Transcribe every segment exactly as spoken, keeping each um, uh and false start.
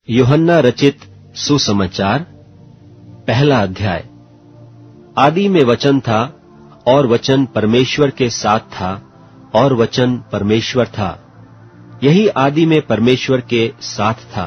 यूहन्ना रचित सुसमाचार पहला अध्याय। आदि में वचन था और वचन परमेश्वर के साथ था और वचन परमेश्वर था। यही आदि में परमेश्वर के साथ था।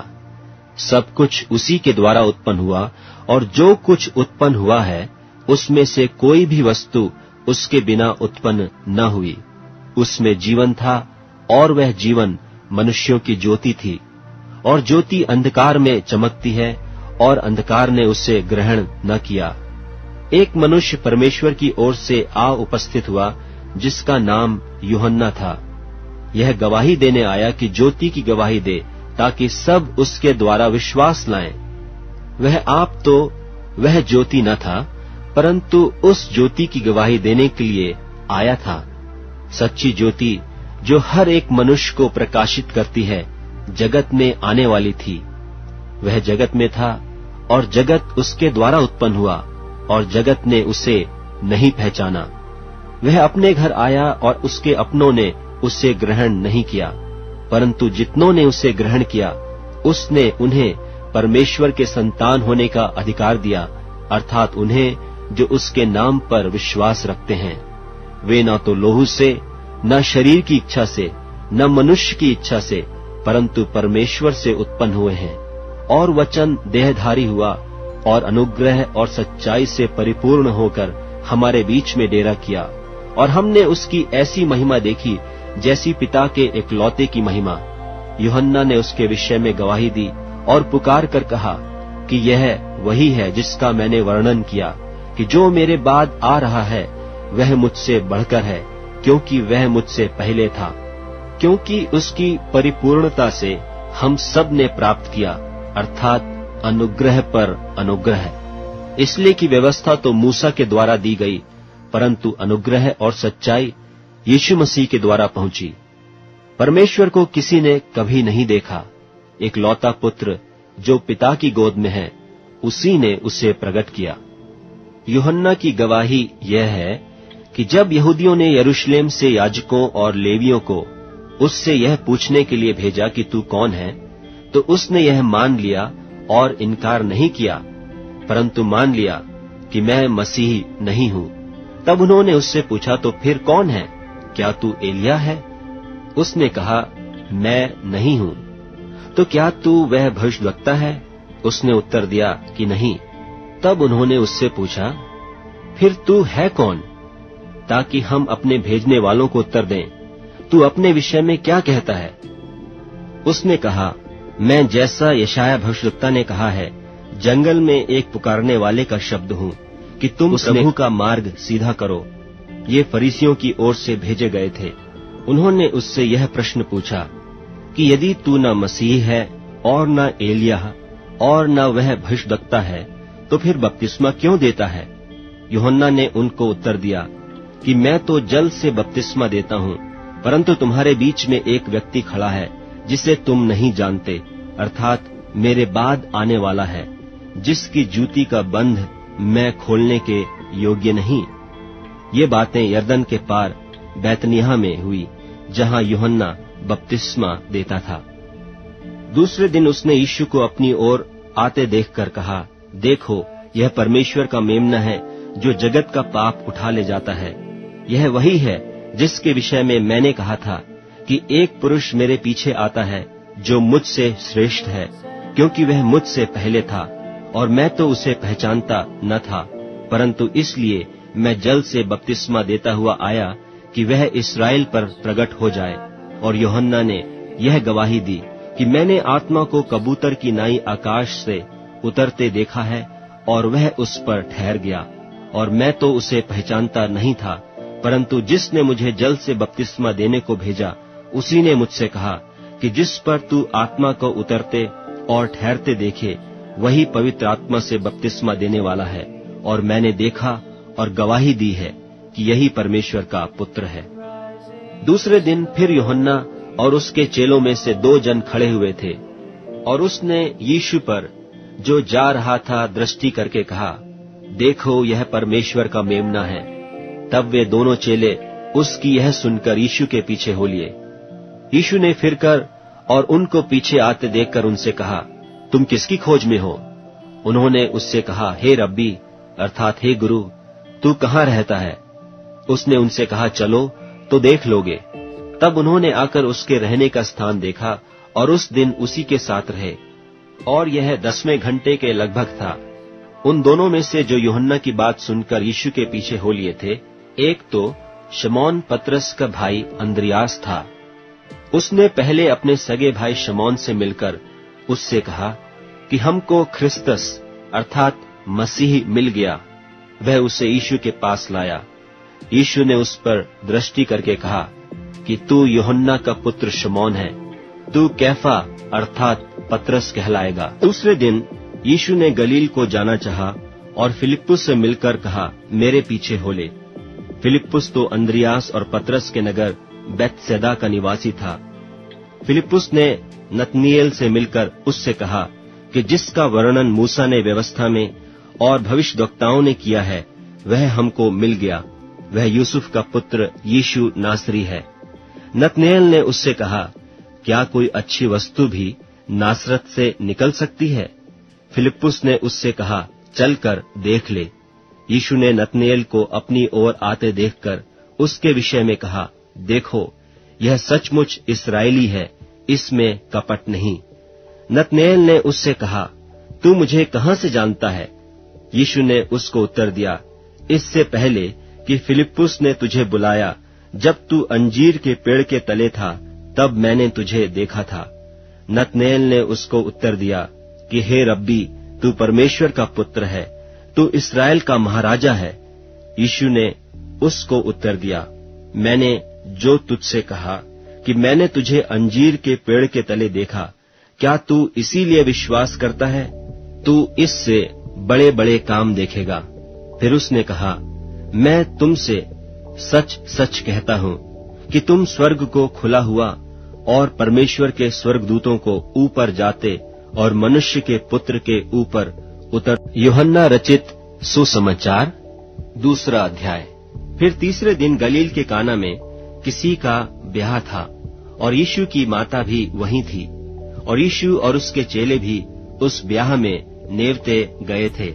सब कुछ उसी के द्वारा उत्पन्न हुआ और जो कुछ उत्पन्न हुआ है उसमें से कोई भी वस्तु उसके बिना उत्पन्न न हुई। उसमें जीवन था और वह जीवन मनुष्यों की ज्योति थी। और ज्योति अंधकार में चमकती है और अंधकार ने उसे ग्रहण न किया। एक मनुष्य परमेश्वर की ओर से आ उपस्थित हुआ जिसका नाम यूहन्ना था। यह गवाही देने आया कि ज्योति की गवाही दे ताकि सब उसके द्वारा विश्वास लाएं। वह आप तो वह ज्योति न था परंतु उस ज्योति की गवाही देने के लिए आया था। सच्ची ज्योति जो हर एक मनुष्य को प्रकाशित करती है जगत में आने वाली थी। वह जगत में था और जगत उसके द्वारा उत्पन्न हुआ और जगत ने उसे नहीं पहचाना। वह अपने घर आया और उसके अपनों ने उसे ग्रहण नहीं किया, परंतु जितनों ने उसे ग्रहण किया उसने उन्हें परमेश्वर के संतान होने का अधिकार दिया, अर्थात उन्हें जो उसके नाम पर विश्वास रखते हैं। वे न तो लोहू से, न शरीर की इच्छा से, न मनुष्य की इच्छा से, परंतु परमेश्वर से उत्पन्न हुए हैं। और वचन देहधारी हुआ और अनुग्रह और सच्चाई से परिपूर्ण होकर हमारे बीच में डेरा किया। और हमने उसकी ऐसी महिमा देखी जैसी पिता के एकलौते की महिमा। यूहन्ना ने उसके विषय में गवाही दी और पुकार कर कहा कि यह वही है जिसका मैंने वर्णन किया कि जो मेरे बाद आ रहा है वह मुझसे बढ़कर है, क्योंकि वह मुझसे पहले था। क्योंकि उसकी परिपूर्णता से हम सब ने प्राप्त किया, अर्थात अनुग्रह पर अनुग्रह। इसलिए कि व्यवस्था तो मूसा के द्वारा दी गई, परंतु अनुग्रह और सच्चाई यीशु मसीह के द्वारा पहुंची। परमेश्वर को किसी ने कभी नहीं देखा। एक लौता पुत्र जो पिता की गोद में है उसी ने उसे प्रकट किया। यूहन्ना की गवाही यह है कि जब यहूदियों ने यरूशलेम से याजकों और लेवियों को उससे यह पूछने के लिए भेजा कि तू कौन है, तो उसने यह मान लिया और इनकार नहीं किया, परंतु मान लिया कि मैं मसीह नहीं हूं। तब उन्होंने उससे पूछा, तो फिर कौन है? क्या तू एलिय्याह है? उसने कहा, मैं नहीं हूं। तो क्या तू वह भविष्यद्वक्ता है? उसने उत्तर दिया कि नहीं। तब उन्होंने उससे पूछा, फिर तू है कौन, ताकि हम अपने भेजने वालों को उत्तर दें। तू अपने विषय में क्या कहता है? उसने कहा, मैं जैसा यशायाह भविष्यद्वक्ता ने कहा है, जंगल में एक पुकारने वाले का शब्द हूं कि तुम प्रभु का मार्ग सीधा करो। ये फरीसियों की ओर से भेजे गए थे। उन्होंने उससे यह प्रश्न पूछा कि यदि तू न मसीह है और न एलिय्याह और न वह भविष्यद्वक्ता है तो फिर बपतिस्मा क्यों देता है? यूहन्ना ने उनको उत्तर दिया कि मैं तो जल से बपतिस्मा देता हूं, परंतु तुम्हारे बीच में एक व्यक्ति खड़ा है जिसे तुम नहीं जानते, अर्थात मेरे बाद आने वाला है, जिसकी जूती का बंध मैं खोलने के योग्य नहीं। ये बातें यरदन के पार बैतनिय्याह में हुई, जहां यूहन्ना बपतिस्मा देता था। दूसरे दिन उसने यीशु को अपनी ओर आते देखकर कहा, देखो, यह परमेश्वर का मेम्ना है जो जगत का पाप उठा ले जाता है। यह वही है जिसके विषय में मैंने कहा था कि एक पुरुष मेरे पीछे आता है जो मुझसे श्रेष्ठ है, क्योंकि वह मुझसे पहले था और मैं तो उसे पहचानता न था, परंतु इसलिए मैं जल से बपतिस्मा देता हुआ आया कि वह इस्राएल पर प्रकट हो जाए। और यूहन्ना ने यह गवाही दी कि मैंने आत्मा को कबूतर की नाई आकाश से उतरते देखा है और वह उस पर ठहर गया, और मैं तो उसे पहचानता नहीं था, परंतु जिसने मुझे जल से बपतिस्मा देने को भेजा उसी ने मुझसे कहा कि जिस पर तू आत्मा को उतरते और ठहरते देखे वही पवित्र आत्मा से बपतिस्मा देने वाला है। और मैंने देखा और गवाही दी है कि यही परमेश्वर का पुत्र है। दूसरे दिन फिर यूहन्ना और उसके चेलों में से दो जन खड़े हुए थे, और उसने यीशु पर जो जा रहा था दृष्टि करके कहा, देखो, यह परमेश्वर का मेम्ना है। तब वे दोनों चेले उसकी यह सुनकर यीशु के पीछे हो लिए। यीशु ने फिरकर और उनको पीछे आते देखकर उनसे कहा, तुम किसकी खोज में हो? उन्होंने उससे कहा, हे रब्बी अर्थात हे गुरु, तू कहाँ रहता है? उसने उनसे कहा, चलो तो देख लोगे। तब उन्होंने आकर उसके रहने का स्थान देखा और उस दिन उसी के साथ रहे, और यह दसवें घंटे के लगभग था। उन दोनों में से जो यूहन्ना की बात सुनकर यीशु के पीछे हो लिए थे, एक तो शमौन पतरस का भाई अंद्रियास था। उसने पहले अपने सगे भाई शमौन से मिलकर उससे कहा कि हमको ख्रिस्तस अर्थात मसीह मिल गया। वह उसे यीशु के पास लाया। यीशु ने उस पर दृष्टि करके कहा कि तू यूहन्ना का पुत्र शमौन है, तू कैफा अर्थात पतरस कहलाएगा। दूसरे दिन यीशु ने गलील को जाना चाहा और फिलिप्पुस से मिलकर कहा, मेरे पीछे हो ले। फिलिप्पुस तो अंद्रियास और पतरस के नगर बेतसैदा का निवासी था। फिलिप्पुस ने नतनीएल से मिलकर उससे कहा कि जिसका वर्णन मूसा ने व्यवस्था में और भविष्यद्वक्ताओं ने किया है, वह हमको मिल गया। वह यूसुफ का पुत्र यीशु नासरी है। नतनीएल ने उससे कहा, क्या कोई अच्छी वस्तु भी नासरत से निकल सकती है? फिलिप्पुस ने उससे कहा, चलकर देख ले। यीशु ने नतनीएल को अपनी ओर आते देखकर उसके विषय में कहा, देखो, यह सचमुच इस्राएली है, इसमें कपट नहीं। नतनीएल ने उससे कहा, तू मुझे कहाँ से जानता है? यीशु ने उसको उत्तर दिया, इससे पहले कि फिलिप्पुस ने तुझे बुलाया, जब तू अंजीर के पेड़ के तले था, तब मैंने तुझे देखा था। नतनीएल ने उसको उत्तर दिया कि हे रब्बी, तू परमेश्वर का पुत्र है, तू इस्राएल का महाराजा है। यीशु ने उसको उत्तर दिया, मैंने जो तुझसे कहा कि मैंने तुझे अंजीर के पेड़ के तले देखा, क्या तू इसीलिए विश्वास करता है? तू इससे बड़े बड़े काम देखेगा। फिर उसने कहा, मैं तुमसे सच सच कहता हूं कि तुम स्वर्ग को खुला हुआ और परमेश्वर के स्वर्गदूतों को ऊपर जाते और मनुष्य के पुत्र के ऊपर उतर। यूहन्ना रचित सुसमाचार दूसरा अध्याय। फिर तीसरे दिन गलील के काना में किसी का ब्याह था और यीशु की माता भी वहीं थी, और यीशु और उसके चेले भी उस ब्याह में नेवते गए थे।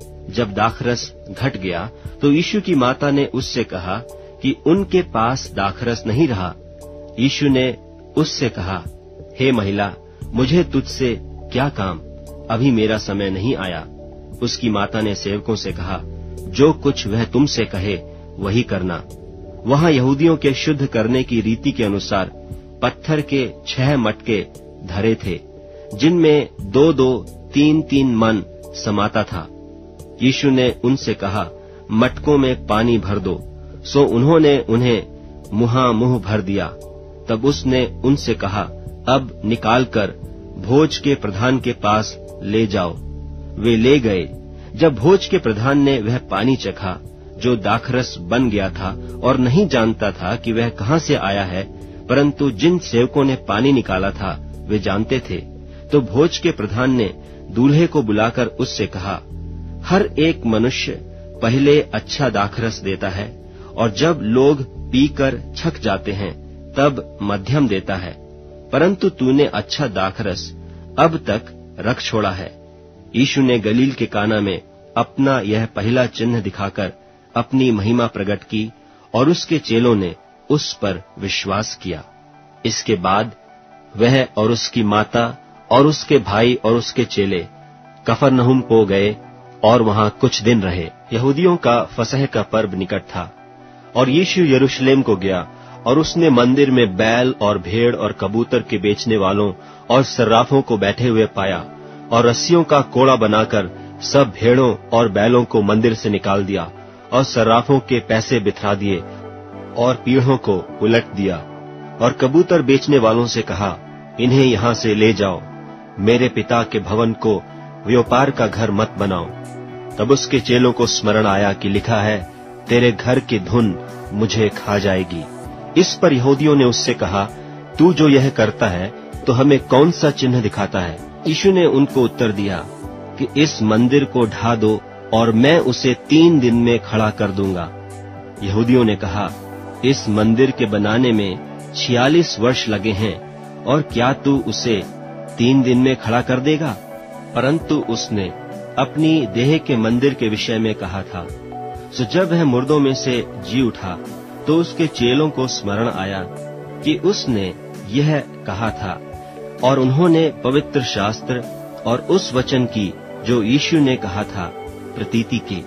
जब दाखरस घट गया तो यीशु की माता ने उससे कहा कि उनके पास दाखरस नहीं रहा। यीशु ने उससे कहा, हे महिला, मुझे तुझसे क्या काम? अभी मेरा समय नहीं आया। उसकी माता ने सेवकों से कहा, जो कुछ वह तुमसे कहे वही करना। वहां यहूदियों के शुद्ध करने की रीति के अनुसार पत्थर के छह मटके धरे थे, जिनमें दो दो तीन तीन मन समाता था। यीशु ने उनसे कहा, मटकों में पानी भर दो। सो उन्होंने उन्हें मुहामुह भर दिया। तब उसने उनसे कहा, अब निकालकर भोज के प्रधान के पास ले जाओ। वे ले गए। जब भोज के प्रधान ने वह पानी चखा जो दाखरस बन गया था और नहीं जानता था कि वह कहाँ से आया है, परंतु जिन सेवकों ने पानी निकाला था वे जानते थे, तो भोज के प्रधान ने दूल्हे को बुलाकर उससे कहा, हर एक मनुष्य पहले अच्छा दाखरस देता है और जब लोग पीकर छक जाते हैं तब मध्यम देता है, परंतु तूने अच्छा दाखरस अब तक रख छोड़ा है। यीशु ने गलील के काना में अपना यह पहला चिन्ह दिखाकर अपनी महिमा प्रकट की और उसके चेलों ने उस पर विश्वास किया। इसके बाद वह और उसकी माता और उसके भाई और उसके चेले कफरनहूम को गए और वहां कुछ दिन रहे। यहूदियों का फसह का पर्व निकट था और यीशु यरूशलेम को गया और उसने मंदिर में बैल और भेड़ और कबूतर के बेचने वालों और सर्राफों को बैठे हुए पाया और रस्सियों का कोड़ा बनाकर सब भेड़ों और बैलों को मंदिर से निकाल दिया और सर्राफों के पैसे बिथरा दिए और पीढ़ों को उलट दिया और कबूतर बेचने वालों से कहा, इन्हें यहाँ से ले जाओ, मेरे पिता के भवन को व्यापार का घर मत बनाओ। तब उसके चेलों को स्मरण आया कि लिखा है, तेरे घर की धुन मुझे खा जाएगी। इस पर यहूदियों ने उससे कहा, तू जो यह करता है तो हमें कौन सा चिन्ह दिखाता है? यीशु ने उनको उत्तर दिया कि इस मंदिर को ढा दो और मैं उसे तीन दिन में खड़ा कर दूंगा। यहूदियों ने कहा, इस मंदिर के बनाने में छियालीस वर्ष लगे हैं और क्या तू उसे तीन दिन में खड़ा कर देगा? परंतु उसने अपनी देह के मंदिर के विषय में कहा था। सो जब वह मुर्दों में से जी उठा तो उसके चेलों को स्मरण आया कि उसने यह कहा था, और उन्होंने पवित्र शास्त्र और उस वचन की जो यीशु ने कहा था प्रतीति की।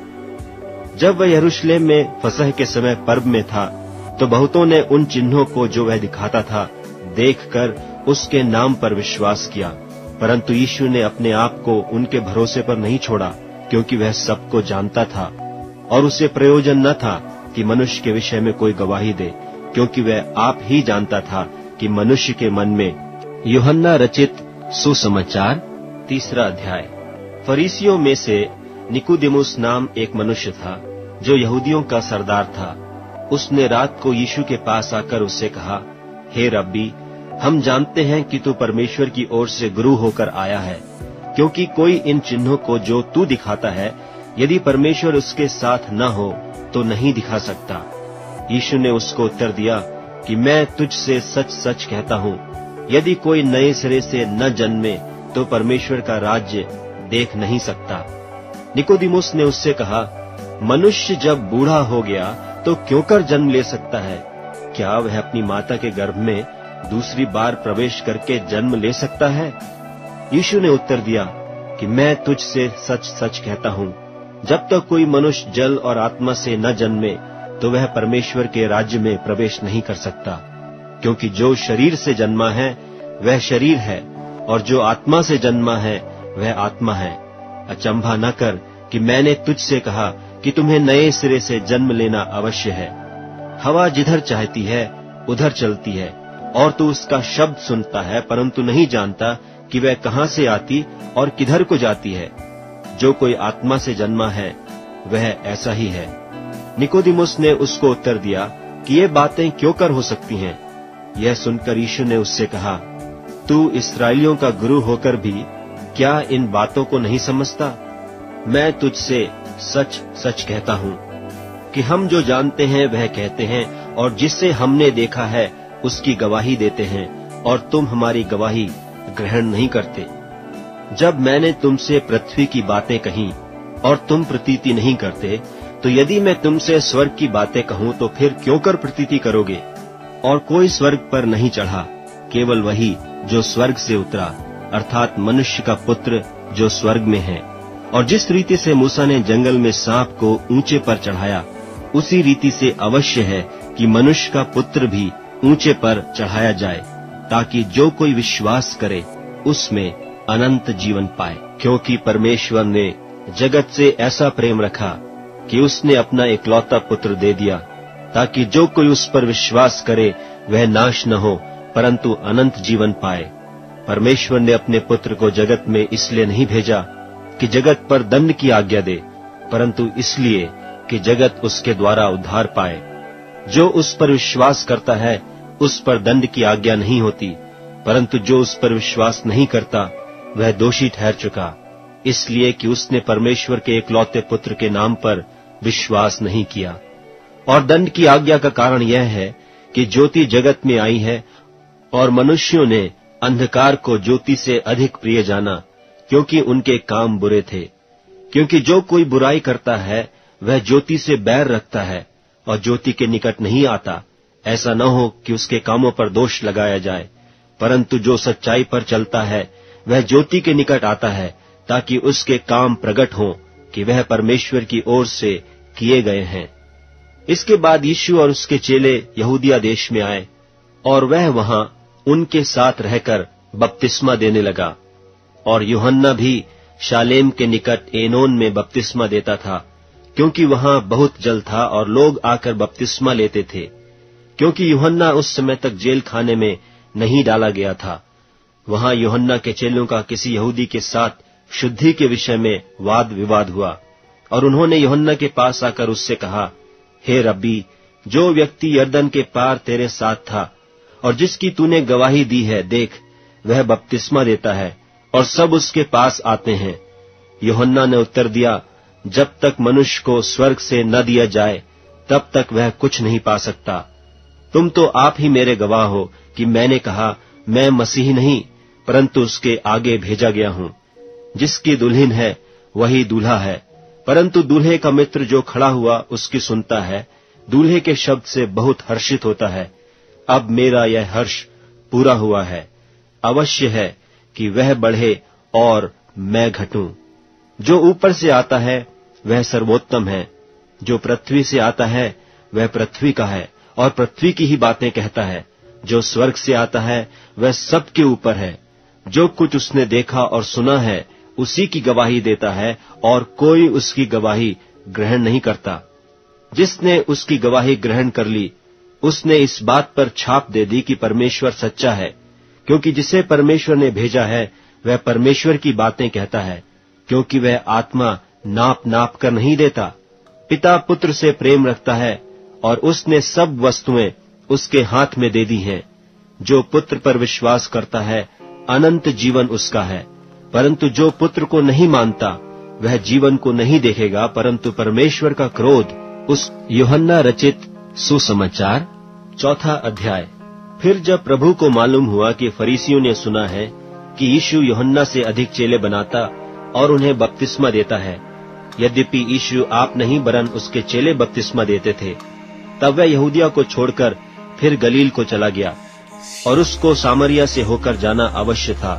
जब वह यरूशलेम में फसह के समय पर्व में था तो बहुतों ने उन चिन्हों को जो वह दिखाता था देखकर उसके नाम पर विश्वास किया, परंतु यीशु ने अपने आप को उनके भरोसे पर नहीं छोड़ा, क्योंकि वह सबको जानता था और उसे प्रयोजन न था कि मनुष्य के विषय में कोई गवाही दे, क्योंकि वह आप ही जानता था कि मनुष्य के मन में। यूहन्ना रचित सुसमाचार तीसरा अध्याय। फरीसियों में से निकुदेमुस नाम एक मनुष्य था जो यहूदियों का सरदार था। उसने रात को यीशु के पास आकर उससे कहा, हे रब्बी, हम जानते हैं कि तू परमेश्वर की ओर से गुरु होकर आया है, क्योंकि कोई इन चिन्हों को जो तू दिखाता है यदि परमेश्वर उसके साथ न हो तो नहीं दिखा सकता। यीशु ने उसको उत्तर दिया कि मैं तुझसे सच सच कहता हूँ, यदि कोई नए सिरे से न जन्मे तो परमेश्वर का राज्य देख नहीं सकता। निकोदेमुस ने उससे कहा, मनुष्य जब बूढ़ा हो गया तो क्यों कर जन्म ले सकता है? क्या वह अपनी माता के गर्भ में दूसरी बार प्रवेश करके जन्म ले सकता है? यीशु ने उत्तर दिया कि मैं तुझसे सच सच कहता हूँ, जब तक कोई मनुष्य जल और आत्मा से न जन्मे तो वह परमेश्वर के राज्य में प्रवेश नहीं कर सकता। क्योंकि जो शरीर से जन्मा है वह शरीर है, और जो आत्मा से जन्मा है वह आत्मा है। अचंभा न कर कि मैंने तुझसे कहा कि तुम्हें नए सिरे से जन्म लेना अवश्य है। हवा जिधर चाहती है उधर चलती है, और तू उसका शब्द सुनता है, परंतु नहीं जानता कि वह कहाँ से आती और किधर को जाती है। जो कोई आत्मा से जन्मा है वह ऐसा ही है। निकोदेमुस ने उसको उत्तर दिया कि ये बातें क्यों कर हो सकती हैं? यह सुनकर यीशु ने उससे कहा, तू इस्राएलियों का गुरु होकर भी क्या इन बातों को नहीं समझता? मैं तुझसे सच सच कहता हूँ कि हम जो जानते हैं वह कहते हैं, और जिससे हमने देखा है उसकी गवाही देते हैं, और तुम हमारी गवाही ग्रहण नहीं करते। जब मैंने तुमसे पृथ्वी की बातें कहीं और तुम प्रतीति नहीं करते, तो यदि मैं तुमसे स्वर्ग की बातें कहूँ तो फिर क्यों कर प्रतीति करोगे? और कोई स्वर्ग पर नहीं चढ़ा, केवल वही जो स्वर्ग से उतरा, अर्थात मनुष्य का पुत्र जो स्वर्ग में है। और जिस रीति से मूसा ने जंगल में सांप को ऊंचे पर चढ़ाया, उसी रीति से अवश्य है कि मनुष्य का पुत्र भी ऊंचे पर चढ़ाया जाए, ताकि जो कोई विश्वास करे उसमें अनंत जीवन पाए। क्योंकि परमेश्वर ने जगत से ऐसा प्रेम रखा कि उसने अपना इकलौता पुत्र दे दिया, ताकि जो कोई उस पर विश्वास करे वह नाश न हो, परंतु अनंत जीवन पाए। परमेश्वर ने अपने पुत्र को जगत में इसलिए नहीं भेजा कि जगत पर दंड की आज्ञा दे, परंतु इसलिए कि जगत उसके द्वारा उद्धार पाए। जो उस पर विश्वास करता है उस पर दंड की आज्ञा नहीं होती, परंतु जो उस पर विश्वास नहीं करता वह दोषी ठहर चुका, इसलिए कि उसने परमेश्वर के एकलौते पुत्र के नाम पर विश्वास नहीं किया। और दंड की आज्ञा का कारण यह है कि ज्योति जगत में आई है, और मनुष्यों ने अंधकार को ज्योति से अधिक प्रिय जाना, क्योंकि उनके काम बुरे थे। क्योंकि जो कोई बुराई करता है वह ज्योति से बैर रखता है और ज्योति के निकट नहीं आता, ऐसा न हो कि उसके कामों पर दोष लगाया जाए। परंतु जो सच्चाई पर चलता है वह ज्योति के निकट आता है, ताकि उसके काम प्रकट हों कि वह परमेश्वर की ओर से किए गए हैं। इसके बाद यीशु और उसके चेले यहूदिया देश में आए, और वह वहां उनके साथ रहकर बपतिस्मा देने लगा। और यूहन्ना भी शालेम के निकट एनोन में बपतिस्मा देता था, क्योंकि वहां बहुत जल था और लोग आकर बपतिस्मा लेते थे। क्योंकि यूहन्ना उस समय तक जेल खाने में नहीं डाला गया था। वहां यूहन्ना के चेलों का किसी यहूदी के साथ शुद्धि के विषय में वाद विवाद हुआ, और उन्होंने यूहन्ना के पास आकर उससे कहा, हे रब्बी, जो व्यक्ति यरदन के पार तेरे साथ था और जिसकी तूने गवाही दी है, देख वह बपतिस्मा देता है और सब उसके पास आते हैं। यूहन्ना ने उत्तर दिया, जब तक मनुष्य को स्वर्ग से न दिया जाए तब तक वह कुछ नहीं पा सकता। तुम तो आप ही मेरे गवाह हो कि मैंने कहा, मैं मसीह नहीं परंतु उसके आगे भेजा गया हूं। जिसकी दुल्हन है वही दूल्हा है, परंतु दूल्हे का मित्र जो खड़ा हुआ उसकी सुनता है, दूल्हे के शब्द से बहुत हर्षित होता है। अब मेरा यह हर्ष पूरा हुआ है। अवश्य है कि वह बढ़े और मैं घटूं। जो ऊपर से आता है वह सर्वोत्तम है, जो पृथ्वी से आता है वह पृथ्वी का है और पृथ्वी की ही बातें कहता है। जो स्वर्ग से आता है वह सबके ऊपर है। जो कुछ उसने देखा और सुना है उसी की गवाही देता है, और कोई उसकी गवाही ग्रहण नहीं करता। जिसने उसकी गवाही ग्रहण कर ली उसने इस बात पर छाप दे दी कि परमेश्वर सच्चा है, क्योंकि जिसे परमेश्वर ने भेजा है वह परमेश्वर की बातें कहता है, क्योंकि वह आत्मा नाप नाप कर नहीं देता। पिता पुत्र से प्रेम रखता है और उसने सब वस्तुएं उसके हाथ में दे दी हैं। जो पुत्र पर विश्वास करता है अनंत जीवन उसका है, परंतु जो पुत्र को नहीं मानता वह जीवन को नहीं देखेगा, परंतु परमेश्वर का क्रोध उस। यूहन्ना रचित सुसमाचार चौथा अध्याय। फिर जब प्रभु को मालूम हुआ कि फरीसियों ने सुना है कि यीशु यूहन्ना से अधिक चेले बनाता और उन्हें बपतिस्मा देता है, यद्यपि यीशु आप नहीं वरन उसके चेले बपतिस्मा देते थे, तब वह यहूदिया को छोड़कर फिर गलील को चला गया और उसको सामरिया से होकर जाना अवश्य था।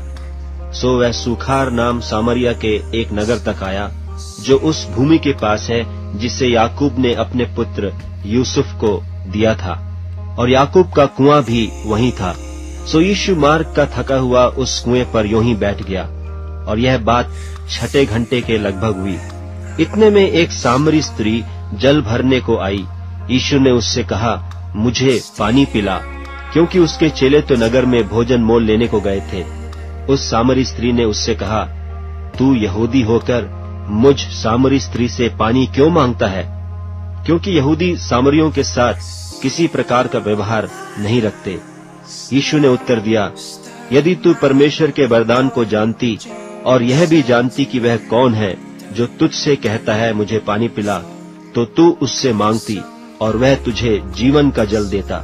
सो वह सुखार नाम सामरिया के एक नगर तक आया, जो उस भूमि के पास है जिसे याकूब ने अपने पुत्र यूसुफ को दिया था, और याकूब का कुआं भी वहीं था। सो यीशु मार्ग का थका हुआ उस कुएं पर यूं ही बैठ गया, और यह बात छठे घंटे के लगभग हुई। इतने में एक सामरी स्त्री जल भरने को आई। यीशु ने उससे कहा, मुझे पानी पिला, क्योंकि उसके चेले तो नगर में भोजन मोल लेने को गए थे। उस सामरी स्त्री ने उससे कहा, तू यहूदी होकर मुझ सामरी स्त्री से पानी क्यों मांगता है? क्योंकि यहूदी सामरियों के साथ किसी प्रकार का व्यवहार नहीं रखते। यीशु ने उत्तर दिया, यदि तू परमेश्वर के वरदान को जानती और यह भी जानती कि वह कौन है जो तुझसे कहता है मुझे पानी पिला, तो तू उससे मांगती और वह तुझे जीवन का जल देता।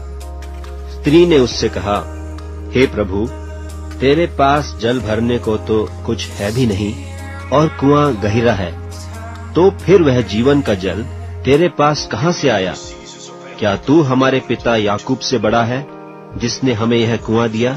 स्त्री ने उससे कहा, हे प्रभु, तेरे पास जल भरने को तो कुछ है भी नहीं और कुआं गहरा है, तो फिर वह जीवन का जल तेरे पास कहाँ से आया? क्या तू हमारे पिता याकूब से बड़ा है, जिसने हमें यह कुआं दिया,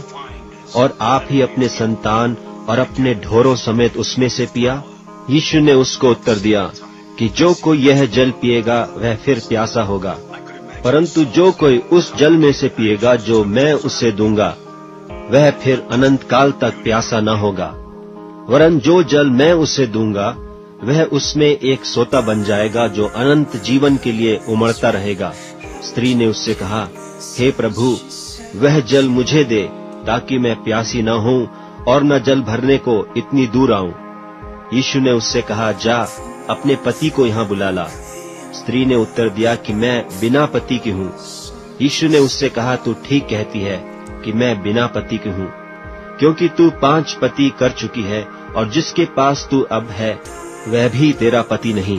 और आप ही अपने संतान और अपने ढोरों समेत उसमें से पिया? यीशु ने उसको उत्तर दिया कि जो कोई यह जल पिएगा वह फिर प्यासा होगा, परंतु जो कोई उस जल में से पिएगा जो मैं उसे दूंगा वह फिर अनंत काल तक प्यासा न होगा, वरन जो जल मैं उसे दूंगा वह उसमें एक सोता बन जाएगा जो अनंत जीवन के लिए उमड़ता रहेगा। स्त्री ने उससे कहा, हे प्रभु, वह जल मुझे दे ताकि मैं प्यासी न हूँ और न जल भरने को इतनी दूर आऊं। यीशु ने उससे कहा, जा अपने पति को यहाँ बुला ला। स्त्री ने उत्तर दिया कि मैं बिना पति की हूँ। यीशु ने उससे कहा, तू ठीक कहती है कि मैं बिना पति की हूँ, क्योंकि तू पांच पति कर चुकी है और जिसके पास तू अब है वह भी तेरा पति नहीं।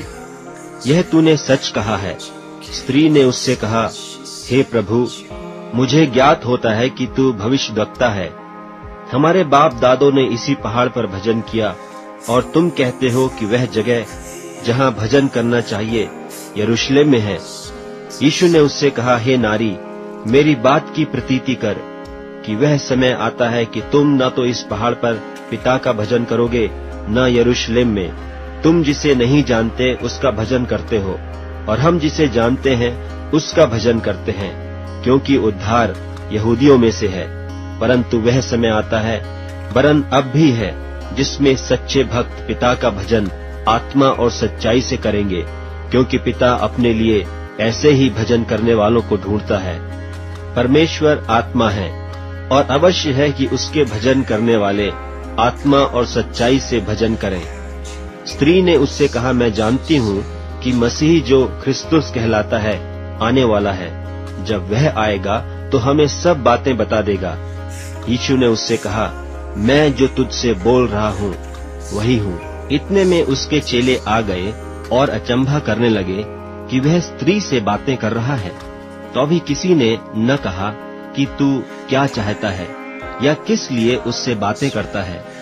यह तूने सच कहा है। स्त्री ने उससे कहा, हे प्रभु, मुझे ज्ञात होता है कि तू भविष्यद्वक्ता है। हमारे बाप दादों ने इसी पहाड़ पर भजन किया और तुम कहते हो कि वह जगह जहाँ भजन करना चाहिए यरूशलेम में है। यीशु ने उससे कहा, हे नारी, मेरी बात की प्रतीति कर कि वह समय आता है कि तुम न तो इस पहाड़ पर पिता का भजन करोगे न यरूशलेम में। तुम जिसे नहीं जानते उसका भजन करते हो और हम जिसे जानते हैं उसका भजन करते हैं, क्योंकि उद्धार यहूदियों में से है। परंतु वह समय आता है, वरन अब भी है, जिसमें सच्चे भक्त पिता का भजन आत्मा और सच्चाई से करेंगे, क्योंकि पिता अपने लिए ऐसे ही भजन करने वालों को ढूंढता है। परमेश्वर आत्मा है और अवश्य है कि उसके भजन करने वाले आत्मा और सच्चाई से भजन करें। स्त्री ने उससे कहा, मैं जानती हूँ कि मसीह जो क्रिस्तुस कहलाता है आने वाला है। जब वह आएगा तो हमें सब बातें बता देगा। यीशु ने उससे कहा, मैं जो तुझसे बोल रहा हूँ वही हूँ। इतने में उसके चेले आ गए और अचंभा करने लगे कि वह स्त्री से बातें कर रहा है। तो अभी किसी ने न कहा कि तू क्या चाहता है या किस लिए उससे बातें करता है।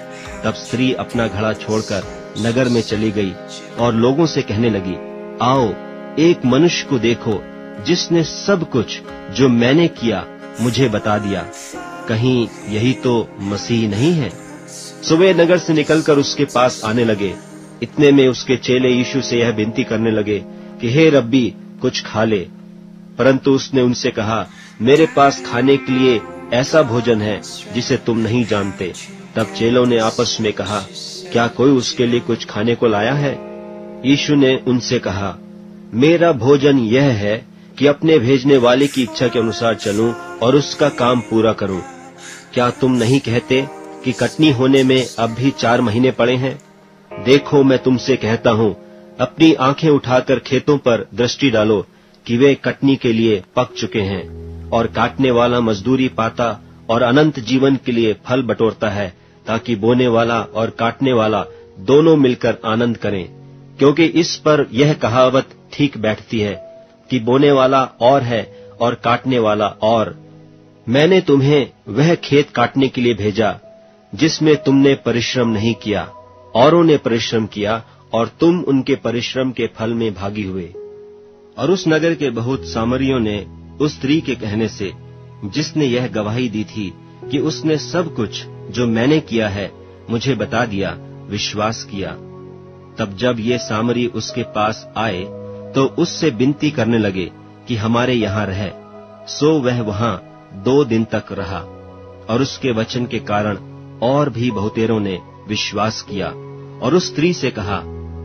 तब स्त्री अपना घड़ा छोड़कर नगर में चली गई और लोगों से कहने लगी, आओ एक मनुष्य को देखो जिसने सब कुछ जो मैंने किया मुझे बता दिया। कहीं यही तो मसीह नहीं है? सो वे नगर से निकलकर उसके पास आने लगे। इतने में उसके चेले यीशु से यह विनती करने लगे कि हे रब्बी, कुछ खा ले। परंतु उसने उनसे कहा, मेरे पास खाने के लिए ऐसा भोजन है जिसे तुम नहीं जानते। तब चेलों ने आपस में कहा, क्या कोई उसके लिए कुछ खाने को लाया है? यीशु ने उनसे कहा, मेरा भोजन यह है कि अपने भेजने वाले की इच्छा के अनुसार चलूं और उसका काम पूरा करूं। क्या तुम नहीं कहते कि कटनी होने में अब भी चार महीने पड़े हैं? देखो, मैं तुमसे कहता हूँ, अपनी आंखें उठाकर खेतों पर दृष्टि डालो कि वे कटनी के लिए पक चुके हैं, और काटने वाला मजदूरी पाता और अनंत जीवन के लिए फल बटोरता है, ताकि बोने वाला और काटने वाला दोनों मिलकर आनंद करें। क्योंकि इस पर यह कहावत ठीक बैठती है कि बोने वाला और है और काटने वाला और। मैंने तुम्हें वह खेत काटने के लिए भेजा जिसमें तुमने परिश्रम नहीं किया, औरों ने परिश्रम किया और तुम उनके परिश्रम के फल में भागी हुए। और उस नगर के बहुत सामरियों ने उस स्त्री के कहने से, जिसने यह गवाही दी थी कि उसने सब कुछ जो मैंने किया है मुझे बता दिया, विश्वास किया। तब जब ये सामरी उसके पास आए तो उससे विनती करने लगे कि हमारे यहाँ रह। सो वह वहाँ दो दिन तक रहा, और उसके वचन के कारण और भी बहुतेरों ने विश्वास किया। और उस स्त्री से कहा,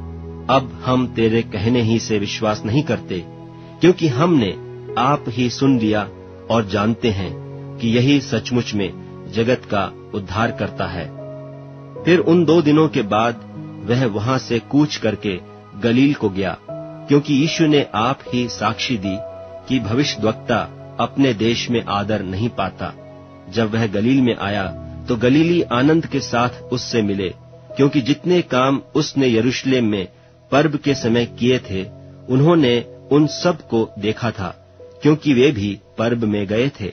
अब हम तेरे कहने ही से विश्वास नहीं करते, क्योंकि हमने आप ही सुन लिया और जानते हैं कि यही सचमुच में जगत का उद्धार करता है। फिर उन दो दिनों के बाद वह वहां से कूच करके गलील को गया, क्योंकि यीशु ने आप ही साक्षी दी कि भविष्यद्वक्ता अपने देश में आदर नहीं पाता। जब वह गलील में आया तो गलीली आनंद के साथ उससे मिले, क्योंकि जितने काम उसने यरूशलेम में पर्व के समय किए थे उन्होंने उन सब को देखा था, क्योंकि वे भी पर्व में गए थे।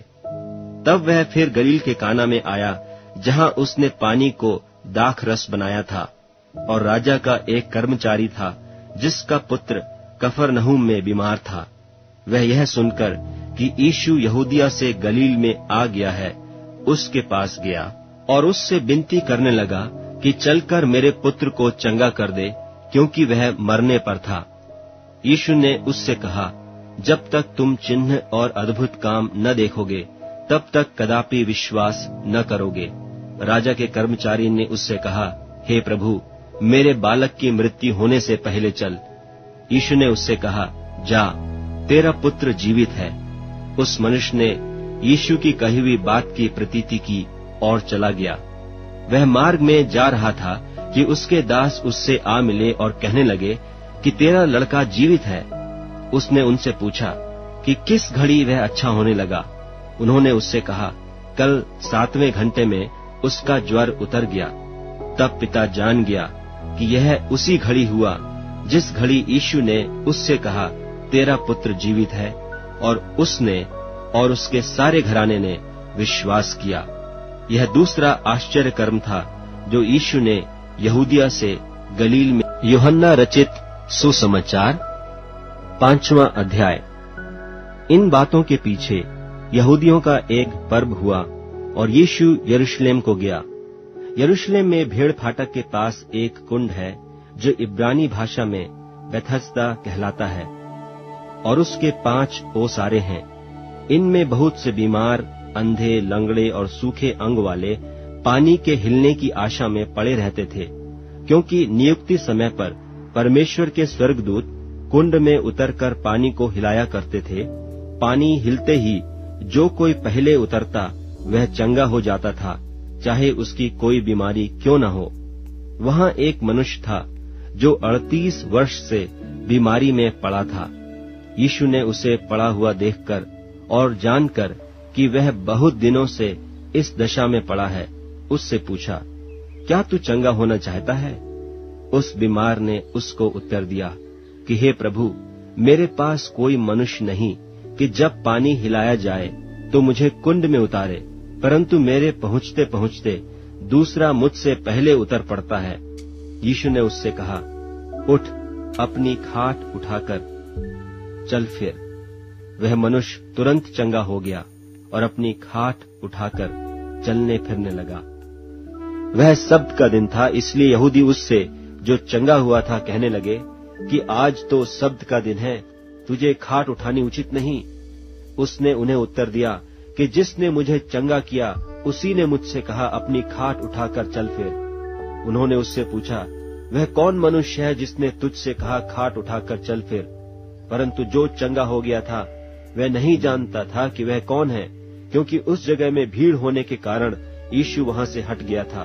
तब वह फिर गलील के काना में आया, जहां उसने पानी को दाख रस बनाया था। और राजा का एक कर्मचारी था जिसका पुत्र कफरनहूम में बीमार था। वह यह सुनकर कि यीशु यहूदिया से गलील में आ गया है, उसके पास गया और उससे विनती करने लगा कि चलकर मेरे पुत्र को चंगा कर दे, क्योंकि वह मरने पर था। यीशु ने उससे कहा, जब तक तुम चिन्ह और अद्भुत काम न देखोगे तब तक कदापि विश्वास न करोगे। राजा के कर्मचारी ने उससे कहा, हे प्रभु, मेरे बालक की मृत्यु होने से पहले चल। यीशु ने उससे कहा, जा, तेरा पुत्र जीवित है। उस मनुष्य ने यीशु की कही हुई बात की प्रतीति की और चला गया। वह मार्ग में जा रहा था कि उसके दास उससे आ मिले और कहने लगे कि तेरा लड़का जीवित है। उसने उनसे पूछा कि किस घड़ी वह अच्छा होने लगा। उन्होंने उससे कहा, कल सातवें घंटे में उसका ज्वर उतर गया। तब पिता जान गया कि यह उसी घड़ी हुआ जिस घड़ी यीशु ने उससे कहा, तेरा पुत्र जीवित है, और उसने और उसके सारे घराने ने विश्वास किया। यह दूसरा आश्चर्य कर्म था जो यीशु ने यहूदिया से गलील में। यूहन्ना रचित सुसमाचार पांचवां अध्याय। इन बातों के पीछे यहूदियों का एक पर्व हुआ और यीशु यरूशलेम को गया। यरूशलेम में भेड़ फाटक के पास एक कुंड है जो इब्रानी भाषा में बेथस्दा कहलाता है, और उसके पांच ओसारे हैं। इनमें बहुत से बीमार, अंधे, लंगड़े और सूखे अंग वाले पानी के हिलने की आशा में पड़े रहते थे, क्योंकि नियुक्ति समय पर परमेश्वर के स्वर्गदूत कुंड में उतरकर पानी को हिलाया करते थे। पानी हिलते ही जो कोई पहले उतरता वह चंगा हो जाता था, चाहे उसकी कोई बीमारी क्यों न हो। वहां एक मनुष्य था जो अड़तीस वर्ष से बीमारी में पड़ा था। यीशु ने उसे पड़ा हुआ देखकर और जानकर कि वह बहुत दिनों से इस दशा में पड़ा है, उससे पूछा, क्या तू चंगा होना चाहता है? उस बीमार ने उसको उत्तर दिया कि हे प्रभु, मेरे पास कोई मनुष्य नहीं कि जब पानी हिलाया जाए तो मुझे कुंड में उतारे, परंतु मेरे पहुंचते पहुंचते दूसरा मुझसे पहले उतर पड़ता है। यीशु ने उससे कहा, उठ, अपनी खाट उठाकर चल फिर। वह मनुष्य तुरंत चंगा हो गया और अपनी खाट उठाकर चलने फिरने लगा। वह सब्त का दिन था, इसलिए यहूदी उससे जो चंगा हुआ था कहने लगे कि आज तो सब्त का दिन है, तुझे खाट उठानी उचित नहीं। उसने उन्हें उत्तर दिया कि जिसने मुझे चंगा किया उसी ने मुझसे कहा, अपनी खाट उठाकर चल फिर। उन्होंने उससे पूछा, वह कौन मनुष्य है जिसने तुझसे कहा, खाट उठाकर चल फिर? परंतु जो चंगा हो गया था वह नहीं जानता था कि वह कौन है, क्योंकि उस जगह में भीड़ होने के कारण यीशु वहां से हट गया था।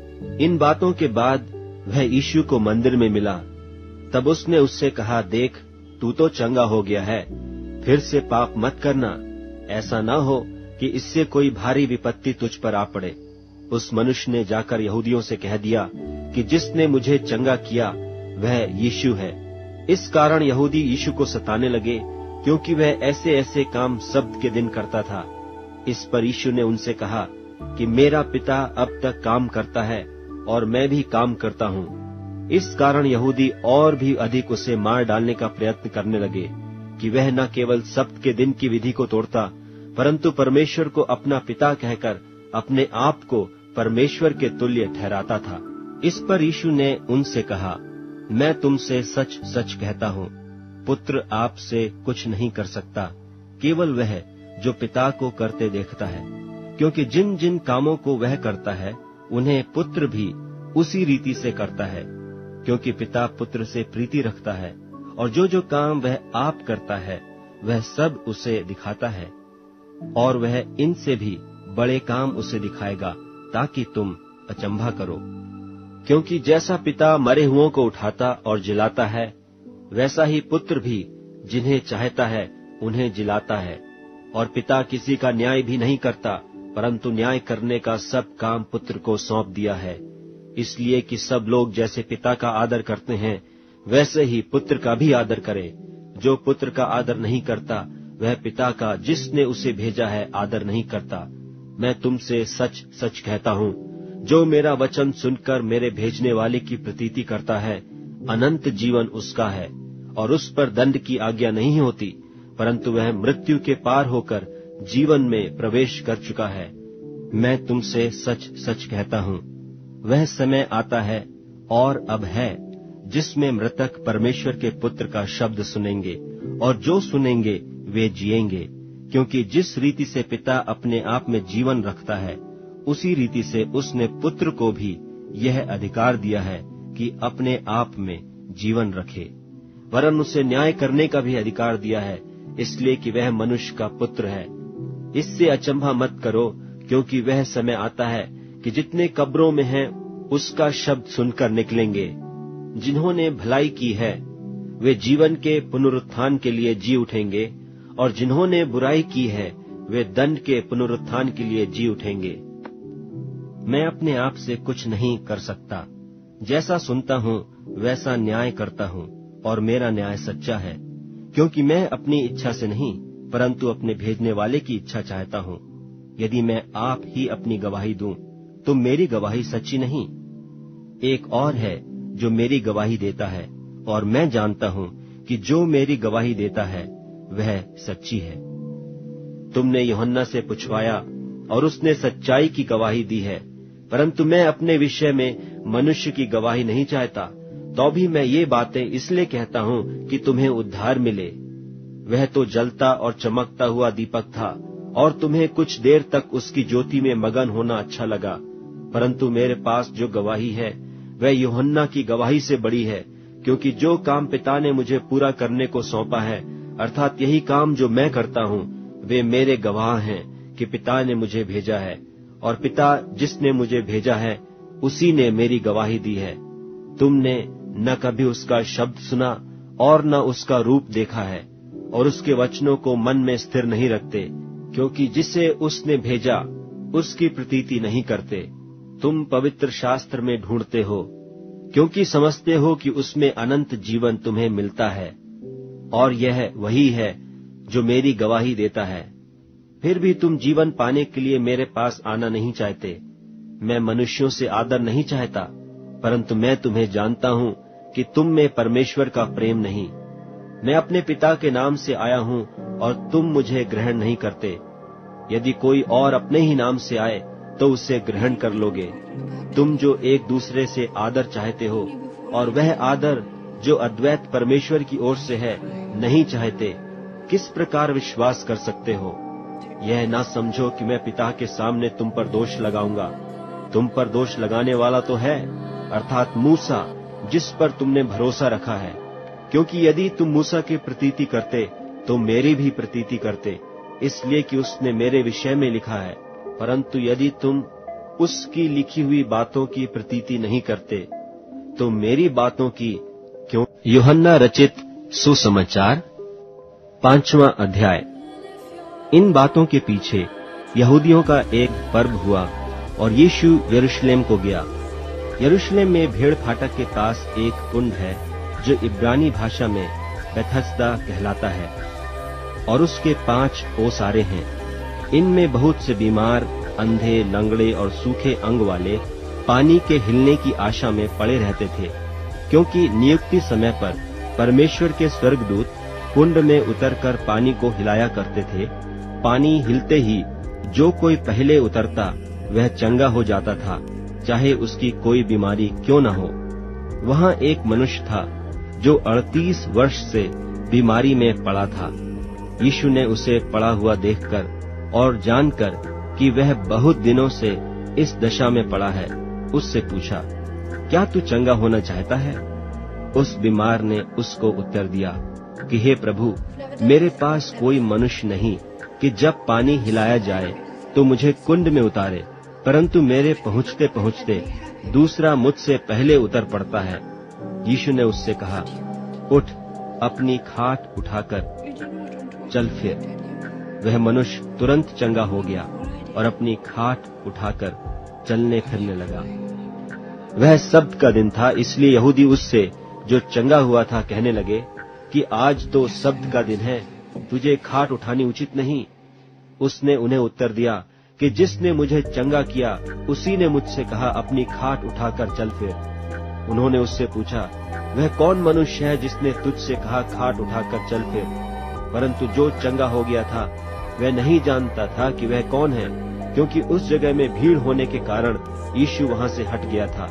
इन बातों के बाद वह यीशु को मंदिर में मिला। तब उसने उससे कहा, देख, तू तो चंगा हो गया है, फिर से पाप मत करना, ऐसा न हो कि इससे कोई भारी विपत्ति तुझ पर आ पड़े। उस मनुष्य ने जाकर यहूदियों से कह दिया कि जिसने मुझे चंगा किया वह यीशु है। इस कारण यहूदी यीशु को सताने लगे, क्योंकि वह ऐसे ऐसे काम सब्त के दिन करता था। इस पर यीशु ने उनसे कहा कि मेरा पिता अब तक काम करता है और मैं भी काम करता हूँ। इस कारण यहूदी और भी अधिक उसे मार डालने का प्रयत्न करने लगे कि वह न केवल सब्त के दिन की विधि को तोड़ता, परंतु परमेश्वर को अपना पिता कहकर अपने आप को परमेश्वर के तुल्य ठहराता था। इस पर यीशु ने उनसे कहा, मैं तुमसे सच सच कहता हूँ, पुत्र आपसे कुछ नहीं कर सकता, केवल वह जो पिता को करते देखता है। क्योंकि जिन जिन कामों को वह करता है उन्हें पुत्र भी उसी रीति से करता है, क्योंकि पिता पुत्र से प्रीति रखता है। और जो जो काम वह आप करता है वह सब उसे दिखाता है, और वह इनसे भी बड़े काम उसे दिखाएगा, ताकि तुम अचंभा करो। क्योंकि जैसा पिता मरे हुओं को उठाता और जिलाता है, वैसा ही पुत्र भी जिन्हें चाहता है उन्हें जिलाता है। और पिता किसी का न्याय भी नहीं करता, परंतु न्याय करने का सब काम पुत्र को सौंप दिया है, इसलिए कि सब लोग जैसे पिता का आदर करते हैं वैसे ही पुत्र का भी आदर करें। जो पुत्र का आदर नहीं करता वह पिता का जिसने उसे भेजा है आदर नहीं करता। मैं तुमसे सच सच कहता हूँ, जो मेरा वचन सुनकर मेरे भेजने वाले की प्रतीति करता है, अनंत जीवन उसका है, और उस पर दंड की आज्ञा नहीं होती, परंतु वह मृत्यु के पार होकर जीवन में प्रवेश कर चुका है। मैं तुमसे सच सच कहता हूँ, वह समय आता है और अब है जिसमें मृतक परमेश्वर के पुत्र का शब्द सुनेंगे, और जो सुनेंगे वे जिएंगे। क्योंकि जिस रीति से पिता अपने आप में जीवन रखता है, उसी रीति से उसने पुत्र को भी यह अधिकार दिया है कि अपने आप में जीवन रखे। वरन उसे न्याय करने का भी अधिकार दिया है, इसलिए कि वह मनुष्य का पुत्र है। इससे अचंभा मत करो, क्योंकि वह समय आता है कि जितने कब्रों में हैं उसका शब्द सुनकर निकलेंगे। जिन्होंने भलाई की है वे जीवन के पुनरुत्थान के लिए जी उठेंगे, और जिन्होंने बुराई की है वे दंड के पुनरुत्थान के लिए जी उठेंगे। मैं अपने आप से कुछ नहीं कर सकता, जैसा सुनता हूँ वैसा न्याय करता हूँ, और मेरा न्याय सच्चा है, क्योंकि मैं अपनी इच्छा से नहीं परंतु अपने भेजने वाले की इच्छा चाहता हूँ। यदि मैं आप ही अपनी गवाही दूं तो मेरी गवाही सच्ची नहीं। एक और है जो मेरी गवाही देता है, और मैं जानता हूँ कि जो मेरी गवाही देता है वह सच्ची है। तुमने यूहन्ना से पूछवाया और उसने सच्चाई की गवाही दी है, परंतु मैं अपने विषय में मनुष्य की गवाही नहीं चाहता, तो भी मैं ये बातें इसलिए कहता हूँ कि तुम्हें उद्धार मिले। वह तो जलता और चमकता हुआ दीपक था, और तुम्हें कुछ देर तक उसकी ज्योति में मगन होना अच्छा लगा, परंतु मेरे पास जो गवाही है वह यूहन्ना की गवाही से बड़ी है, क्योंकि जो काम पिता ने मुझे पूरा करने को सौंपा है, अर्थात यही काम जो मैं करता हूँ, वे मेरे गवाह हैं कि पिता ने मुझे भेजा है, और पिता जिसने मुझे भेजा है उसी ने मेरी गवाही दी है। तुमने न कभी उसका शब्द सुना और न उसका रूप देखा है, और उसके वचनों को मन में स्थिर नहीं रखते, क्योंकि जिसे उसने भेजा उसकी प्रतीति नहीं करते। तुम पवित्र शास्त्र में ढूंढते हो, क्योंकि समझते हो कि उसमें अनंत जीवन तुम्हें मिलता है, और यह वही है जो मेरी गवाही देता है। फिर भी तुम जीवन पाने के लिए मेरे पास आना नहीं चाहते। मैं मनुष्यों से आदर नहीं चाहता, परंतु मैं तुम्हें जानता हूँ कि तुम में परमेश्वर का प्रेम नहीं। मैं अपने पिता के नाम से आया हूँ और तुम मुझे ग्रहण नहीं करते। यदि कोई और अपने ही नाम से आए तो उसे ग्रहण कर लोगे। तुम जो एक दूसरे से आदर चाहते हो और वह आदर जो अद्वैत परमेश्वर की ओर से है नहीं चाहते, किस प्रकार विश्वास कर सकते हो? यह ना समझो कि मैं पिता के सामने तुम पर दोष लगाऊंगा। तुम पर दोष लगाने वाला तो है, अर्थात मूसा, जिस पर तुमने भरोसा रखा है। क्योंकि यदि तुम मूसा की प्रतीति करते तो मेरी भी प्रतीति करते, इसलिए कि उसने मेरे विषय में लिखा है। परंतु यदि तुम उसकी लिखी हुई बातों की प्रतीति नहीं करते तो मेरी बातों की क्यों? यूहन्ना रचित सुसमाचार पांचवा अध्याय। इन बातों के पीछे यहूदियों का एक पर्व हुआ और यीशु यरूशलेम को गया। यरूशलेम में भेड़ फाटक के पास एक कुंड है जो इब्रानी भाषा में बेथस्दा कहलाता है, और उसके पांच ओसारे हैं। इनमें बहुत से बीमार, अंधे, लंगड़े और सूखे अंग वाले पानी के हिलने की आशा में पड़े रहते थे, क्योंकि नियुक्ति समय पर परमेश्वर के स्वर्गदूत कुंड में उतरकर पानी को हिलाया करते थे। पानी हिलते ही जो कोई पहले उतरता वह चंगा हो जाता था, चाहे उसकी कोई बीमारी क्यों न हो। वहाँ एक मनुष्य था जो अड़तीस वर्ष से बीमारी में पड़ा था। यीशु ने उसे पड़ा हुआ देखकर और जानकर कि वह बहुत दिनों से इस दशा में पड़ा है, उससे पूछा, क्या तू चंगा होना चाहता है? उस बीमार ने उसको उत्तर दिया कि हे प्रभु, मेरे पास कोई मनुष्य नहीं कि जब पानी हिलाया जाए तो मुझे कुंड में उतारे, परंतु मेरे पहुँचते पहुँचते दूसरा मुझसे पहले उतर पड़ता है। यीशु ने उससे कहा, उठ, अपनी खाट उठाकर चल फिर। वह मनुष्य तुरंत चंगा हो गया और अपनी खाट उठाकर चलने फिरने लगा। वह सब्त का दिन था, इसलिए यहूदी उससे जो चंगा हुआ था कहने लगे कि आज तो सब्त का दिन है, तुझे खाट उठानी उचित नहीं। उसने उन्हें उत्तर दिया कि जिसने मुझे चंगा किया उसी ने मुझसे कहा, अपनी खाट उठाकर चल फिर। उन्होंने उससे पूछा, वह कौन मनुष्य है जिसने तुझसे कहा, खाट उठाकर चल फिर? परंतु जो चंगा हो गया था वह नहीं जानता था कि वह कौन है, क्योंकि उस जगह में भीड़ होने के कारण यीशु वहां से हट गया था।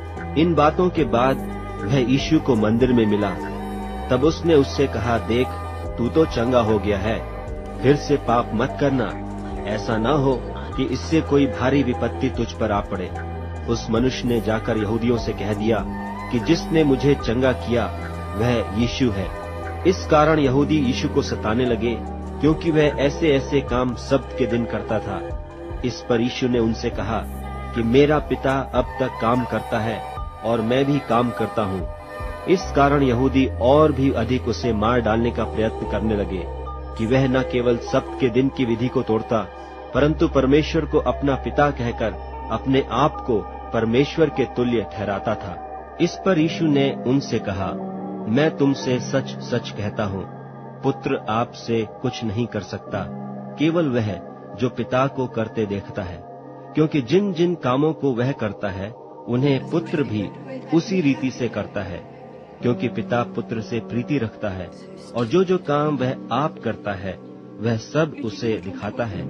इन बातों के बाद वह यीशु को मंदिर में मिला। तब उसने उससे कहा, देख, तू तो चंगा हो गया है, फिर से पाप मत करना, ऐसा न हो कि इससे कोई भारी विपत्ति तुझ पर आ पड़े। उस मनुष्य ने जाकर यहूदियों से कह दिया कि जिसने मुझे चंगा किया वह यीशु है। इस कारण यहूदी यीशु को सताने लगे, क्योंकि वह ऐसे ऐसे काम सब्त के दिन करता था। इस पर यीशु ने उनसे कहा कि मेरा पिता अब तक काम करता है और मैं भी काम करता हूँ। इस कारण यहूदी और भी अधिक उसे मार डालने का प्रयत्न करने लगे कि वह न केवल सब्त के दिन की विधि को तोड़ता, परंतु परमेश्वर को अपना पिता कहकर अपने आप को परमेश्वर के तुल्य ठहराता था। इस पर यीशु ने उनसे कहा, मैं तुमसे सच सच कहता हूँ, पुत्र आपसे कुछ नहीं कर सकता, केवल वह जो पिता को करते देखता है। क्योंकि जिन जिन कामों को वह करता है उन्हें पुत्र भी उसी रीति से करता है, क्योंकि पिता पुत्र से प्रीति रखता है, और जो जो काम वह आप करता है वह सब उसे दिखाता है,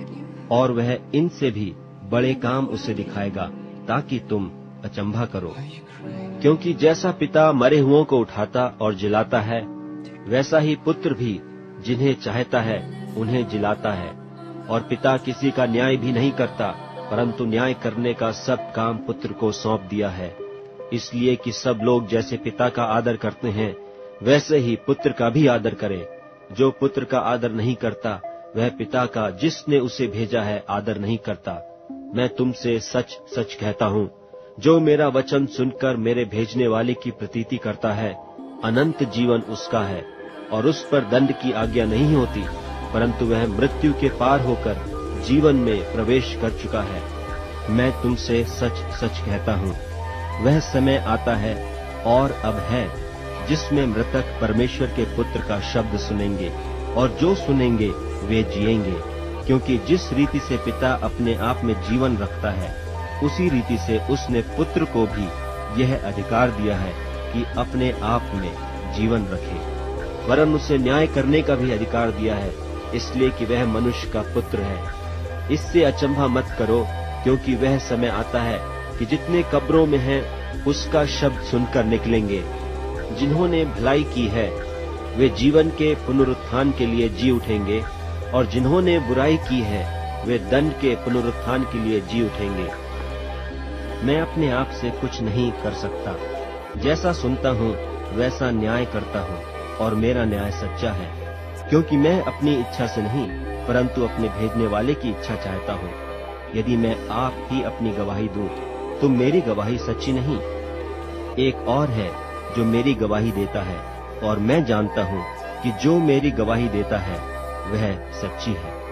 और वह इनसे भी बड़े काम उसे दिखाएगा, ताकि तुम अचंभा करो। क्योंकि जैसा पिता मरे हुओं को उठाता और जिलाता है, वैसा ही पुत्र भी जिन्हें चाहता है उन्हें जिलाता है। और पिता किसी का न्याय भी नहीं करता, परंतु न्याय करने का सब काम पुत्र को सौंप दिया है, इसलिए कि सब लोग जैसे पिता का आदर करते हैं वैसे ही पुत्र का भी आदर करे। जो पुत्र का आदर नहीं करता वह पिता का जिसने उसे भेजा है आदर नहीं करता। मैं तुमसे सच सच कहता हूँ, जो मेरा वचन सुनकर मेरे भेजने वाले की प्रतीति करता है, अनंत जीवन उसका है, और उस पर दंड की आज्ञा नहीं होती, परंतु वह मृत्यु के पार होकर जीवन में प्रवेश कर चुका है। मैं तुमसे सच सच कहता हूँ, वह समय आता है और अब है जिसमें मृतक परमेश्वर के पुत्र का शब्द सुनेंगे, और जो सुनेंगे वे जिएंगे। क्योंकि जिस रीति से पिता अपने आप में जीवन रखता है, उसी रीति से उसने पुत्र को भी यह अधिकार दिया है कि अपने आप में जीवन रखे, वरन उसे न्याय करने का भी अधिकार दिया है, इसलिए कि वह मनुष्य का पुत्र है। इससे अचंभा मत करो, क्योंकि वह समय आता है कि जितने कब्रों में हैं उसका शब्द सुनकर निकलेंगे। जिन्होंने भलाई की है वे जीवन के पुनरुत्थान के लिए जी उठेंगे, और जिन्होंने बुराई की है वे दंड के पुनरुत्थान के लिए जी उठेंगे। मैं अपने आप से कुछ नहीं कर सकता, जैसा सुनता हूँ वैसा न्याय करता हूँ, और मेरा न्याय सच्चा है, क्योंकि मैं अपनी इच्छा से नहीं परंतु अपने भेजने वाले की इच्छा चाहता हूँ। यदि मैं आप ही अपनी गवाही दूं तो मेरी गवाही सच्ची नहीं। एक और है जो मेरी गवाही देता है, और मैं जानता हूँ कि जो मेरी गवाही देता है वह सच्ची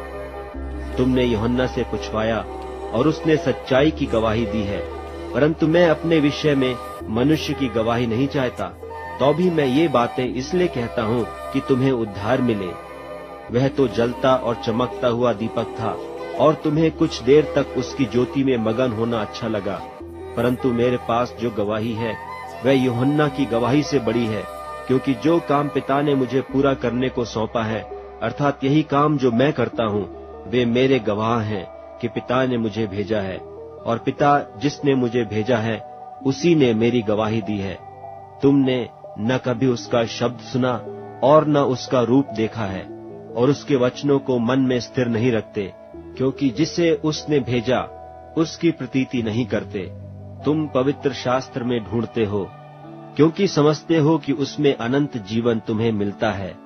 है। तुमने यूहन्ना से पूछवाया और उसने सच्चाई की गवाही दी है, परंतु मैं अपने विषय में मनुष्य की गवाही नहीं चाहता। तो भी मैं ये बातें इसलिए कहता हूँ कि तुम्हें उद्धार मिले। वह तो जलता और चमकता हुआ दीपक था, और तुम्हें कुछ देर तक उसकी ज्योति में मगन होना अच्छा लगा, परंतु मेरे पास जो गवाही है वह यूहन्ना की गवाही से बड़ी है, क्योंकि जो काम पिता ने मुझे पूरा करने को सौंपा है, अर्थात यही काम जो मैं करता हूँ, वे मेरे गवाह हैं कि पिता ने मुझे भेजा है, और पिता जिसने मुझे भेजा है उसी ने मेरी गवाही दी है। तुमने न कभी उसका शब्द सुना और न उसका रूप देखा है, और उसके वचनों को मन में स्थिर नहीं रखते, क्योंकि जिसे उसने भेजा उसकी प्रतीति नहीं करते। तुम पवित्र शास्त्र में ढूंढते हो, क्योंकि समझते हो कि उसमें अनंत जीवन तुम्हें मिलता है,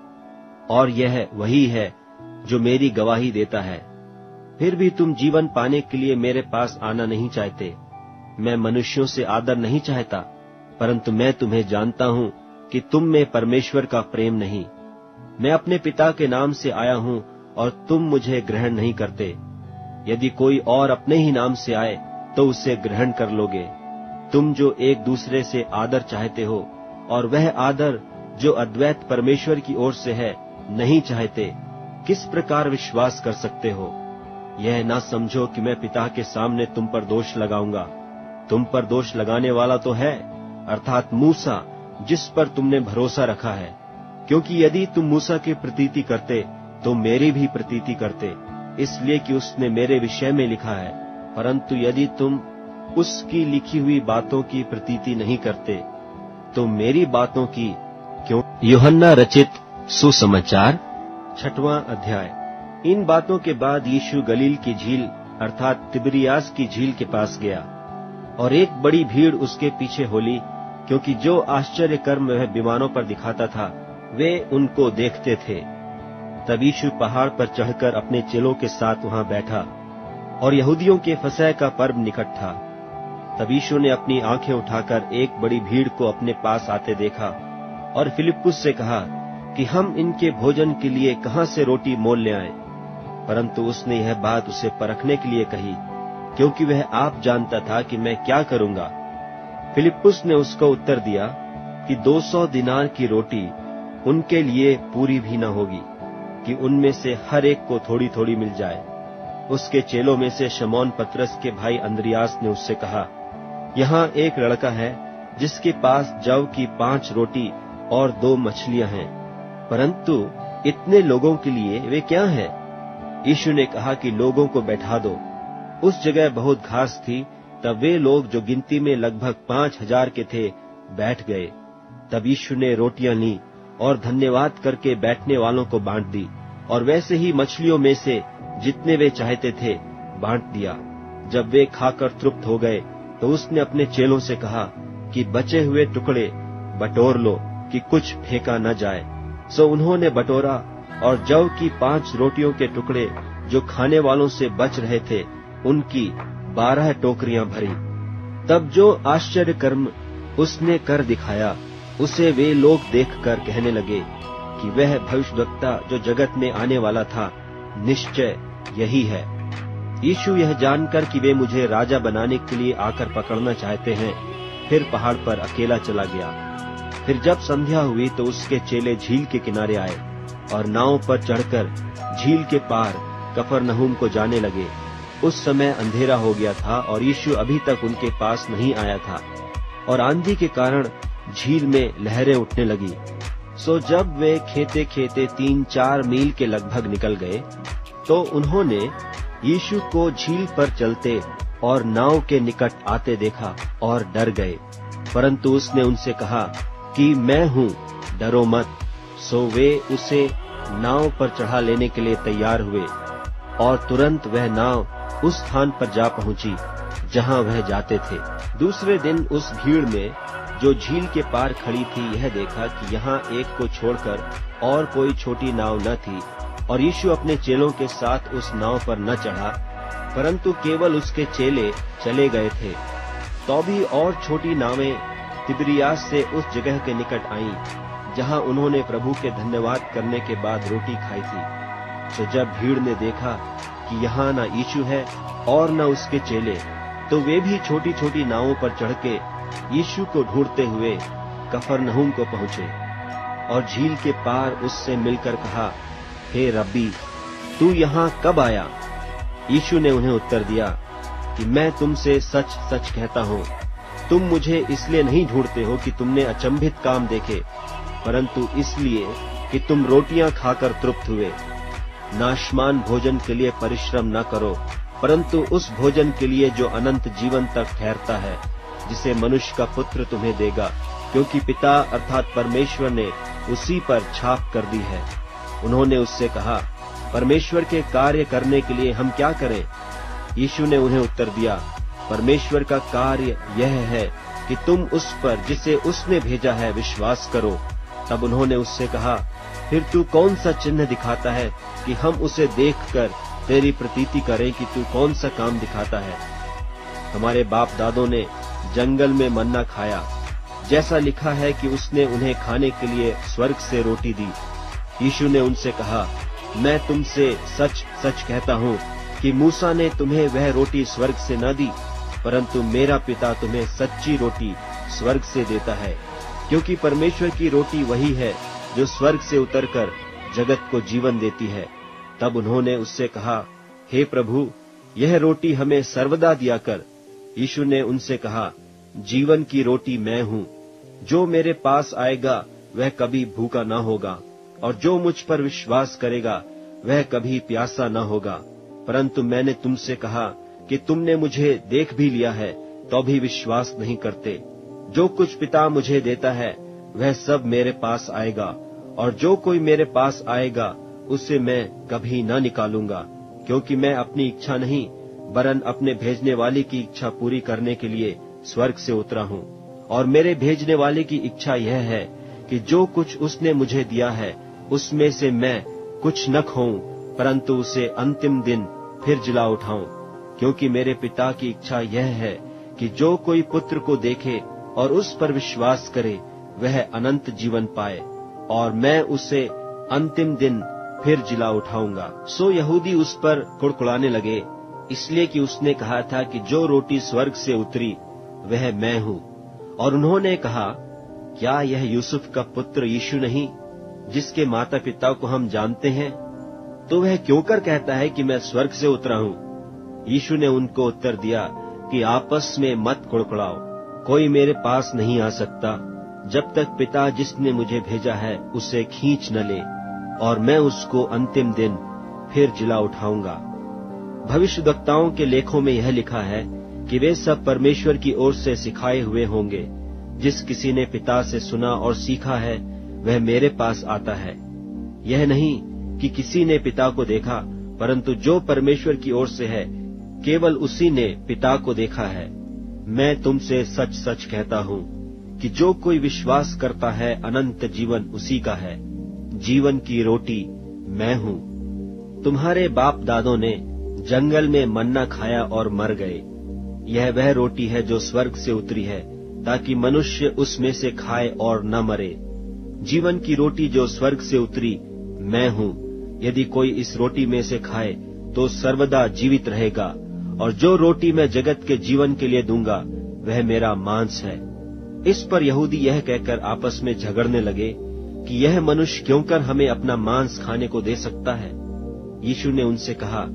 और यह वही है जो मेरी गवाही देता है। फिर भी तुम जीवन पाने के लिए मेरे पास आना नहीं चाहते। मैं मनुष्यों से आदर नहीं चाहता, परंतु मैं तुम्हें जानता हूँ कि तुम में परमेश्वर का प्रेम नहीं। मैं अपने पिता के नाम से आया हूँ और तुम मुझे ग्रहण नहीं करते। यदि कोई और अपने ही नाम से आए तो उसे ग्रहण कर लोगे। तुम जो एक दूसरे से आदर चाहते हो, और वह आदर जो अद्वैत परमेश्वर की ओर से है, नहीं चाहते, किस प्रकार विश्वास कर सकते हो? यह ना समझो कि मैं पिता के सामने तुम पर दोष लगाऊंगा। तुम पर दोष लगाने वाला तो है, अर्थात मूसा, जिस पर तुमने भरोसा रखा है। क्योंकि यदि तुम मूसा की प्रतीति करते तो मेरी भी प्रतीति करते, इसलिए कि उसने मेरे विषय में लिखा है। परंतु यदि तुम उसकी लिखी हुई बातों की प्रतीति नहीं करते तो मेरी बातों की क्यों? यूहन्ना रचित सुसमाचार छठवां अध्याय। इन बातों के बाद यीशु गलील की झील अर्थात तिबिरियास की झील के पास गया, और एक बड़ी भीड़ उसके पीछे होली, क्योंकि जो आश्चर्य कर्म वह बीमारों पर दिखाता था वे उनको देखते थे। तब यीशु पहाड़ पर चढ़कर अपने चेलों के साथ वहां बैठा, और यहूदियों के फसह का पर्व निकट था। तब यीशु ने अपनी आंखें उठाकर एक बड़ी भीड़ को अपने पास आते देखा, और फिलिप्पुस से कहा कि हम इनके भोजन के लिए कहां से रोटी मोल ले आएं? परंतु उसने यह बात उसे परखने के लिए कही, क्योंकि वह आप जानता था कि मैं क्या करूंगा। फिलिप्पुस ने उसको उत्तर दिया कि दो सौ दिनार की रोटी उनके लिए पूरी भी न होगी, कि उनमें से हर एक को थोड़ी थोड़ी मिल जाए। उसके चेलों में से शमौन पतरस के भाई अंद्रियास ने उससे कहा, यहाँ एक लड़का है जिसके पास जव की पांच रोटी और दो मछलियां हैं, परंतु इतने लोगों के लिए वे क्या हैं? यीशु ने कहा कि लोगों को बैठा दो। उस जगह बहुत घास थी। तब वे लोग जो गिनती में लगभग पांच हजार के थे बैठ गए। तब यीशु ने रोटियां ली और धन्यवाद करके बैठने वालों को बांट दी, और वैसे ही मछलियों में से जितने वे चाहते थे बांट दिया। जब वे खाकर तृप्त हो गए तो उसने अपने चेलों से कहा कि बचे हुए टुकड़े बटोर लो, कि कुछ फेंका न जाए। सो उन्होंने बटोरा, और जव की पांच रोटियों के टुकड़े जो खाने वालों से बच रहे थे उनकी बारह टोकरियां भरी। तब जो आश्चर्य कर्म उसने कर दिखाया उसे वे लोग देखकर कहने लगे कि वह भविष्यद्वक्ता जो जगत में आने वाला था निश्चय यही है। यीशु यह जानकर कि वे मुझे राजा बनाने के लिए आकर पकड़ना चाहते हैं, फिर पहाड़ पर अकेला चला गया। फिर जब संध्या हुई तो उसके चेले झील के किनारे आए और नाव पर चढ़कर झील के पार कफरनहूम को जाने लगे। उस समय अंधेरा हो गया था और यीशु अभी तक उनके पास नहीं आया था और आंधी के कारण झील में लहरें उठने लगी। सो जब वे खेते खेते तीन चार मील के लगभग निकल गए तो उन्होंने यीशु को झील पर चलते और नाव के निकट आते देखा और डर गए। परंतु उसने उनसे कहा कि मैं हूँ, डरो मत। सो वे उसे नाव पर चढ़ा लेने के लिए तैयार हुए और तुरंत वह नाव उस स्थान पर जा पहुंची जहां वह जाते थे। दूसरे दिन उस भीड़ में जो झील के पार खड़ी थी यह देखा कि यहाँ एक को छोड़कर और कोई छोटी नाव न थी और यीशु अपने चेलों के साथ उस नाव पर न चढ़ा, परंतु केवल उसके चेले चले गए थे। तो भी और छोटी नावें तिबिरियास से उस जगह के निकट आईं जहां उन्होंने प्रभु के धन्यवाद करने के बाद रोटी खाई थी। तो जब भीड़ ने देखा कि यहाँ न यीशु है और न उसके चेले, तो वे भी छोटी छोटी नावों पर चढ़ के यीशु को ढूंढते हुए कफरनहूम को पहुंचे और झील के पार उससे मिलकर कहा, हे रब्बी, तू यहाँ कब आया? यीशु ने उन्हें उत्तर दिया कि मैं तुमसे सच सच कहता हूँ, तुम मुझे इसलिए नहीं ढूंढते हो कि तुमने अचंभित काम देखे, परंतु इसलिए कि तुम रोटियां खाकर तृप्त हुए। नाशमान भोजन के लिए परिश्रम न करो, परंतु उस भोजन के लिए जो अनंत जीवन तक ठहरता है, जिसे मनुष्य का पुत्र तुम्हें देगा, क्योंकि पिता अर्थात परमेश्वर ने उसी पर छाप कर दी है। उन्होंने उससे कहा, परमेश्वर के कार्य करने के लिए हम क्या करें? यीशु ने उन्हें उत्तर दिया, परमेश्वर का कार्य यह है कि तुम उस पर जिसे उसने भेजा है विश्वास करो। तब उन्होंने उससे कहा, फिर तू कौन सा चिन्ह दिखाता है कि हम उसे देखकर तेरी प्रतीति करें कि तू कौन सा काम दिखाता है? हमारे बाप दादों ने जंगल में मन्ना खाया, जैसा लिखा है कि उसने उन्हें खाने के लिए स्वर्ग से रोटी दी। यीशु ने उनसे कहा, मैं तुमसे सच सच कहता हूँ कि मूसा ने तुम्हें वह रोटी स्वर्ग से न दी, परंतु मेरा पिता तुम्हें सच्ची रोटी स्वर्ग से देता है, क्योंकि परमेश्वर की रोटी वही है जो स्वर्ग से उतरकर जगत को जीवन देती है। तब उन्होंने उससे कहा, हे प्रभु, यह रोटी हमें सर्वदा दिया कर। यीशु ने उनसे कहा, जीवन की रोटी मैं हूँ, जो मेरे पास आएगा वह कभी भूखा न होगा, और जो मुझ पर विश्वास करेगा वह कभी प्यासा न होगा। परंतु मैंने तुमसे कहा कि तुमने मुझे देख भी लिया है तो भी विश्वास नहीं करते। जो कुछ पिता मुझे देता है वह सब मेरे पास आएगा, और जो कोई मेरे पास आएगा उसे मैं कभी न निकालूंगा, क्योंकि मैं अपनी इच्छा नहीं वरन अपने भेजने वाले की इच्छा पूरी करने के लिए स्वर्ग से उतरा हूँ। और मेरे भेजने वाले की इच्छा यह है कि जो कुछ उसने मुझे दिया है उसमें से मैं कुछ न खोऊं, परंतु उसे अंतिम दिन फिर जिला उठाऊं। क्योंकि मेरे पिता की इच्छा यह है कि जो कोई पुत्र को देखे और उस पर विश्वास करे वह अनंत जीवन पाए, और मैं उसे अंतिम दिन फिर जिला उठाऊंगा। सो यहूदी उस पर कुड़कुड़ाने लगे, इसलिए कि उसने कहा था कि जो रोटी स्वर्ग से उतरी वह मैं हूँ। और उन्होंने कहा, क्या यह यूसुफ का पुत्र यीशु नहीं, जिसके माता पिता को हम जानते हैं? तो वह क्यों कर कहता है कि मैं स्वर्ग से उतरा हूँ? यीशु ने उनको उत्तर दिया कि आपस में मत कुड़कुड़ाओ। कोई मेरे पास नहीं आ सकता जब तक पिता जिसने मुझे भेजा है उसे खींच न ले, और मैं उसको अंतिम दिन फिर जिला उठाऊंगा। भविष्यद्वक्ताओं के लेखों में यह लिखा है कि वे सब परमेश्वर की ओर से सिखाए हुए होंगे। जिस किसी ने पिता से सुना और सीखा है वह मेरे पास आता है। यह नहीं कि किसी ने पिता को देखा, परंतु जो परमेश्वर की ओर से है केवल उसी ने पिता को देखा है। मैं तुमसे सच सच कहता हूँ कि जो कोई विश्वास करता है अनंत जीवन उसी का है। जीवन की रोटी मैं हूँ। तुम्हारे बाप दादों ने जंगल में मन्ना खाया और मर गए। यह वह रोटी है जो स्वर्ग से उतरी है, ताकि मनुष्य उसमें से खाए और न मरे। जीवन की रोटी जो स्वर्ग से उतरी मैं हूँ। यदि कोई इस रोटी में से खाए तो सर्वदा जीवित रहेगा, और जो रोटी मैं जगत के जीवन के लिए दूंगा वह मेरा मांस है। इस पर यहूदी यह कहकर आपस में झगड़ने लगे कि यह मनुष्य क्यों कर हमें अपना मांस खाने को दे सकता है। यीशु ने उनसे कहा,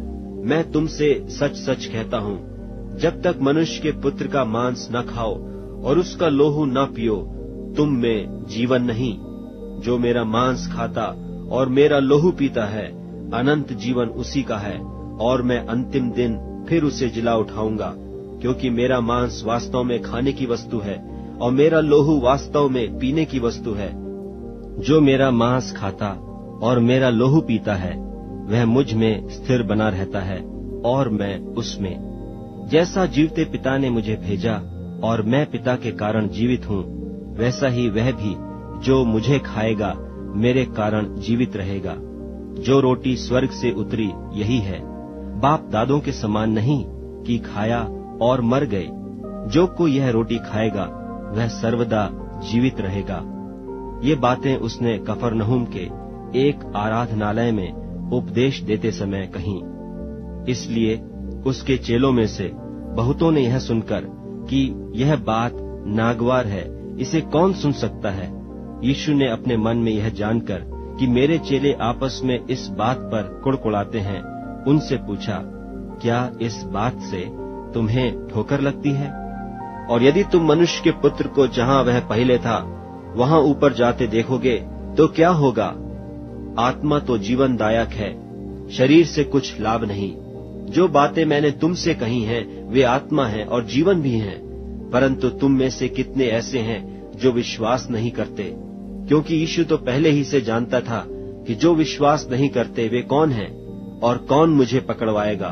मैं तुमसे सच सच कहता हूँ, जब तक मनुष्य के पुत्र का मांस न खाओ और उसका लोहू न पियो, तुम में जीवन नहीं। जो मेरा मांस खाता और मेरा लोहू पीता है, अनंत जीवन उसी का है, और मैं अंतिम दिन फिर उसे जिला उठाऊंगा। क्योंकि मेरा मांस वास्तव में खाने की वस्तु है और मेरा लोहू वास्तव में पीने की वस्तु है। जो मेरा मांस खाता और मेरा लोहू पीता है, वह मुझ में स्थिर बना रहता है और मैं उसमें। जैसा जीवते पिता ने मुझे भेजा और मैं पिता के कारण जीवित हूँ, वैसा ही वह भी जो मुझे खाएगा मेरे कारण जीवित रहेगा। जो रोटी स्वर्ग से उतरी यही है, बाप दादों के समान नहीं कि खाया और मर गए। जो कोई यह रोटी खाएगा वह सर्वदा जीवित रहेगा। ये बातें उसने कफरनहूम के एक आराधनालय में उपदेश देते समय कहीं। इसलिए उसके चेलों में से बहुतों ने यह सुनकर कि यह बात नागवार है, इसे कौन सुन सकता है, यीशु ने अपने मन में यह जानकर कि मेरे चेले आपस में इस बात पर कुड़कुड़ाते हैं, उनसे पूछा, क्या इस बात से तुम्हें ठोकर लगती है? और यदि तुम मनुष्य के पुत्र को जहां वह पहले था वहां ऊपर जाते देखोगे तो क्या होगा? आत्मा तो जीवनदायक है, शरीर से कुछ लाभ नहीं। जो बातें मैंने तुमसे कही हैं वे आत्मा हैं और जीवन भी हैं, परंतु तुम में से कितने ऐसे हैं जो विश्वास नहीं करते? क्योंकि यीशु तो पहले ही से जानता था कि जो विश्वास नहीं करते वे कौन हैं और कौन मुझे पकड़वाएगा।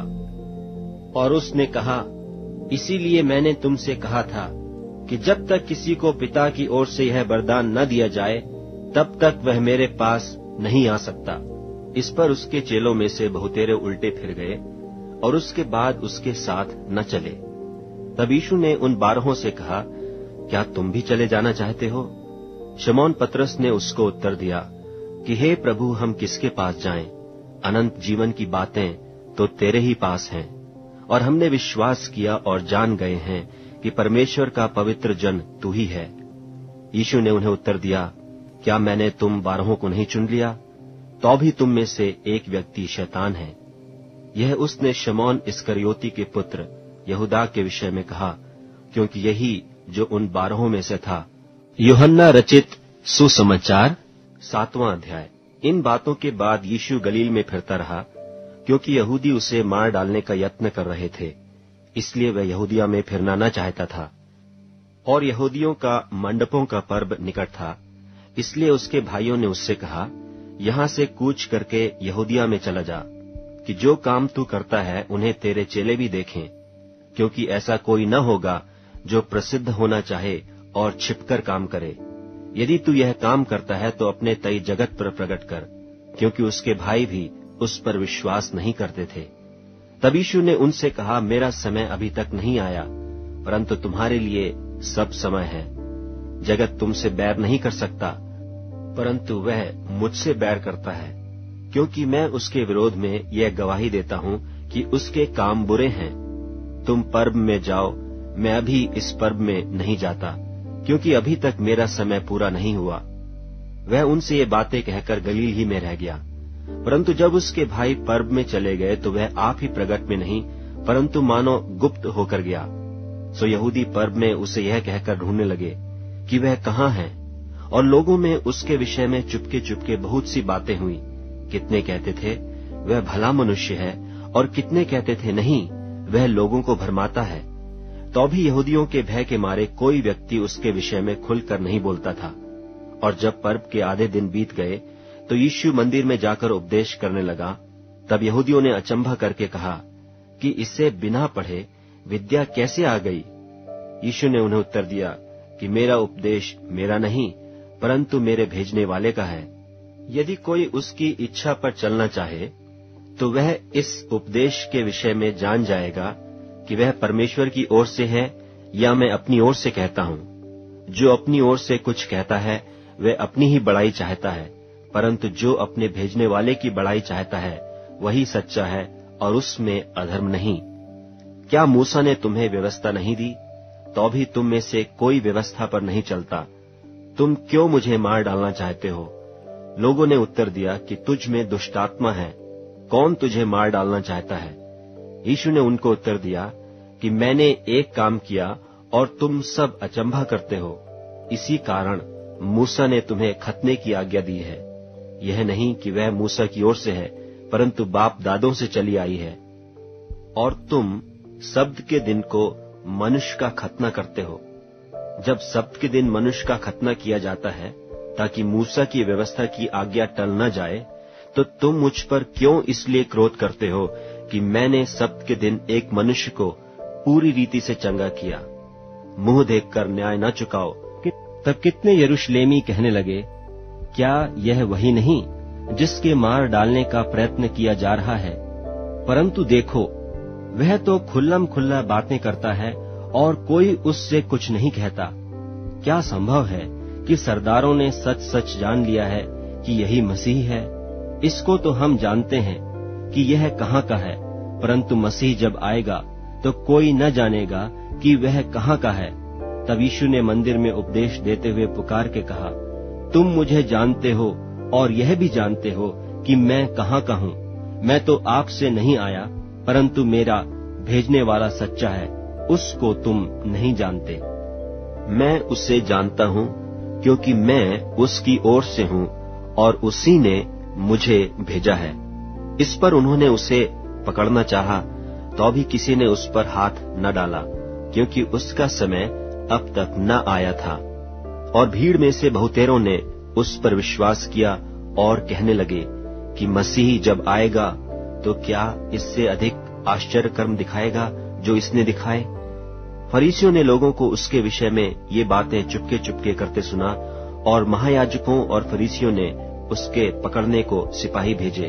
और उसने कहा, इसीलिए मैंने तुमसे कहा था कि जब तक किसी को पिता की ओर से यह वरदान न दिया जाए, तब तक वह मेरे पास नहीं आ सकता। इस पर उसके चेलों में से बहुतेरे उल्टे फिर गए और उसके बाद उसके साथ न चले। तब यीशु ने उन बारहों से कहा, क्या तुम भी चले जाना चाहते हो? शमौन पतरस ने उसको उत्तर दिया कि हे प्रभु, हम किसके पास जाएं? अनंत जीवन की बातें तो तेरे ही पास हैं, और हमने विश्वास किया और जान गए हैं कि परमेश्वर का पवित्र जन तू ही है। यीशु ने उन्हें उत्तर दिया, क्या मैंने तुम बारहों को नहीं चुन लिया? तो भी तुम में से एक व्यक्ति शैतान है। यह उसने शमौन इस्करियोती के पुत्र यहूदा के विषय में कहा, क्योंकि यही जो उन बारहों में से था। यूहन्ना रचित सुसमाचार सातवां अध्याय। इन बातों के बाद यीशु गलील में फिरता रहा, क्योंकि यहूदी उसे मार डालने का यत्न कर रहे थे, इसलिए वह यहूदिया में फिरना न चाहता था। और यहूदियों का मंडपों का पर्व निकट था, इसलिए उसके भाइयों ने उससे कहा, यहाँ से कूच करके यहूदिया में चला जा, कि जो काम तू करता है उन्हें तेरे चेले भी देखें। क्योंकि ऐसा कोई न होगा जो प्रसिद्ध होना चाहे और छिपकर काम करे। यदि तू यह काम करता है तो अपने तय जगत पर प्रकट कर, क्योंकि उसके भाई भी उस पर विश्वास नहीं करते थे। तब यीशु ने उनसे कहा, मेरा समय अभी तक नहीं आया, परंतु तुम्हारे लिए सब समय है। जगत तुमसे बैर नहीं कर सकता, परंतु वह मुझसे बैर करता है, क्योंकि मैं उसके विरोध में यह गवाही देता हूँ कि उसके काम बुरे हैं। तुम पर्व में जाओ, मैं अभी इस पर्व में नहीं जाता, क्योंकि अभी तक मेरा समय पूरा नहीं हुआ। वह उनसे ये बातें कहकर गलील ही में रह गया। परंतु जब उसके भाई पर्व में चले गए तो वह आप ही प्रगट में नहीं, परंतु मानो गुप्त होकर गया। सो यहूदी पर्व में उसे यह कहकर ढूंढने लगे कि वह कहाँ है, और लोगों में उसके विषय में चुपके चुपके बहुत सी बातें हुई। कितने कहते थे वह भला मनुष्य है, और कितने कहते थे नहीं, वह लोगों को भरमाता है। तो भी यहूदियों के भय के मारे कोई व्यक्ति उसके विषय में खुलकर नहीं बोलता था। और जब पर्व के आधे दिन बीत गए तो यीशु मंदिर में जाकर उपदेश करने लगा। तब यहूदियों ने अचंभा करके कहा कि इससे बिना पढ़े विद्या कैसे आ गई? यीशु ने उन्हें उत्तर दिया कि मेरा उपदेश मेरा नहीं, परंतु मेरे भेजने वाले का है। यदि कोई उसकी इच्छा पर चलना चाहे तो वह इस उपदेश के विषय में जान जाएगा कि वह परमेश्वर की ओर से है या मैं अपनी ओर से कहता हूँ। जो अपनी ओर से कुछ कहता है वह अपनी ही बड़ाई चाहता है, परंतु जो अपने भेजने वाले की बड़ाई चाहता है वही सच्चा है और उसमें अधर्म नहीं। क्या मूसा ने तुम्हें व्यवस्था नहीं दी? तो भी तुम में से कोई व्यवस्था पर नहीं चलता। तुम क्यों मुझे मार डालना चाहते हो? लोगों ने उत्तर दिया कि तुझ में दुष्टात्मा है, कौन तुझे मार डालना चाहता है? यीशु ने उनको उत्तर दिया कि मैंने एक काम किया और तुम सब अचंभा करते हो। इसी कारण मूसा ने तुम्हें खतने की आज्ञा दी है। यह नहीं कि वह मूसा की ओर से है, परंतु बाप दादों से चली आई है। और तुम सब्त के दिन को मनुष्य का खतना करते हो। जब सब्त के दिन मनुष्य का खतना किया जाता है ताकि मूसा की व्यवस्था की आज्ञा टल न जाए, तो तुम मुझ पर क्यों इसलिए क्रोध करते हो कि मैंने सब्त के दिन एक मनुष्य को पूरी रीति से चंगा किया। मुंह देखकर न्याय न चुकाओ। तब कितने यरूशलेमी कहने लगे, क्या यह वही नहीं जिसके मार डालने का प्रयत्न किया जा रहा है? परंतु देखो, वह तो खुल्लम खुल्ला बातें करता है और कोई उससे कुछ नहीं कहता। क्या संभव है कि सरदारों ने सच सच जान लिया है कि यही मसीह है? इसको तो हम जानते हैं कि यह कहाँ का है, परंतु मसीह जब आएगा तो कोई न जानेगा कि वह कहाँ का है। तब यीशु ने मंदिर में उपदेश देते हुए पुकार के कहा, तुम मुझे जानते हो और यह भी जानते हो कि मैं कहाँ का हूँ। मैं तो आपसे नहीं आया, परंतु मेरा भेजने वाला सच्चा है, उसको तुम नहीं जानते। मैं उसे जानता हूँ क्योंकि मैं उसकी ओर से हूँ और उसी ने मुझे भेजा है। इस पर उन्होंने उसे पकड़ना चाहा, तो भी किसी ने उस पर हाथ न डाला, क्योंकि उसका समय अब तक न आया था। और भीड़ में से बहुतेरों ने उस पर विश्वास किया और कहने लगे कि मसीह जब आएगा तो क्या इससे अधिक आश्चर्य कर्म दिखाएगा जो इसने दिखाए। फरीसियों ने लोगों को उसके विषय में ये बातें चुपके चुपके करते सुना, और महायाजकों और फरीसियों ने उसके पकड़ने को सिपाही भेजे।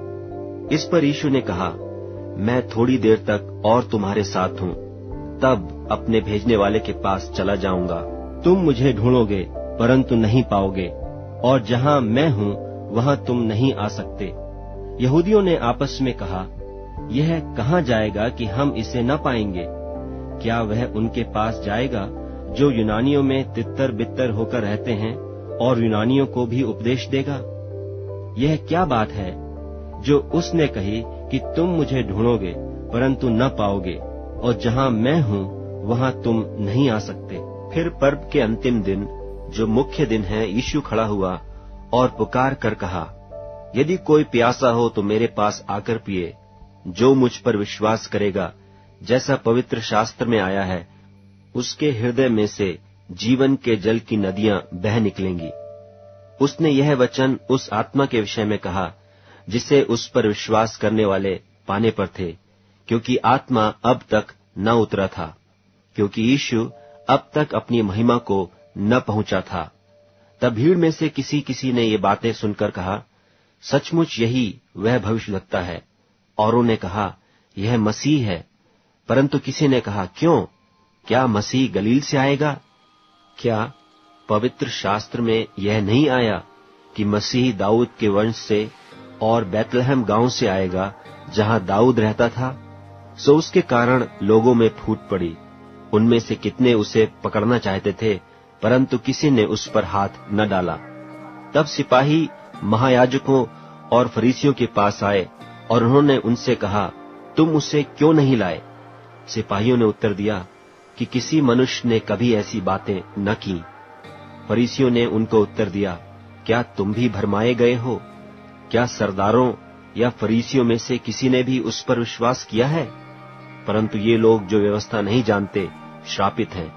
इस पर यीशु ने कहा, मैं थोड़ी देर तक और तुम्हारे साथ हूँ, तब अपने भेजने वाले के पास चला जाऊंगा। तुम मुझे ढूंढोगे परंतु नहीं पाओगे, और जहाँ मैं हूँ वहाँ तुम नहीं आ सकते। यहूदियों ने आपस में कहा, यह कहाँ जाएगा कि हम इसे न पाएंगे? क्या वह उनके पास जाएगा जो यूनानियों में तितर बितर होकर रहते हैं और यूनानियों को भी उपदेश देगा? यह क्या बात है जो उसने कही कि तुम मुझे ढूंढोगे परंतु न पाओगे, और जहाँ मैं हूँ वहाँ तुम नहीं आ सकते। फिर पर्व के अंतिम दिन, जो मुख्य दिन है, यीशु खड़ा हुआ और पुकार कर कहा, यदि कोई प्यासा हो तो मेरे पास आकर पिए। जो मुझ पर विश्वास करेगा, जैसा पवित्र शास्त्र में आया है, उसके हृदय में से जीवन के जल की नदियां बह निकलेंगी। उसने यह वचन उस आत्मा के विषय में कहा जिसे उस पर विश्वास करने वाले पाने पर थे, क्योंकि आत्मा अब तक न उतरा था, क्योंकि यीशु अब तक अपनी महिमा को न पहुंचा था। तब भीड़ में से किसी किसी ने ये बातें सुनकर कहा, सचमुच यही वह भविष्यद्वक्ता है। औरों ने कहा, यह मसीह है। परंतु किसी ने कहा, क्यों? क्या मसीह गलील से आएगा? क्या पवित्र शास्त्र में यह नहीं आया कि मसीह दाऊद के वंश से और बैतलहम गांव से आएगा, जहां दाऊद रहता था? सो उसके कारण लोगों में फूट पड़ी। उनमें से कितने उसे पकड़ना चाहते थे, परंतु किसी ने उस पर हाथ न डाला। तब सिपाही महायाजकों और फरीसियों के पास आए और उन्होंने उनसे कहा, तुम उसे क्यों नहीं लाए? सिपाहियों ने उत्तर दिया कि किसी मनुष्य ने कभी ऐसी बातें न की। फरीसियों ने उनको उत्तर दिया, क्या तुम भी भरमाए गए हो? क्या सरदारों या फरीसियों में से किसी ने भी उस पर विश्वास किया है? परंतु ये लोग जो व्यवस्था नहीं जानते श्रापित हैं।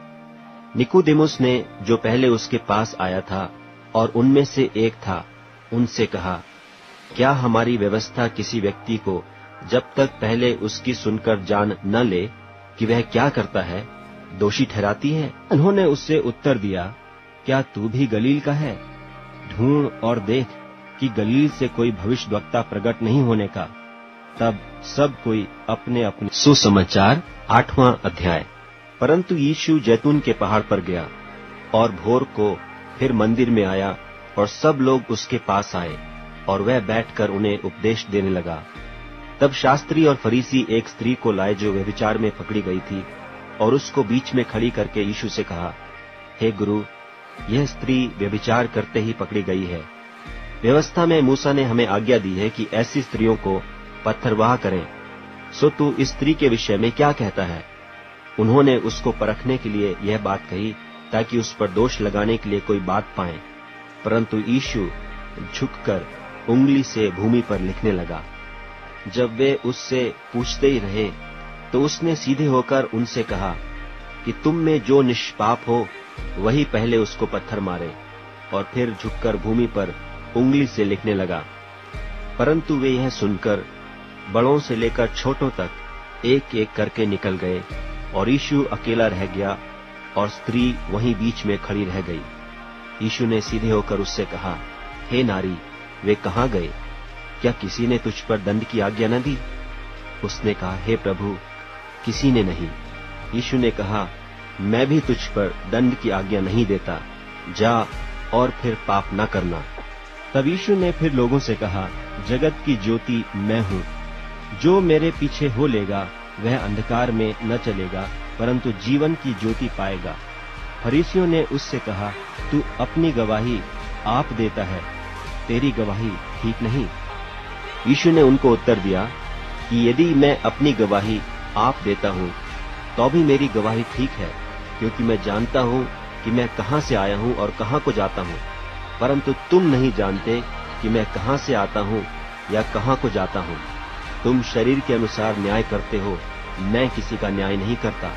निकोदेमुस ने, जो पहले उसके पास आया था और उनमें से एक था, उनसे कहा, क्या हमारी व्यवस्था किसी व्यक्ति को जब तक पहले उसकी सुनकर जान न ले कि वह क्या करता है, दोषी ठहराती है? उन्होंने उससे उत्तर दिया, क्या तू भी गलील का है? ढूंढ और देख कि गलील से कोई भविष्यद्वक्ता प्रकट नहीं होने का। तब सब कोई अपने अपने। सुसमाचार आठवां अध्याय। परंतु यीशु जैतून के पहाड़ पर गया और भोर को फिर मंदिर में आया, और सब लोग उसके पास आए, और वह बैठकर उन्हें उपदेश देने लगा। तब शास्त्री और फरीसी एक स्त्री को लाए जो व्यभिचार में पकड़ी गई थी, और उसको बीच में खड़ी करके यीशु से कहा, हे गुरु, यह स्त्री व्यभिचार करते ही पकड़ी गई है। व्यवस्था में मूसा ने हमें आज्ञा दी है कि ऐसी स्त्रियों को पत्थरवाह करें। सो तू इस स्त्री के विषय में क्या कहता है? उन्होंने उसको परखने के लिए यह बात कही ताकि उस पर दोष लगाने के लिए कोई बात पाएं। परंतु यीशु झुककर उंगली से भूमि पर लिखने लगा। जब वे उससे पूछते ही रहे तो उसने सीधे होकर उनसे कहा कि तुम में जो निष्पाप हो वही पहले उसको पत्थर मारे। और फिर झुककर भूमि पर उंगली से लिखने लगा। परंतु वे यह सुनकर बड़ों से लेकर छोटों तक एक एक करके निकल गए और यीशु अकेला रह गया और स्त्री वहीं बीच में खड़ी रह गई। यीशु ने सीधे होकर उससे कहा, हे नारी, वे कहाँ गए? क्या किसी ने तुझ पर दंड की आज्ञा न दी? उसने कहा, हे प्रभु, किसी ने नहीं। यीशु ने कहा, मैं भी तुझ पर दंड की आज्ञा नहीं देता, जा और फिर पाप न करना। तब यीशु ने फिर लोगों से कहा, जगत की ज्योति मैं हूँ। जो मेरे पीछे हो लेगा वह अंधकार में न चलेगा परंतु जीवन की ज्योति पाएगा। फरीसियों ने उससे कहा, तू अपनी गवाही आप देता है, तेरी गवाही ठीक नहीं। यीशु ने उनको उत्तर दिया कि यदि मैं अपनी गवाही आप देता हूँ तो भी मेरी गवाही ठीक है, क्योंकि मैं जानता हूँ कि मैं कहाँ से आया हूँ और कहाँ को जाता हूँ। परंतु तुम नहीं जानते कि मैं कहाँ से आता हूँ या कहाँ को जाता हूँ। तुम शरीर के अनुसार न्याय करते हो, मैं किसी का न्याय नहीं करता।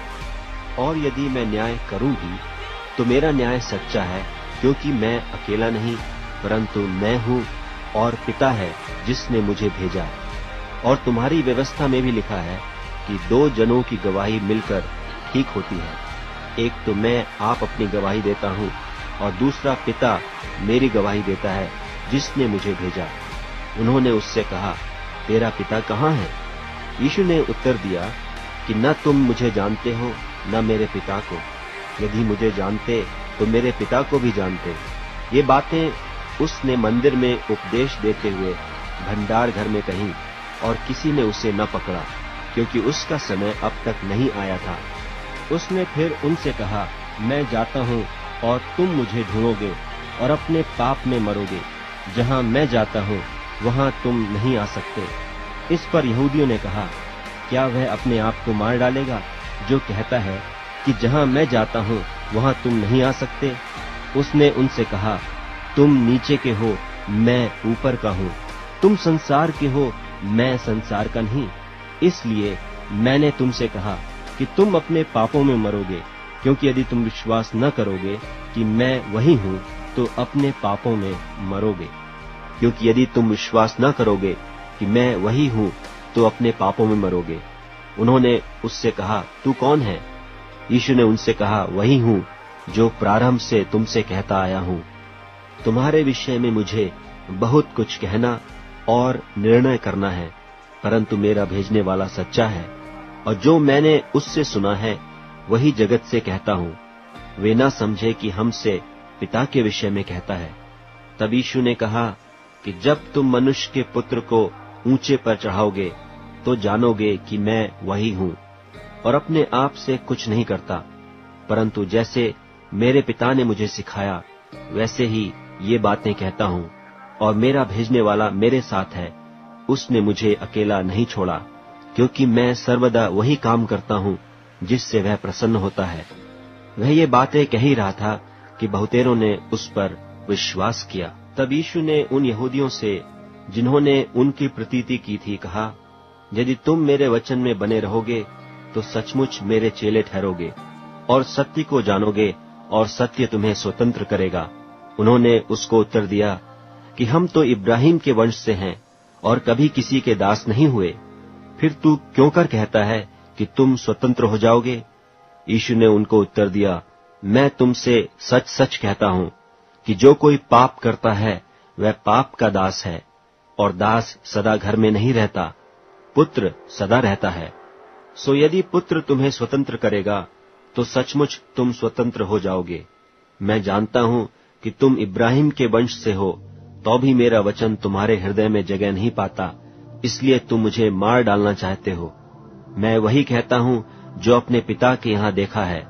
और यदि मैं न्याय करूँ भी तो मेरा न्याय सच्चा है, क्योंकि मैं अकेला नहीं परंतु मैं हूँ और पिता है जिसने मुझे भेजा। और तुम्हारी व्यवस्था में भी लिखा है कि दो जनों की गवाही मिलकर ठीक होती है। एक तो मैं आप अपनी गवाही देता हूँ और दूसरा पिता मेरी गवाही देता है जिसने मुझे भेजा। उन्होंने उससे कहा, तेरा पिता कहाँ है? यीशु ने उत्तर दिया कि न तुम मुझे जानते हो न मेरे पिता को। यदि मुझे जानते तो मेरे पिता को भी जानते। ये बातें उसने मंदिर में उपदेश देते हुए भंडार घर में कही और किसी ने उसे न पकड़ा, क्योंकि उसका समय अब तक नहीं आया था। उसने फिर उनसे कहा, मैं जाता हूँ और तुम मुझे ढूंढोगे और अपने पाप में मरोगे। जहाँ मैं जाता हूँ वहाँ तुम नहीं आ सकते। इस पर यहूदियों ने कहा, क्या वह अपने आप को मार डालेगा जो कहता है कि जहाँ मैं जाता हूँ वहाँ तुम नहीं आ सकते? उसने उनसे कहा, तुम नीचे के हो, मैं ऊपर का हूँ। तुम संसार के हो, मैं संसार का नहीं। इसलिए मैंने तुमसे कहा कि तुम अपने पापों में मरोगे, क्योंकि यदि तुम विश्वास न करोगे कि मैं वही हूँ तो अपने पापों में मरोगे। क्योंकि यदि तुम विश्वास न करोगे कि मैं वही हूँ तो अपने पापों में मरोगे। उन्होंने उससे कहा, तू कौन है? यीशु ने उनसे कहा, वही हूँ जो प्रारंभ से तुमसे कहता आया हूँ। तुम्हारे विषय में मुझे बहुत कुछ कहना और निर्णय करना है, परंतु मेरा भेजने वाला सच्चा है और जो मैंने उससे सुना है वही जगत से कहता हूँ। वे न समझे कि हमसे पिता के विषय में कहता है। तब यीशु ने कहा कि जब तुम मनुष्य के पुत्र को ऊंचे पर चढ़ाओगे तो जानोगे कि मैं वही हूँ और अपने आप से कुछ नहीं करता, परंतु जैसे मेरे पिता ने मुझे सिखाया वैसे ही ये बातें कहता हूँ। और मेरा भेजने वाला मेरे साथ है, उसने मुझे अकेला नहीं छोड़ा, क्योंकि मैं सर्वदा वही काम करता हूँ जिससे वह प्रसन्न होता है। वह ये बातें कह ही रहा था कि बहुतेरों ने उस पर विश्वास किया। तब यीशु ने उन यहूदियों से जिन्होंने उनकी प्रतीति की थी कहा, यदि तुम मेरे वचन में बने रहोगे तो सचमुच मेरे चेले ठहरोगे और सत्य को जानोगे और सत्य तुम्हें स्वतंत्र करेगा। उन्होंने उसको उत्तर दिया कि हम तो इब्राहिम के वंश से हैं और कभी किसी के दास नहीं हुए, फिर तू क्यों कर कहता है कि तुम स्वतंत्र हो जाओगे? यीशु ने उनको उत्तर दिया, मैं तुमसे सच सच कहता हूँ कि जो कोई पाप करता है वह पाप का दास है, और दास सदा घर में नहीं रहता, पुत्र सदा रहता है। सो यदि पुत्र तुम्हें स्वतंत्र करेगा तो सचमुच तुम स्वतंत्र हो जाओगे। मैं जानता हूँ कि तुम इब्राहिम के वंश से हो, तो भी मेरा वचन तुम्हारे हृदय में जगह नहीं पाता, इसलिए तुम मुझे मार डालना चाहते हो। मैं वही कहता हूँ जो अपने पिता के यहाँ देखा है,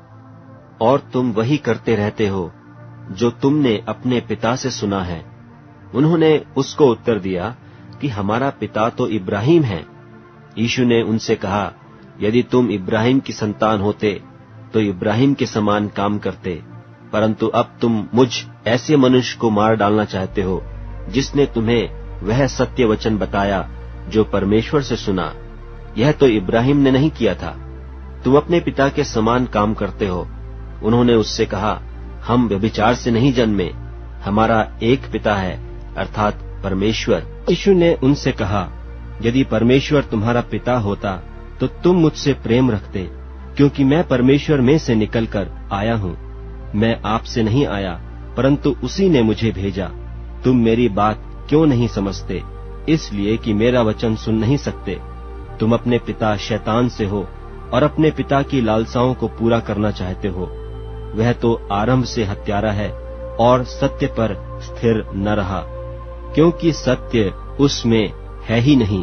और तुम वही करते रहते हो जो तुमने अपने पिता से सुना है। उन्होंने उसको उत्तर दिया कि हमारा पिता तो इब्राहिम है। यीशु ने उनसे कहा, यदि तुम इब्राहिम की संतान होते तो इब्राहिम के समान काम करते, परंतु अब तुम मुझ ऐसे मनुष्य को मार डालना चाहते हो जिसने तुम्हें वह सत्य वचन बताया जो परमेश्वर से सुना। यह तो इब्राहिम ने नहीं किया था। तुम अपने पिता के समान काम करते हो। उन्होंने उससे कहा, हम व्यभिचार से नहीं जन्मे, हमारा एक पिता है, अर्थात परमेश्वर। यीशु ने उनसे कहा, यदि परमेश्वर तुम्हारा पिता होता तो तुम मुझसे प्रेम रखते, क्योंकि मैं परमेश्वर में से निकलकर आया हूँ। मैं आपसे नहीं आया, परंतु उसी ने मुझे भेजा। तुम मेरी बात क्यों नहीं समझते? इसलिए कि मेरा वचन सुन नहीं सकते। तुम अपने पिता शैतान से हो और अपने पिता की लालसाओं को पूरा करना चाहते हो। वह तो आरंभ से हत्यारा है और सत्य पर स्थिर न रहा, क्योंकि सत्य उसमें है ही नहीं।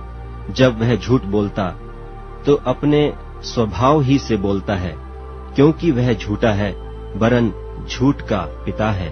जब वह झूठ बोलता तो अपने स्वभाव ही से बोलता है, क्योंकि वह झूठा है, वरन झूठ का पिता है।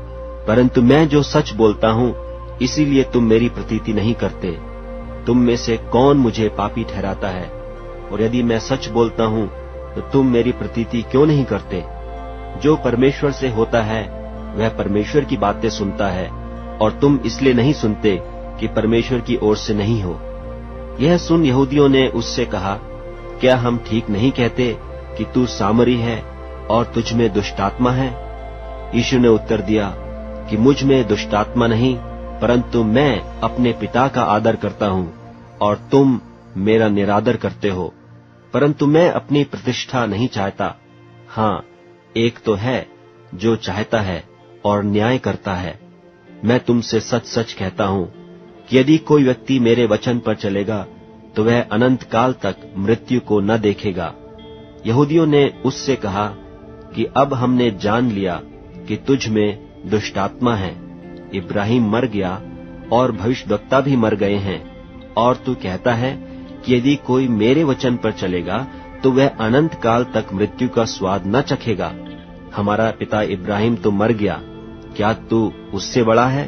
परंतु मैं जो सच बोलता हूँ, इसीलिए तुम मेरी प्रतीति नहीं करते। तुम में से कौन मुझे पापी ठहराता है? और यदि मैं सच बोलता हूँ तो तुम मेरी प्रतीति क्यों नहीं करते? जो परमेश्वर से होता है वह परमेश्वर की बातें सुनता है, और तुम इसलिए नहीं सुनते कि परमेश्वर की ओर से नहीं हो। यह सुन यहूदियों ने उससे कहा, क्या हम ठीक नहीं कहते कि तू सामरी है और तुझ में दुष्टात्मा है? यीशु ने उत्तर दिया कि मुझ में दुष्टात्मा नहीं, परंतु मैं अपने पिता का आदर करता हूँ और तुम मेरा निरादर करते हो। परंतु मैं अपनी प्रतिष्ठा नहीं चाहता। हाँ, एक तो है जो चाहता है और न्याय करता है। मैं तुमसे सच सच कहता हूँ कि यदि कोई व्यक्ति मेरे वचन पर चलेगा तो वह अनंत काल तक मृत्यु को न देखेगा। यहूदियों ने उससे कहा कि अब हमने जान लिया कि तुझ में दुष्टात्मा है। इब्राहिम मर गया और भविष्यद्वक्ता भी मर गए हैं, और तू कहता है कि यदि कोई मेरे वचन पर चलेगा तो वह अनंत काल तक मृत्यु का स्वाद न चखेगा। हमारा पिता इब्राहिम तो मर गया, क्या तू उससे बड़ा है?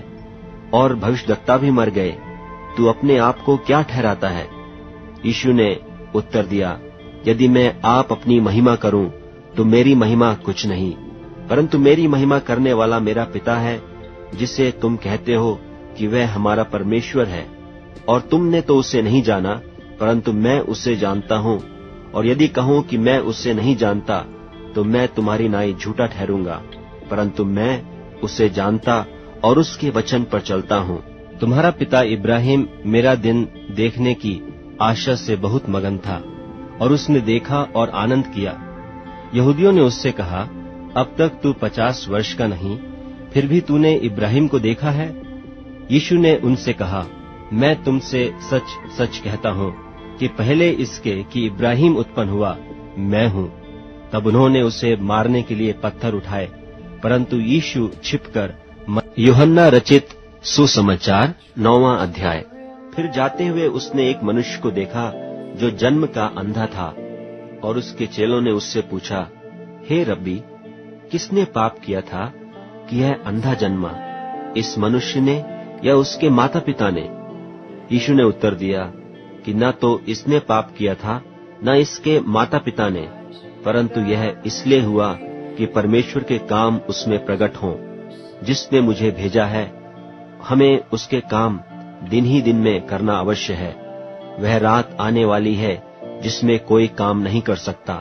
और भविष्यद्वक्ता भी मर गए, तू अपने आप को क्या ठहराता है? यीशु ने उत्तर दिया, यदि मैं आप अपनी महिमा करूं तो मेरी महिमा कुछ नहीं, परंतु मेरी महिमा करने वाला मेरा पिता है, जिसे तुम कहते हो कि वह हमारा परमेश्वर है। और तुमने तो उसे नहीं जाना, परंतु मैं उसे जानता हूँ। और यदि कहूँ कि मैं उसे नहीं जानता तो मैं तुम्हारी नाई झूठा ठहरूंगा, परंतु मैं उसे जानता और उसके वचन पर चलता हूँ। तुम्हारा पिता इब्राहिम मेरा दिन देखने की आशा से बहुत मगन था, और उसने देखा और आनंद किया। यहूदियों ने उससे कहा, अब तक तू पचास वर्ष का नहीं, फिर भी तूने इब्राहिम को देखा है? यीशु ने उनसे कहा, मैं तुमसे सच सच कहता हूँ कि पहले इसके कि इब्राहिम उत्पन्न हुआ मैं हूँ। तब उन्होंने उसे मारने के लिए पत्थर उठाए, परंतु यीशु छिपकर। यूहन्ना रचित सुसमाचार नौवां अध्याय। फिर जाते हुए उसने एक मनुष्य को देखा जो जन्म का अंधा था, और उसके चेलों ने उससे पूछा, हे रब्बी, किसने पाप किया था कि यह अंधा जन्मा, इस मनुष्य ने या उसके माता पिता ने? यीशु ने उत्तर दिया कि न तो इसने पाप किया था न इसके माता पिता ने, परंतु यह इसलिए हुआ कि परमेश्वर के काम उसमें प्रकट हों। जिसने मुझे भेजा है, हमें उसके काम दिन ही दिन में करना अवश्य है। वह रात आने वाली है जिसमें कोई काम नहीं कर सकता।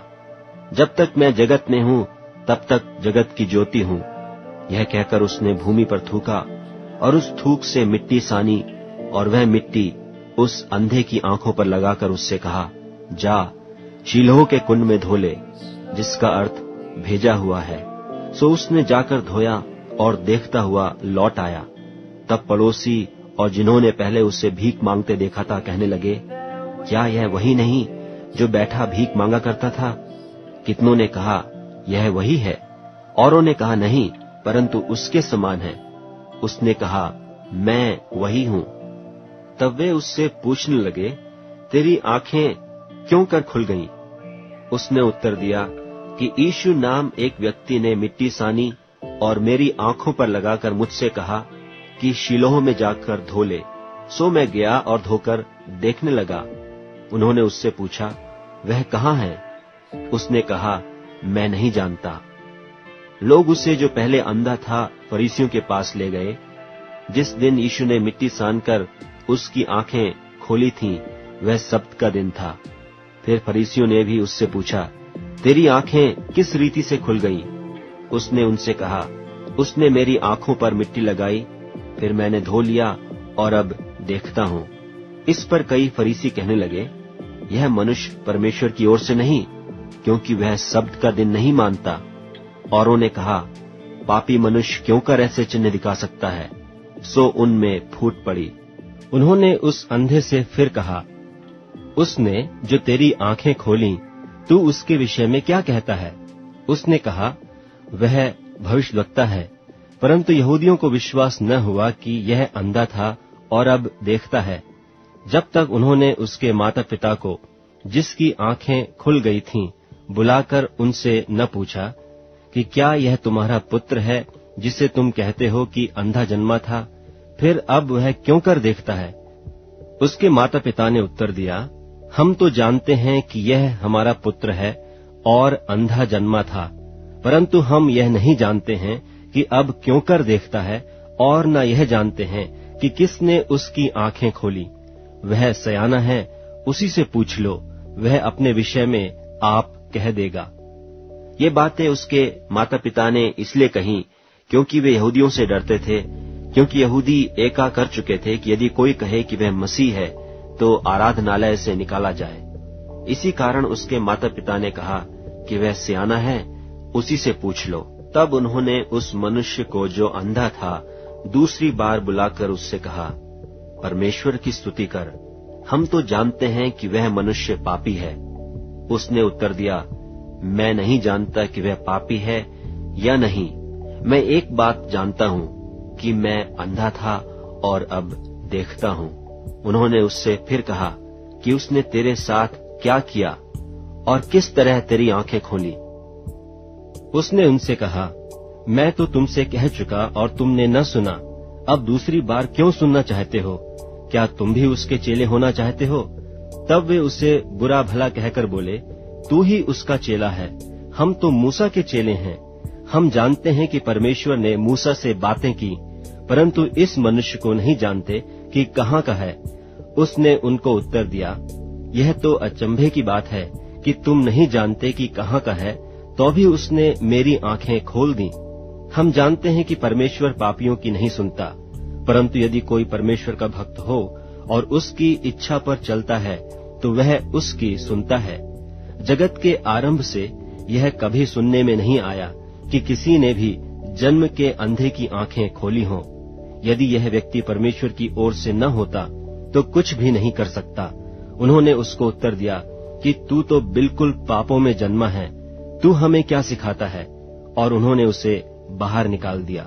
जब तक मैं जगत में हूँ तब तक जगत की ज्योति हूँ। यह कहकर उसने भूमि पर थूका, और उस थूक से मिट्टी सानी, और वह मिट्टी उस अंधे की आंखों पर लगाकर उससे कहा, जा शीलोह के कुंड में धो ले, जिसका अर्थ भेजा हुआ है। सो उसने जाकर धोया और देखता हुआ लौट आया। तब पड़ोसी और जिन्होंने पहले उसे भीख मांगते देखा था कहने लगे, क्या यह वही नहीं जो बैठा भीख मांगा करता था? कितनों ने कहा, यह वही है। औरों ने कहा, नहीं, परंतु उसके समान है। उसने कहा, मैं वही हूँ। तब वे उससे पूछने लगे, तेरी आंखें क्यों कर खुल गईं? उसने उत्तर दिया कि यीशु नाम एक व्यक्ति ने मिट्टी सानी और मेरी आंखों पर लगाकर मुझसे कहा कि शीलोह में जाकर धो ले। सो मैं गया और धोकर देखने लगा। उन्होंने उससे पूछा, वह कहाँ है? उसने कहा, मैं नहीं जानता। लोग उसे, जो पहले अंधा था, फरीसियों के पास ले गए। जिस दिन यीशु ने मिट्टी सानकर उसकी आंखें खोली थीं, वह सब्त का दिन था। फिर फरीसियों ने भी उससे पूछा, तेरी आंखें किस रीति से खुल गईं? उसने उनसे कहा, उसने मेरी आंखों पर मिट्टी लगाई, फिर मैंने धो लिया और अब देखता हूं। इस पर कई फरीसी कहने लगे, यह मनुष्य परमेश्वर की ओर से नहीं, क्योंकि वह सब्त का दिन नहीं मानता। औरों ने कहा, पापी मनुष्य क्यों कर ऐसे चिन्ह दिखा सकता है? सो उनमें फूट पड़ी। उन्होंने उस अंधे से फिर कहा, उसने जो तेरी आंखें खोली, तू उसके विषय में क्या कहता है? उसने कहा, वह भविष्यद्वक्ता है। परंतु यहूदियों को विश्वास न हुआ कि यह अंधा था और अब देखता है, जब तक उन्होंने उसके माता पिता को, जिसकी आंखें खुल गई थीं, बुलाकर उनसे न पूछा कि क्या यह तुम्हारा पुत्र है, जिसे तुम कहते हो कि अंधा जन्मा था, फिर अब वह क्यों कर देखता है? उसके माता पिता ने उत्तर दिया, हम तो जानते हैं कि यह हमारा पुत्र है और अंधा जन्मा था, परंतु हम यह नहीं जानते हैं कि अब क्यों कर देखता है, और न यह जानते हैं कि किसने उसकी आंखें खोली। वह सयाना है, उसी से पूछ लो, वह अपने विषय में आप कह देगा। ये बातें उसके माता पिता ने इसलिए कही क्योंकि वे यहूदियों से डरते थे, क्योंकि यहूदी एका कर चुके थे कि यदि कोई कहे कि वह मसीह है तो आराधनालय से निकाला जाए। इसी कारण उसके माता पिता ने कहा कि वह सियाना है, उसी से पूछ लो। तब उन्होंने उस मनुष्य को, जो अंधा था, दूसरी बार बुलाकर उससे कहा, परमेश्वर की स्तुति कर, हम तो जानते हैं कि वह मनुष्य पापी है। उसने उत्तर दिया, मैं नहीं जानता कि वह पापी है या नहीं। मैं एक बात जानता हूं कि मैं अंधा था और अब देखता हूं। उन्होंने उससे फिर कहा कि उसने तेरे साथ क्या किया और किस तरह तेरी आंखें खोली? उसने उनसे कहा, मैं तो तुमसे कह चुका और तुमने न सुना, अब दूसरी बार क्यों सुनना चाहते हो? क्या तुम भी उसके चेले होना चाहते हो? तब वे उसे बुरा भला कहकर बोले, तू ही उसका चेला है, हम तो मूसा के चेले हैं। हम जानते हैं कि परमेश्वर ने मूसा से बातें की, परंतु इस मनुष्य को नहीं जानते कि कहाँ का है। उसने उनको उत्तर दिया, यह तो अचंभे की बात है कि तुम नहीं जानते कि कहाँ का है, तो भी उसने मेरी आंखें खोल दी। हम जानते हैं कि परमेश्वर पापियों की नहीं सुनता, परंतु यदि कोई परमेश्वर का भक्त हो और उसकी इच्छा पर चलता है तो वह उसकी सुनता है। जगत के आरंभ से यह कभी सुनने में नहीं आया कि किसी ने भी जन्म के अंधे की आंखें खोली हों। यदि यह व्यक्ति परमेश्वर की ओर से न होता तो कुछ भी नहीं कर सकता। उन्होंने उसको उत्तर दिया कि तू तो बिल्कुल पापों में जन्मा है, तू हमें क्या सिखाता है? और उन्होंने उसे बाहर निकाल दिया।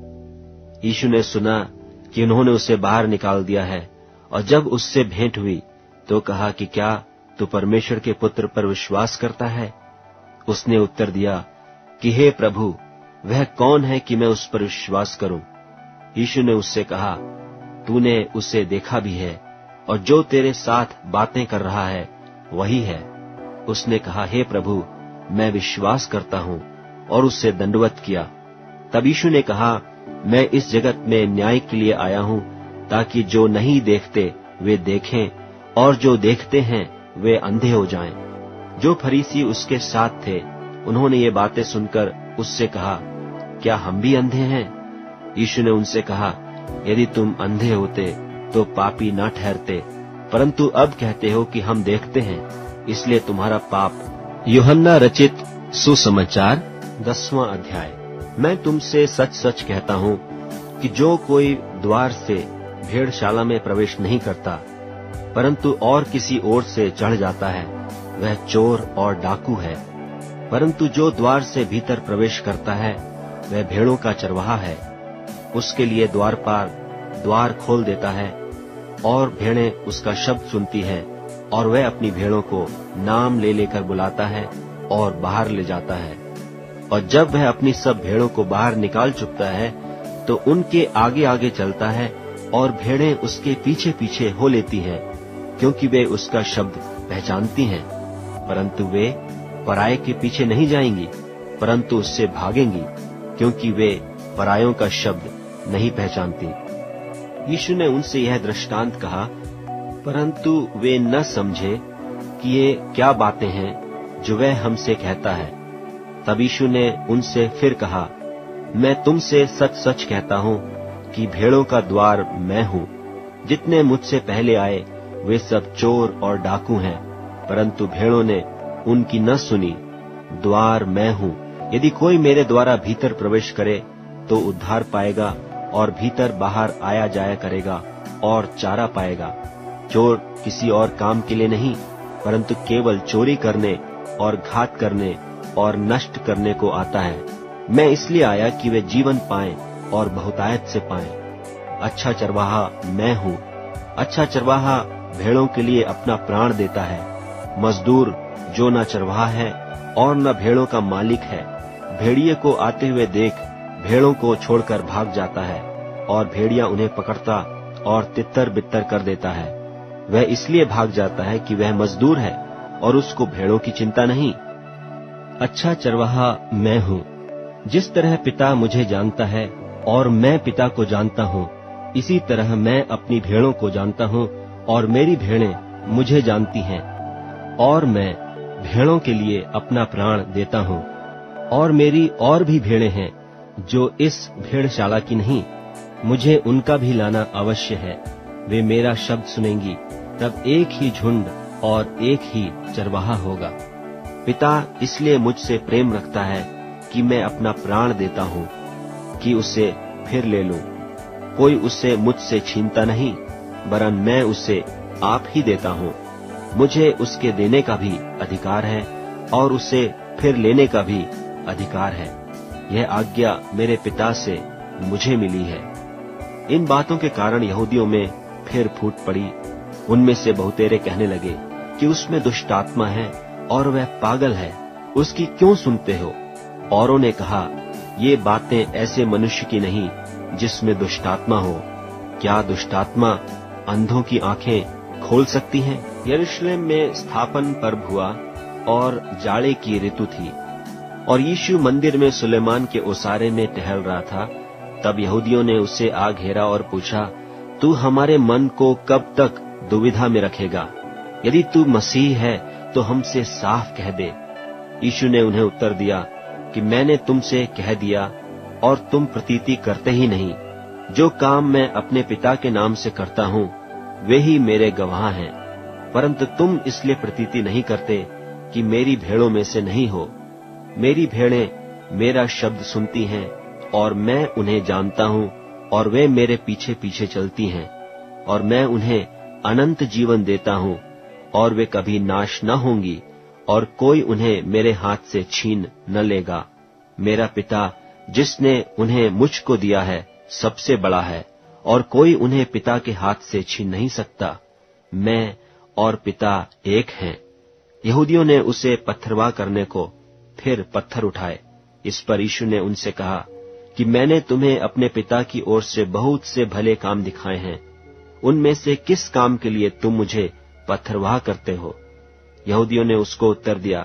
यीशु ने सुना कि उन्होंने उसे बाहर निकाल दिया है, और जब उससे भेंट हुई तो कहा कि क्या तू परमेश्वर के पुत्र पर विश्वास करता है? उसने उत्तर दिया कि हे प्रभु, वह कौन है कि मैं उस पर विश्वास करूं? यीशु ने उससे कहा, तूने उसे देखा भी है, और जो तेरे साथ बातें कर रहा है वही है। उसने कहा, हे प्रभु, मैं विश्वास करता हूं, और उससे दंडवत किया। तब यीशु ने कहा, मैं इस जगत में न्याय के लिए आया हूं, ताकि जो नहीं देखते वे देखें, और जो देखते हैं वे अंधे हो जाएं। जो फरीसी उसके साथ थे, उन्होंने ये बातें सुनकर उससे कहा, क्या हम भी अंधे हैं? यीशु ने उनसे कहा, यदि तुम अंधे होते तो पापी न ठहरते, परंतु अब कहते हो कि हम देखते हैं, इसलिए तुम्हारा पाप। यूहन्ना रचित सुसमाचार दसवां अध्याय। मैं तुमसे सच सच कहता हूं कि जो कोई द्वार से भेड़शाला में प्रवेश नहीं करता, परंतु और किसी ओर से चढ़ जाता है, वह चोर और डाकू है। परंतु जो द्वार से भीतर प्रवेश करता है, वह भेड़ों का चरवाहा है। उसके लिए द्वारपाल द्वार खोल देता है, और भेड़ें उसका शब्द सुनती हैं, और वह अपनी भेड़ों को नाम ले लेकर बुलाता है और बाहर ले जाता है। और जब वह अपनी सब भेड़ों को बाहर निकाल चुकता है, तो उनके आगे आगे चलता है, और भेड़ें उसके पीछे पीछे हो लेती हैं, क्योंकि वे उसका शब्द पहचानती हैं। परंतु वे पराये के पीछे नहीं जाएंगी, परंतु उससे भागेंगी, क्योंकि वे परायों का शब्द नहीं पहचानती। यीशु ने उनसे यह दृष्टांत कहा, परंतु वे न समझे कि ये क्या बातें हैं जो वह हमसे कहता है। तब यीशु ने उनसे फिर कहा, मैं तुमसे सच सच कहता हूँ कि भेड़ों का द्वार मैं हूँ। जितने मुझसे पहले आए वे सब चोर और डाकू हैं, परंतु भेड़ों ने उनकी न सुनी। द्वार मैं हूँ। यदि कोई मेरे द्वारा भीतर प्रवेश करे तो उद्धार पाएगा और भीतर बाहर आया जाया करेगा और चारा पाएगा। चोर किसी और काम के लिए नहीं, परंतु केवल चोरी करने और घात करने और नष्ट करने को आता है। मैं इसलिए आया कि वे जीवन पाएं और बहुतायत से पाएं। अच्छा चरवाहा मैं हूँ। अच्छा चरवाहा भेड़ों के लिए अपना प्राण देता है। मजदूर जो न चरवाहा है और न भेड़ों का मालिक है, भेड़िए को आते हुए देख भेड़ों को छोड़कर भाग जाता है और भेड़िया उन्हें पकड़ता और तितर बितर कर देता है। वह इसलिए भाग जाता है कि वह मजदूर है और उसको भेड़ों की चिंता नहीं। अच्छा चरवाहा मैं हूँ। जिस तरह पिता मुझे जानता है और मैं पिता को जानता हूँ, इसी तरह मैं अपनी भेड़ों को जानता हूँ और मेरी भेड़ें मुझे जानती हैं, और मैं भेड़ों के लिए अपना प्राण देता हूँ। और मेरी और भी भेड़ें हैं जो इस भेड़शाला की नहीं, मुझे उनका भी लाना अवश्य है। वे मेरा शब्द सुनेंगी, तब एक ही झुंड और एक ही चरवाहा होगा। पिता इसलिए मुझसे प्रेम रखता है कि मैं अपना प्राण देता हूँ कि उसे फिर ले लूं। कोई उसे मुझसे छीनता नहीं, वरन मैं उसे आप ही देता हूँ। मुझे उसके देने का भी अधिकार है और उसे फिर लेने का भी अधिकार है। यह आज्ञा मेरे पिता से मुझे मिली है। इन बातों के कारण यहूदियों में फिर फूट पड़ी। उनमें से बहुतेरे कहने लगे कि उसमें दुष्ट आत्मा है और वह पागल है, उसकी क्यों सुनते हो? औरों ने कहा, ये बातें ऐसे मनुष्य की नहीं जिसमें दुष्टात्मा हो। क्या दुष्टात्मा अंधों की आंखें खोल सकती हैं? यरूशलेम में स्थापन पर्व हुआ और जाड़े की ऋतु थी, और यीशु मंदिर में सुलेमान के ओसारे में टहल रहा था। तब यहूदियों ने उसे आ घेरा और पूछा, तू हमारे मन को कब तक दुविधा में रखेगा? यदि तू मसीह है तो हमसे साफ कह दे। यीशु ने उन्हें उत्तर दिया कि मैंने तुमसे कह दिया और तुम प्रतीति करते ही नहीं। जो काम मैं अपने पिता के नाम से करता हूँ वे ही मेरे गवाह हैं, परंतु तुम इसलिए प्रतीति नहीं करते कि मेरी भेड़ों में से नहीं हो। मेरी भेड़ें मेरा शब्द सुनती हैं और मैं उन्हें जानता हूँ और वे मेरे पीछे पीछे चलती हैं, और मैं उन्हें अनंत जीवन देता हूँ और वे कभी नाश न होंगी और कोई उन्हें मेरे हाथ से छीन न लेगा। मेरा पिता जिसने उन्हें मुझको दिया है सबसे बड़ा है और कोई उन्हें पिता के हाथ से छीन नहीं सकता। मैं और पिता एक हैं। यहूदियों ने उसे पत्थरवाह करने को फिर पत्थर उठाए। इस पर यीशु ने उनसे कहा कि मैंने तुम्हें अपने पिता की ओर से बहुत से भले काम दिखाए हैं, उनमें से किस काम के लिए तुम मुझे पत्थरवाह करते हो? यहूदियों ने उसको उत्तर दिया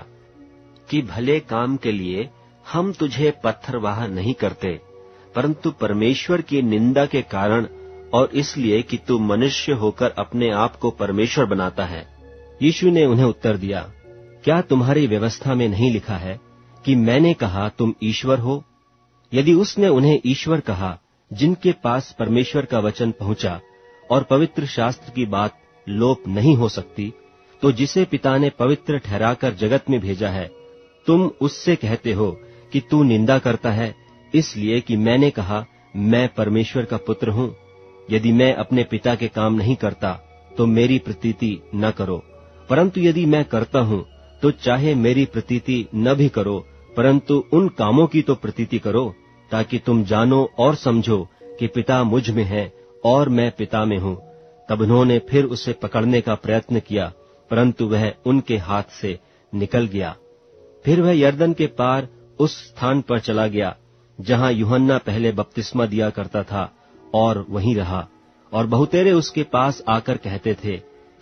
कि भले काम के लिए हम तुझे पत्थरवाह नहीं करते, परंतु परमेश्वर की निंदा के कारण और इसलिए कि तू मनुष्य होकर अपने आप को परमेश्वर बनाता है। यीशु ने उन्हें उत्तर दिया, क्या तुम्हारी व्यवस्था में नहीं लिखा है कि मैंने कहा तुम ईश्वर हो? यदि उसने उन्हें ईश्वर कहा जिनके पास परमेश्वर का वचन पहुंचा और पवित्र शास्त्र की बात लोप नहीं हो सकती, तो जिसे पिता ने पवित्र ठहराकर जगत में भेजा है, तुम उससे कहते हो कि तू निंदा करता है, इसलिए कि मैंने कहा मैं परमेश्वर का पुत्र हूँ। यदि मैं अपने पिता के काम नहीं करता तो मेरी प्रतीति न करो, परंतु यदि मैं करता हूँ तो चाहे मेरी प्रतीति न भी करो, परंतु उन कामों की तो प्रतीति करो, ताकि तुम जानो और समझो कि पिता मुझ में है और मैं पिता में हूँ। तब उन्होंने फिर उसे पकड़ने का प्रयत्न किया, परंतु वह उनके हाथ से निकल गया। फिर वह यरदन के पार उस स्थान पर चला गया जहाँ यूहन्ना पहले बपतिस्मा दिया करता था, और वहीं रहा। और बहुतेरे उसके पास आकर कहते थे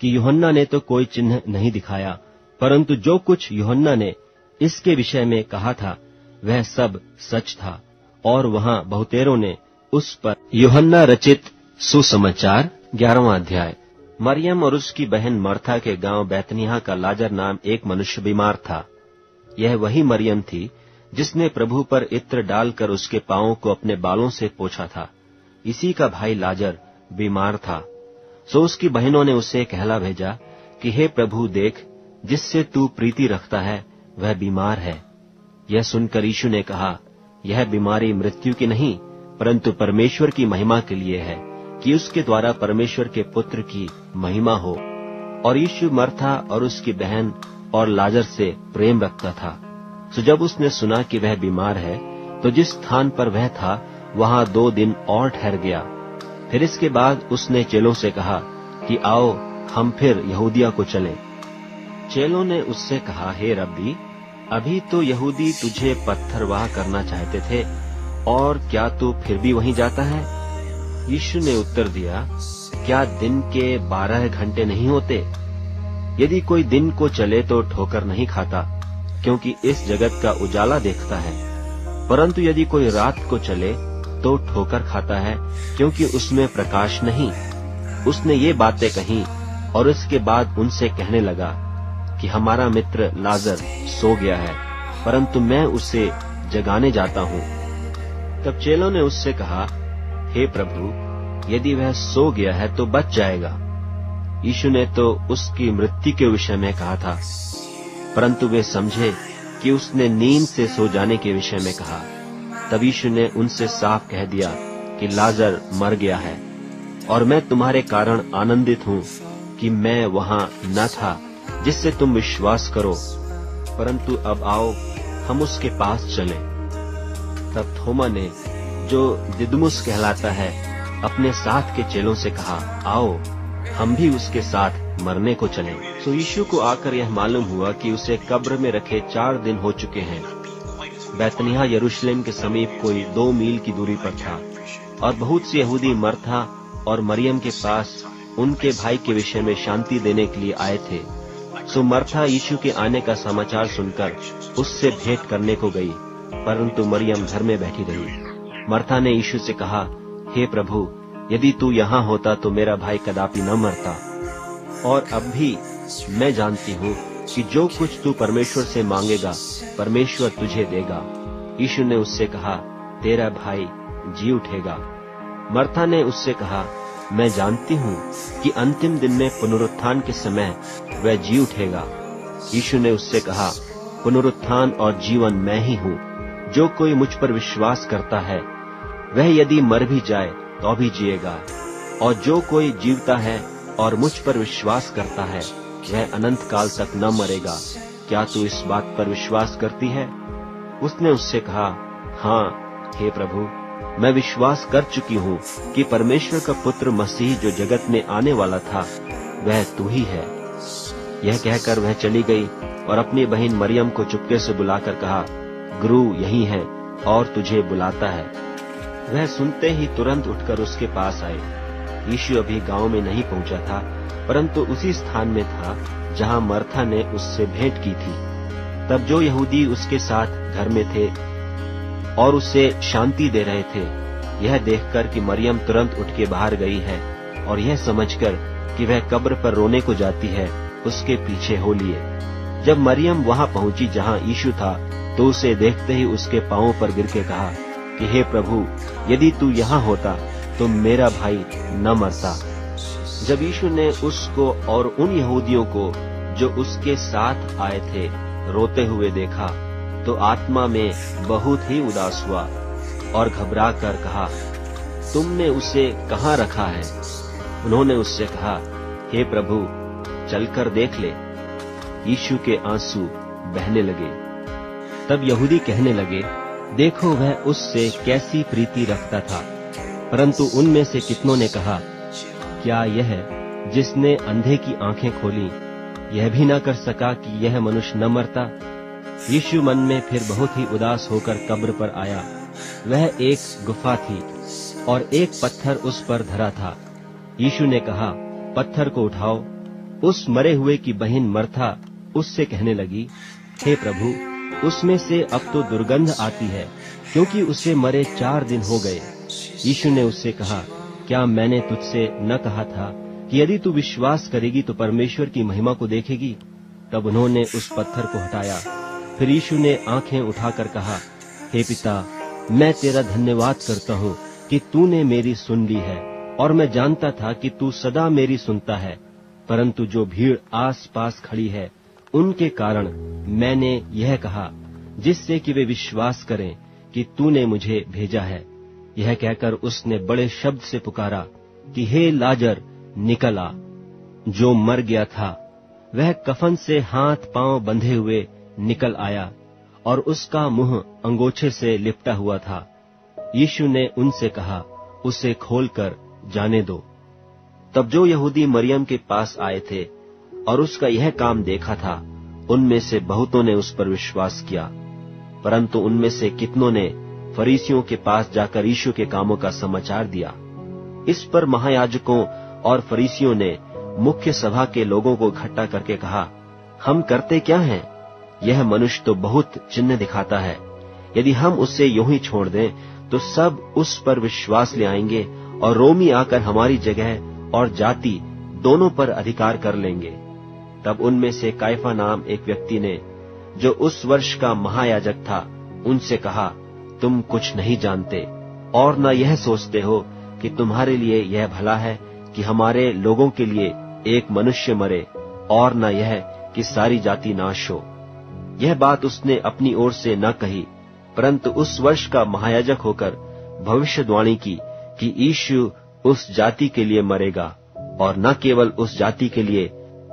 कि यूहन्ना ने तो कोई चिन्ह नहीं दिखाया, परंतु जो कुछ यूहन्ना ने इसके विषय में कहा था वह सब सच था, और वहां बहुतेरों ने उस पर यूहन्ना रचित सुसमाचार ग्यारहवां अध्याय। मरियम और उसकी बहन मर्था के गांव बैतनिय्याह का लाजर नाम एक मनुष्य बीमार था। यह वही मरियम थी जिसने प्रभु पर इत्र डालकर उसके पांवों को अपने बालों से पोंछा था। इसी का भाई लाजर बीमार था। सो उसकी बहनों ने उसे कहला भेजा कि हे प्रभु, देख, जिससे तू प्रीति रखता है वह बीमार है। यह सुनकर यीशु ने कहा, यह बीमारी मृत्यु की नहीं, परंतु परमेश्वर की महिमा के लिए है, कि उसके द्वारा परमेश्वर के पुत्र की महिमा हो। और यीशु मर्था और उसकी बहन और लाजर से प्रेम रखता था। सो जब उसने सुना कि वह बीमार है, तो जिस स्थान पर वह था वहां दो दिन और ठहर गया। फिर इसके बाद उसने चेलों से कहा कि आओ हम फिर यहूदिया को चलें। चेलों ने उससे कहा, हे रब्बी, अभी तो यहूदी तुझे पत्थरवाह करना चाहते थे, और क्या तू फिर भी वहीं जाता है? यीशु ने उत्तर दिया, क्या दिन के बारह घंटे नहीं होते? यदि कोई दिन को चले तो ठोकर नहीं खाता, क्योंकि इस जगत का उजाला देखता है, परंतु यदि कोई रात को चले तो ठोकर खाता है, क्योंकि उसमें प्रकाश नहीं। उसने ये बातें कहीं और इसके बाद उनसे कहने लगा कि हमारा मित्र लाजर सो गया है, परंतु मैं उसे जगाने जाता हूँ। तब चेलों ने उससे कहा, हे प्रभु, यदि वह सो गया है तो बच जाएगा। यीशु ने तो उसकी मृत्यु के विषय में कहा था, परंतु वे समझे कि उसने नींद से सो जाने के विषय में कहा। तब यीशु ने उनसे साफ कह दिया कि लाजर मर गया है, और मैं तुम्हारे कारण आनंदित हूँ कि मैं वहां न था, जिससे तुम विश्वास करो, परंतु अब आओ हम उसके पास चलें। तब थोमा ने, जो दिदुमुस कहलाता है, अपने साथ के चेलों से कहा, आओ हम भी उसके साथ मरने को चलें। सो यीशु को आकर यह मालूम हुआ कि उसे कब्र में रखे चार दिन हो चुके हैं। बैतनिय्याह यरूशलेम के समीप कोई दो मील की दूरी पर था, और बहुत से यहूदी मर्था और मरियम के पास उनके भाई के विषय में शांति देने के लिए आए थे। सो मर्था यीशु के आने का समाचार सुनकर उससे भेंट करने को गई, परंतु मरियम घर में बैठी रही। मर्था ने यीशु से कहा, हे प्रभु, यदि तू यहाँ होता तो मेरा भाई कदापि न मरता। और अब भी मैं जानती हूँ कि जो कुछ तू परमेश्वर से मांगेगा परमेश्वर तुझे देगा। यीशु ने उससे कहा, तेरा भाई जी उठेगा। मर्था ने उससे कहा, मैं जानती हूँ कि अंतिम दिन में पुनरुत्थान के समय वह जी उठेगा। यीशु ने उससे कहा, पुनरुत्थान और जीवन मैं ही हूँ। जो कोई मुझ पर विश्वास करता है वह यदि मर भी जाए तो भी जिएगा, और जो कोई जीवता है और मुझ पर विश्वास करता है वह अनंत काल तक न मरेगा। क्या तू इस बात पर विश्वास करती है? उसने उससे कहा, हाँ हे प्रभु, मैं विश्वास कर चुकी हूँ कि परमेश्वर का पुत्र मसीह जो जगत में आने वाला था वह तू ही है। यह कहकर वह चली गई और अपनी बहन मरियम को चुपके से बुलाकर कहा, गुरु यहीं है और तुझे बुलाता है। वह सुनते ही तुरंत उठकर उसके पास आए। यीशु अभी गांव में नहीं पहुंचा था, परंतु उसी स्थान में था जहां मर्था ने उससे भेंट की थी। तब जो यहूदी उसके साथ घर में थे और उसे शांति दे रहे थे, यह देखकर कि मरियम तुरंत उठ के बाहर गई है और यह समझकर कि वह कब्र पर रोने को जाती है, उसके पीछे हो लिए। जब मरियम वहां पहुंची जहां यीशु था, तो उसे देखते ही उसके पांवों पर गिर के कहा कि हे प्रभु, यदि तू यहाँ होता तो मेरा भाई न मरता। जब यीशु ने उसको और उन यहूदियों को जो उसके साथ आए थे रोते हुए देखा, तो आत्मा में बहुत ही उदास हुआ और घबरा कर कहा, तुमने उसे कहाँ रखा है? उन्होंने उससे कहा, हे प्रभु, चलकर देख ले। यीशु के आंसू बहने लगे। तब यहूदी कहने लगे, देखो वह उससे कैसी प्रीति रखता था। परंतु उनमें से कितनों ने कहा, क्या यह जिसने अंधे की आंखें खोली यह भी न कर सका कि यह मनुष्य न मरता? यीशु मन में फिर बहुत ही उदास होकर कब्र पर आया। वह एक गुफा थी और एक पत्थर उस पर धरा था। यीशु ने कहा, पत्थर को उठाओ। उस मरे हुए की बहन मर्था उससे कहने लगी, हे प्रभु, उसमें से अब तो दुर्गंध आती है, क्योंकि उसे मरे चार दिन हो गए। यीशु ने उससे कहा, क्या मैंने तुझसे न कहा था कि यदि तू विश्वास करेगी तो परमेश्वर की महिमा को देखेगी? तब उन्होंने उस पत्थर को हटाया। फिर यीशु ने आंखें उठाकर कहा, हे पिता, मैं तेरा धन्यवाद करता हूँ कि तूने मेरी सुन ली है, और मैं जानता था कि तू सदा मेरी सुनता है, परंतु जो भीड़ आस पास खड़ी है उनके कारण मैंने यह कहा, जिससे कि वे विश्वास करें कि तूने मुझे भेजा है। यह कहकर उसने बड़े शब्द से पुकारा कि हे लाजर, निकल आ। जो मर गया था वह कफन से हाथ पांव बंधे हुए निकल आया, और उसका मुंह अंगोछे से लिपटा हुआ था। यीशु ने उनसे कहा, उसे खोलकर जाने दो। तब जो यहूदी मरियम के पास आए थे और उसका यह काम देखा था, उनमें से बहुतों ने उस पर विश्वास किया, परंतु उनमें से कितनों ने फरीसियों के पास जाकर यीशु के कामों का समाचार दिया। इस पर महायाजकों और फरीसियों ने मुख्य सभा के लोगों को इकट्ठा करके कहा, हम करते क्या हैं? यह मनुष्य तो बहुत चिन्ह दिखाता है। यदि हम उसे यूं ही छोड़ दें तो सब उस पर विश्वास ले आएंगे, और रोमी आकर हमारी जगह और जाति दोनों पर अधिकार कर लेंगे। तब उनमें से कायफा नाम एक व्यक्ति ने, जो उस वर्ष का महायाजक था, उनसे कहा, तुम कुछ नहीं जानते और न यह सोचते हो कि तुम्हारे लिए यह भला है कि हमारे लोगों के लिए एक मनुष्य मरे, और न यह कि सारी जाति नाश हो। यह बात उसने अपनी ओर से न कही, परंतु उस वर्ष का महायाजक होकर भविष्यवाणी की कि यीशु उस जाति के लिए मरेगा, और न केवल उस जाति के लिए,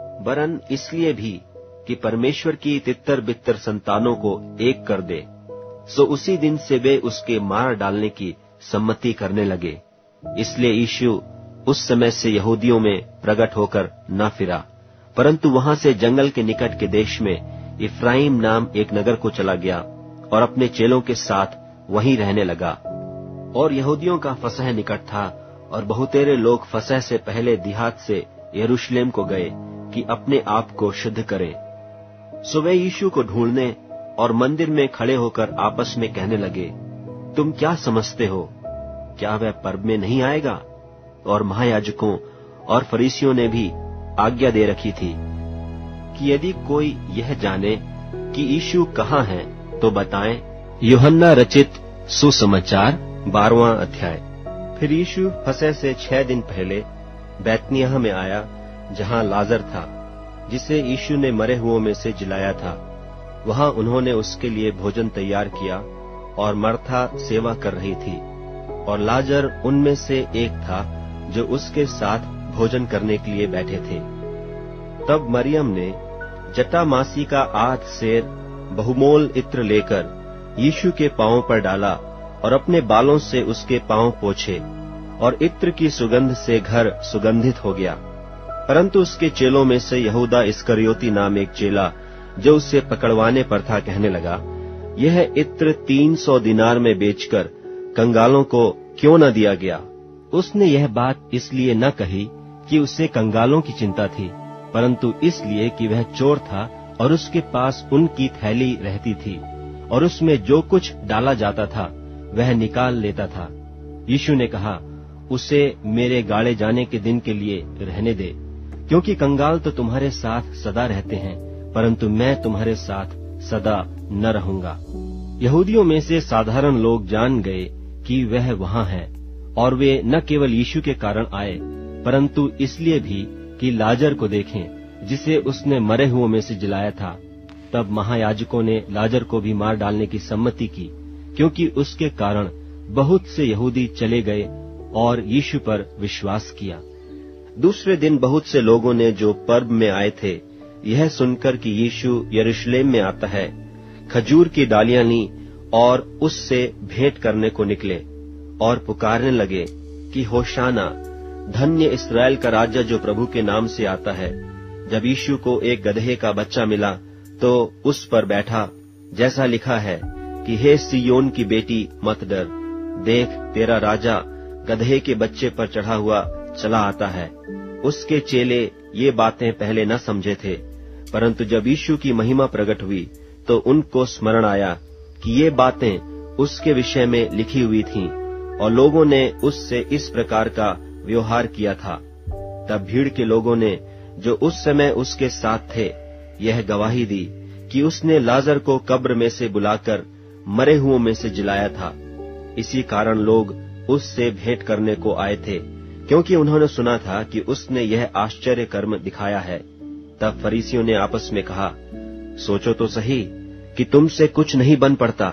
वरन इसलिए भी कि परमेश्वर की तितर बितर संतानों को एक कर दे। सो उसी दिन से वे उसके मार डालने की सम्मति करने लगे। इसलिए यीशु उस समय से यहूदियों में प्रकट होकर न फिरा, परंतु वहां से जंगल के निकट के देश में इफ्राइम नाम एक नगर को चला गया और अपने चेलों के साथ वहीं रहने लगा। और यहूदियों का फसह निकट था, और बहुतेरे लोग फसह से पहले दिहात से यरूशलेम को गए कि अपने आप को शुद्ध करें। सो वे यीशु को ढूंढने और मंदिर में खड़े होकर आपस में कहने लगे, तुम क्या समझते हो? क्या वह पर्व में नहीं आएगा? और महायाजकों और फरीसियों ने भी आज्ञा दे रखी थी कि यदि कोई यह जाने कि यीशु कहाँ है तो बताएं। यूहन्ना रचित सुसमाचार बारहवां अध्याय। फिर यीशु फसह से छह दिन पहले बैतनिय्याह में आया, जहाँ लाजर था, जिसे यीशु ने मरे हुओं में से जिलाया था। वहां उन्होंने उसके लिए भोजन तैयार किया, और मर्था सेवा कर रही थी, और लाजर उनमें से एक था जो उसके साथ भोजन करने के लिए बैठे थे। तब मरियम ने जटामासी का आध सेर बहुमोल इत्र लेकर यीशु के पांवों पर डाला, और अपने बालों से उसके पांव पोंछे, और इत्र की सुगंध से घर सुगंधित हो गया। परंतु उसके चेलों में से यहूदा इस्करियोती नाम एक चेला, जो उसे पकड़वाने पर था, कहने लगा, यह इत्र तीन सौ दिनार में बेचकर कंगालों को क्यों न दिया गया? उसने यह बात इसलिए न कही कि उसे कंगालों की चिंता थी, परंतु इसलिए कि वह चोर था, और उसके पास उनकी थैली रहती थी, और उसमें जो कुछ डाला जाता था वह निकाल लेता था। यीशु ने कहा, उसे मेरे गाड़े जाने के दिन के लिए रहने दे, क्योंकि कंगाल तो तुम्हारे साथ सदा रहते हैं, परंतु मैं तुम्हारे साथ सदा न रहूंगा। यहूदियों में से साधारण लोग जान गए कि वह वहां है, और वे न केवल यीशु के कारण आए, परंतु इसलिए भी कि लाजर को देखें, जिसे उसने मरे हुओं में से जिलाया था। तब महायाजकों ने लाजर को भी मार डालने की सम्मति की, क्योंकि उसके कारण बहुत से यहूदी चले गए और यीशु पर विश्वास किया। दूसरे दिन बहुत से लोगों ने, जो पर्व में आए थे, यह सुनकर कि यीशु यरूशलेम में आता है, खजूर की डालियां ली और उससे भेंट करने को निकले, और पुकारने लगे कि होशाना, धन्य इस्राएल का राजा जो प्रभु के नाम से आता है। जब यीशु को एक गदहे का बच्चा मिला तो उस पर बैठा, जैसा लिखा है कि हे सिय्योन की बेटी, मत डर, देख तेरा राजा गदहे के बच्चे पर चढ़ा हुआ चला आता है। उसके चेले ये बातें पहले न समझे थे, परंतु जब यीशु की महिमा प्रकट हुई तो उनको स्मरण आया कि ये बातें उसके विषय में लिखी हुई थीं और लोगों ने उससे इस प्रकार का व्यवहार किया था। तब भीड़ के लोगों ने जो उस समय उसके साथ थे यह गवाही दी कि उसने लाजर को कब्र में से बुलाकर मरे हुओं में से जिलाया था। इसी कारण लोग उससे भेंट करने को आए थे, क्योंकि उन्होंने सुना था कि उसने यह आश्चर्य कर्म दिखाया है। तब फरीसियों ने आपस में कहा, सोचो तो सही कि तुमसे कुछ नहीं बन पड़ता।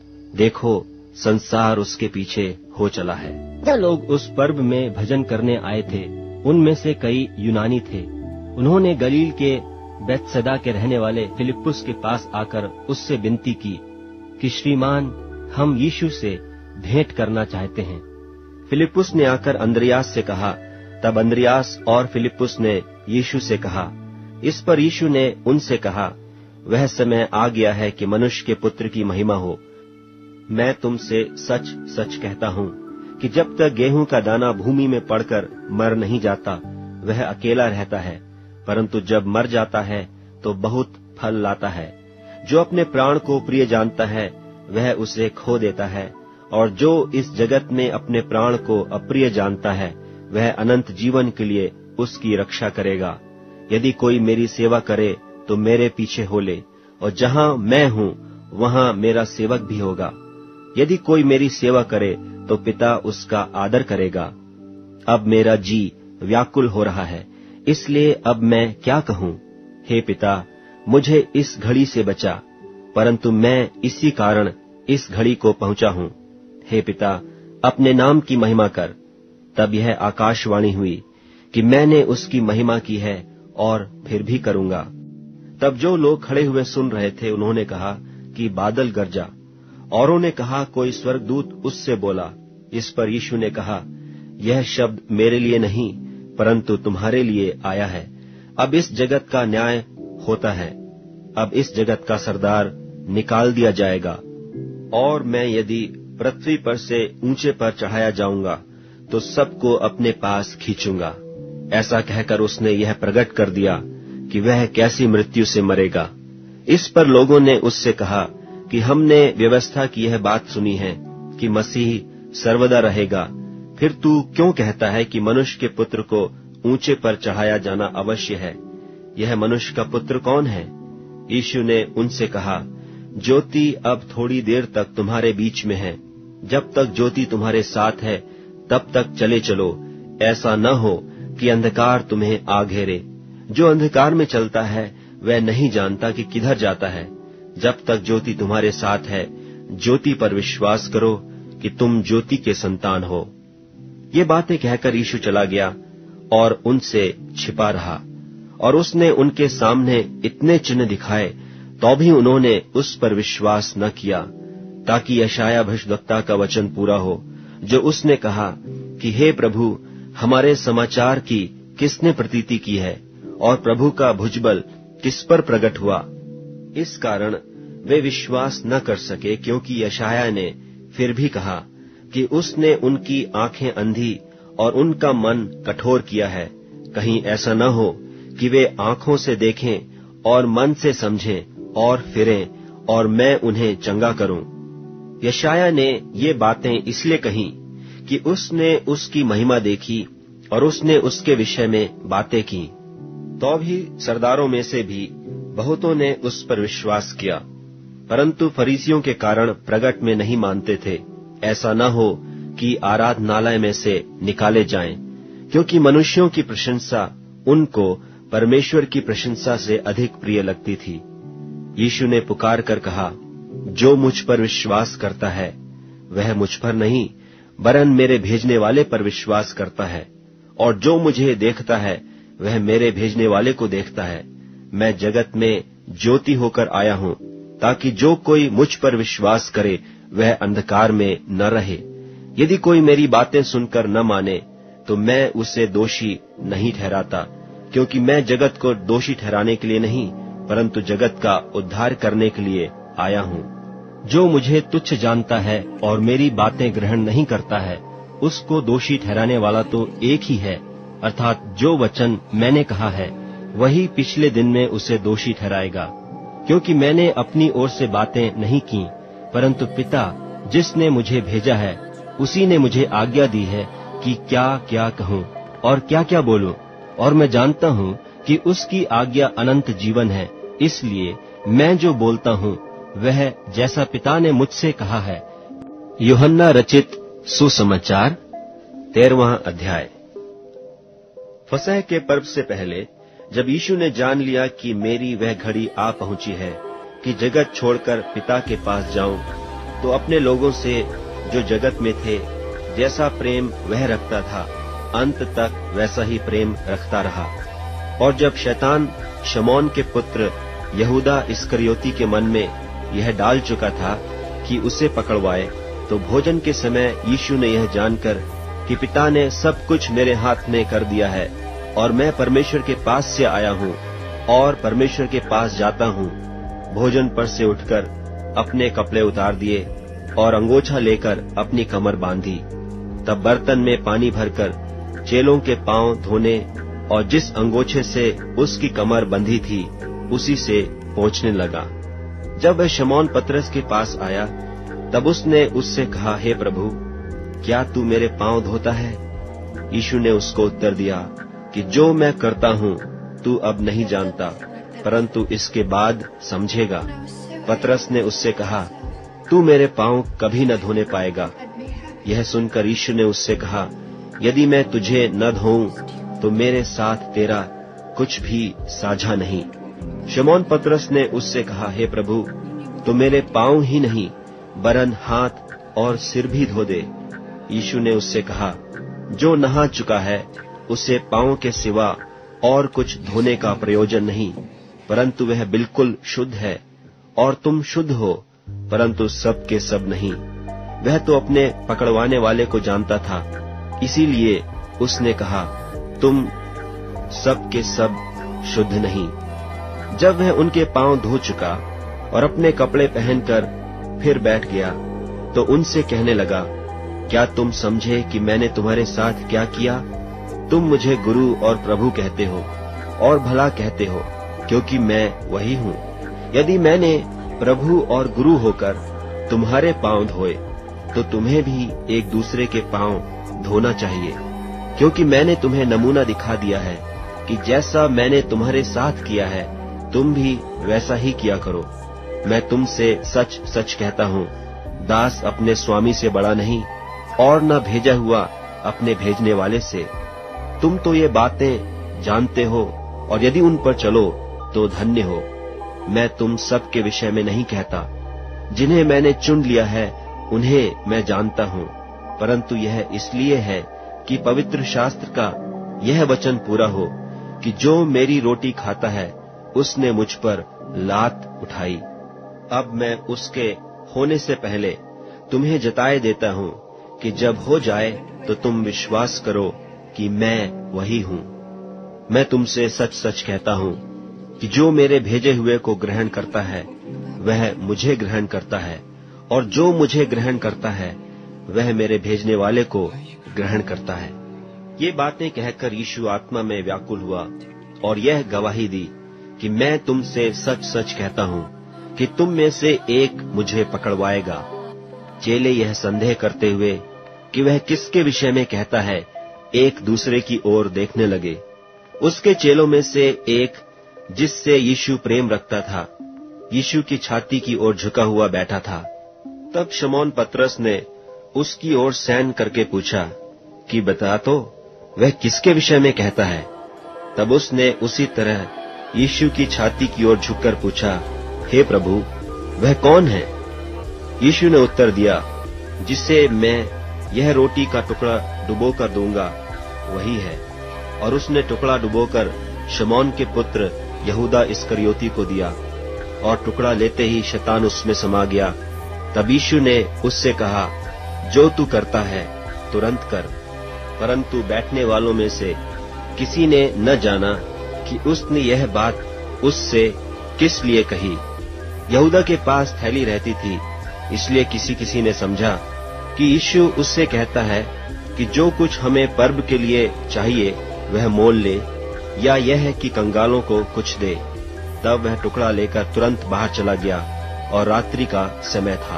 देखो, संसार उसके पीछे हो चला है। जो लोग उस पर्व में भजन करने आए थे उनमें से कई यूनानी थे। उन्होंने गलील के बैतसैदा के रहने वाले फिलिप्पुस के पास आकर उससे विनती की कि श्रीमान, हम यीशु से भेंट करना चाहते हैं। फिलिप्पुस ने आकर अंद्रियास से कहा। तब अंद्रियास और फिलिप्पुस ने यीशु से कहा। इस पर यीशु ने उनसे कहा, वह समय आ गया है कि मनुष्य के पुत्र की महिमा हो। मैं तुमसे सच सच कहता हूँ कि जब तक गेहूं का दाना भूमि में पड़कर मर नहीं जाता वह अकेला रहता है, परंतु जब मर जाता है तो बहुत फल लाता है। जो अपने प्राण को प्रिय जानता है वह उसे खो देता है, और जो इस जगत में अपने प्राण को अप्रिय जानता है वह अनंत जीवन के लिए उसकी रक्षा करेगा। यदि कोई मेरी सेवा करे तो मेरे पीछे हो ले, और जहाँ मैं हूँ वहाँ मेरा सेवक भी होगा। यदि कोई मेरी सेवा करे तो पिता उसका आदर करेगा। अब मेरा जी व्याकुल हो रहा है, इसलिए अब मैं क्या कहूँ? हे पिता, मुझे इस घड़ी से बचा, परंतु मैं इसी कारण इस घड़ी को पहुंचा हूँ। हे पिता, अपने नाम की महिमा कर। तब यह आकाशवाणी हुई कि मैंने उसकी महिमा की है और फिर भी करूंगा। तब जो लोग खड़े हुए सुन रहे थे उन्होंने कहा कि बादल गरजा। औरों ने कहा, कोई स्वर्गदूत उससे बोला। इस पर यीशु ने कहा, यह शब्द मेरे लिए नहीं परंतु तुम्हारे लिए आया है। अब इस जगत का न्याय होता है। अब इस जगत का सरदार निकाल दिया जाएगा, और मैं यदि पृथ्वी पर से ऊंचे पर चढ़ाया जाऊंगा तो सबको अपने पास खींचूंगा। ऐसा कहकर उसने यह प्रकट कर दिया कि वह कैसी मृत्यु से मरेगा। इस पर लोगों ने उससे कहा कि हमने व्यवस्था की यह बात सुनी है कि मसीह सर्वदा रहेगा, फिर तू क्यों कहता है कि मनुष्य के पुत्र को ऊंचे पर चढ़ाया जाना अवश्य है? यह मनुष्य का पुत्र कौन है? यीशु ने उनसे कहा, ज्योति अब थोड़ी देर तक तुम्हारे बीच में है। जब तक ज्योति तुम्हारे साथ है तब तक चले चलो, ऐसा न हो कि अंधकार तुम्हें आ घेरे। जो अंधकार में चलता है वह नहीं जानता कि किधर जाता है। जब तक ज्योति तुम्हारे साथ है, ज्योति पर विश्वास करो कि तुम ज्योति के संतान हो। ये बातें कहकर यीशु चला गया और उनसे छिपा रहा, और उसने उनके सामने इतने चिन्ह दिखाए तो भी उन्होंने उस पर विश्वास न किया, ताकि यशायाह भविष्यद्वक्ता का वचन पूरा हो जो उसने कहा कि हे प्रभु, हमारे समाचार की किसने प्रतीति की है, और प्रभु का भुजबल किस पर प्रकट हुआ। इस कारण वे विश्वास न कर सके, क्योंकि यशायाह ने फिर भी कहा कि उसने उनकी आंखें अंधी और उनका मन कठोर किया है। कहीं ऐसा न हो कि वे आंखों से देखें और मन से समझें और फिरें, और मैं उन्हें चंगा करूं। यशायाह ने ये बातें इसलिए कहीं कि उसने उसकी महिमा देखी और उसने उसके विषय में बातें की। तो भी सरदारों में से भी बहुतों ने उस पर विश्वास किया, परंतु फरीसियों के कारण प्रगट में नहीं मानते थे, ऐसा न हो कि आराधनालय में से निकाले जाएं, क्योंकि मनुष्यों की प्रशंसा उनको परमेश्वर की प्रशंसा से अधिक प्रिय लगती थी। यीशु ने पुकार कर कहा, जो मुझ पर विश्वास करता है वह मुझ पर नहीं वरन मेरे भेजने वाले पर विश्वास करता है, और जो मुझे देखता है वह मेरे भेजने वाले को देखता है। मैं जगत में ज्योति होकर आया हूँ, ताकि जो कोई मुझ पर विश्वास करे वह अंधकार में न रहे। यदि कोई मेरी बातें सुनकर न माने तो मैं उसे दोषी नहीं ठहराता, क्योंकि मैं जगत को दोषी ठहराने के लिए नहीं परंतु जगत का उद्धार करने के लिए आया हूँ। जो मुझे तुच्छ जानता है और मेरी बातें ग्रहण नहीं करता है, उसको दोषी ठहराने वाला तो एक ही है, अर्थात जो वचन मैंने कहा है वही पिछले दिन में उसे दोषी ठहराएगा, क्योंकि मैंने अपनी ओर से बातें नहीं की, परंतु पिता जिसने मुझे भेजा है उसी ने मुझे आज्ञा दी है कि क्या क्या कहूँ और क्या क्या बोलूं, और मैं जानता हूँ कि उसकी आज्ञा अनंत जीवन है। इसलिए मैं जो बोलता हूँ वह जैसा पिता ने मुझसे कहा है। यूहन्ना रचित सुसमाचार तेरहवां अध्याय। फसह के पर्व से पहले जब यीशु ने जान लिया कि मेरी वह घड़ी आ पहुंची है कि जगत छोड़कर पिता के पास जाऊं, तो अपने लोगों से जो जगत में थे जैसा प्रेम वह रखता था, अंत तक वैसा ही प्रेम रखता रहा। और जब शैतान शमौन के पुत्र यहूदा इस्करियोती के मन में यह डाल चुका था कि उसे पकड़वाए, तो भोजन के समय यीशु ने यह जानकर कि पिता ने सब कुछ मेरे हाथ में कर दिया है और मैं परमेश्वर के पास से आया हूँ और परमेश्वर के पास जाता हूँ, भोजन पर से उठकर अपने कपड़े उतार दिए और अंगोछा लेकर अपनी कमर बांधी। तब बर्तन में पानी भरकर चेलों के पांव धोने और जिस अंगोछे से उसकी कमर बंधी थी उसी से पोंछने लगा। जब वह शमौन पतरस के पास आया तब उसने उससे कहा, हे प्रभु, क्या तू मेरे पांव धोता है? यीशु ने उसको उत्तर दिया कि जो मैं करता हूँ तू अब नहीं जानता, परंतु इसके बाद समझेगा। पतरस ने उससे कहा, तू मेरे पांव कभी न धोने पाएगा। यह सुनकर यीशु ने उससे कहा, यदि मैं तुझे न धोऊं तो मेरे साथ तेरा कुछ भी साझा नहीं। शमौन पतरस ने उससे कहा, हे प्रभु, तो मेरे पांव ही नहीं वरन हाथ और सिर भी धो दे। यीशु ने उससे कहा, जो नहा चुका है उसे पांव के सिवा और कुछ धोने का प्रयोजन नहीं, परंतु वह बिल्कुल शुद्ध है। और तुम शुद्ध हो, परंतु सब के सब नहीं। वह तो अपने पकड़वाने वाले को जानता था, इसीलिए उसने कहा, तुम सब के सब शुद्ध नहीं। जब वह उनके पांव धो चुका और अपने कपड़े पहनकर फिर बैठ गया, तो उनसे कहने लगा, क्या तुम समझे कि मैंने तुम्हारे साथ क्या किया? तुम मुझे गुरु और प्रभु कहते हो और भला कहते हो, क्योंकि मैं वही हूँ। यदि मैंने प्रभु और गुरु होकर तुम्हारे पांव धोए, तो तुम्हें भी एक दूसरे के पांव धोना चाहिए, क्योंकि मैंने तुम्हें नमूना दिखा दिया है कि जैसा मैंने तुम्हारे साथ किया है तुम भी वैसा ही किया करो। मैं तुमसे सच सच कहता हूँ, दास अपने स्वामी से बड़ा नहीं और न भेजा हुआ अपने भेजने वाले से। तुम तो ये बातें जानते हो और यदि उन पर चलो तो धन्य हो। मैं तुम सब के विषय में नहीं कहता, जिन्हें मैंने चुन लिया है उन्हें मैं जानता हूँ, परंतु यह इसलिए है कि पवित्र शास्त्र का यह वचन पूरा हो कि जो मेरी रोटी खाता है उसने मुझ पर लात उठाई। अब मैं उसके होने से पहले तुम्हें जताए देता हूँ कि जब हो जाए तो तुम विश्वास करो कि मैं वही हूँ। मैं तुमसे सच सच कहता हूँ कि जो मेरे भेजे हुए को ग्रहण करता है वह मुझे ग्रहण करता है, और जो मुझे ग्रहण करता है वह मेरे भेजने वाले को ग्रहण करता है। ये बातें कहकर यीशु आत्मा में व्याकुल हुआ और यह गवाही दी कि मैं तुमसे सच सच कहता हूँ कि तुम में से एक मुझे पकड़वाएगा। चेले यह संदेह करते हुए कि वह किसके विषय में कहता है, एक दूसरे की ओर देखने लगे। उसके चेलों में से एक, जिससे यीशु प्रेम रखता था, यीशु की छाती की ओर झुका हुआ बैठा था। तब शमौन पतरस ने उसकी ओर सैन करके पूछा कि बता तो, वह किसके विषय में कहता है? तब उसने उसी तरह यीशु की छाती की ओर झुककर पूछा, हे प्रभु, वह कौन है? यीशु ने उत्तर दिया, जिसे मैं यह रोटी का टुकड़ा डुबोकर दूंगा वही है। और उसने टुकड़ा डुबोकर शमौन के पुत्र यहूदा इस्करियोती को दिया, और टुकड़ा लेते ही शैतान उसमें समा गया। तब यीशु ने उससे कहा, जो तू करता है तुरंत कर। परंतु बैठने वालों में से किसी ने न जाना कि उसने यह बात उससे किस लिए कही। यहूदा के पास थैली रहती थी, इसलिए किसी किसी ने समझा कि यीशु उससे कहता है कि जो कुछ हमें पर्व के लिए चाहिए वह मोल ले, या यह है कि कंगालों को कुछ दे। तब वह टुकड़ा लेकर तुरंत बाहर चला गया और रात्रि का समय था।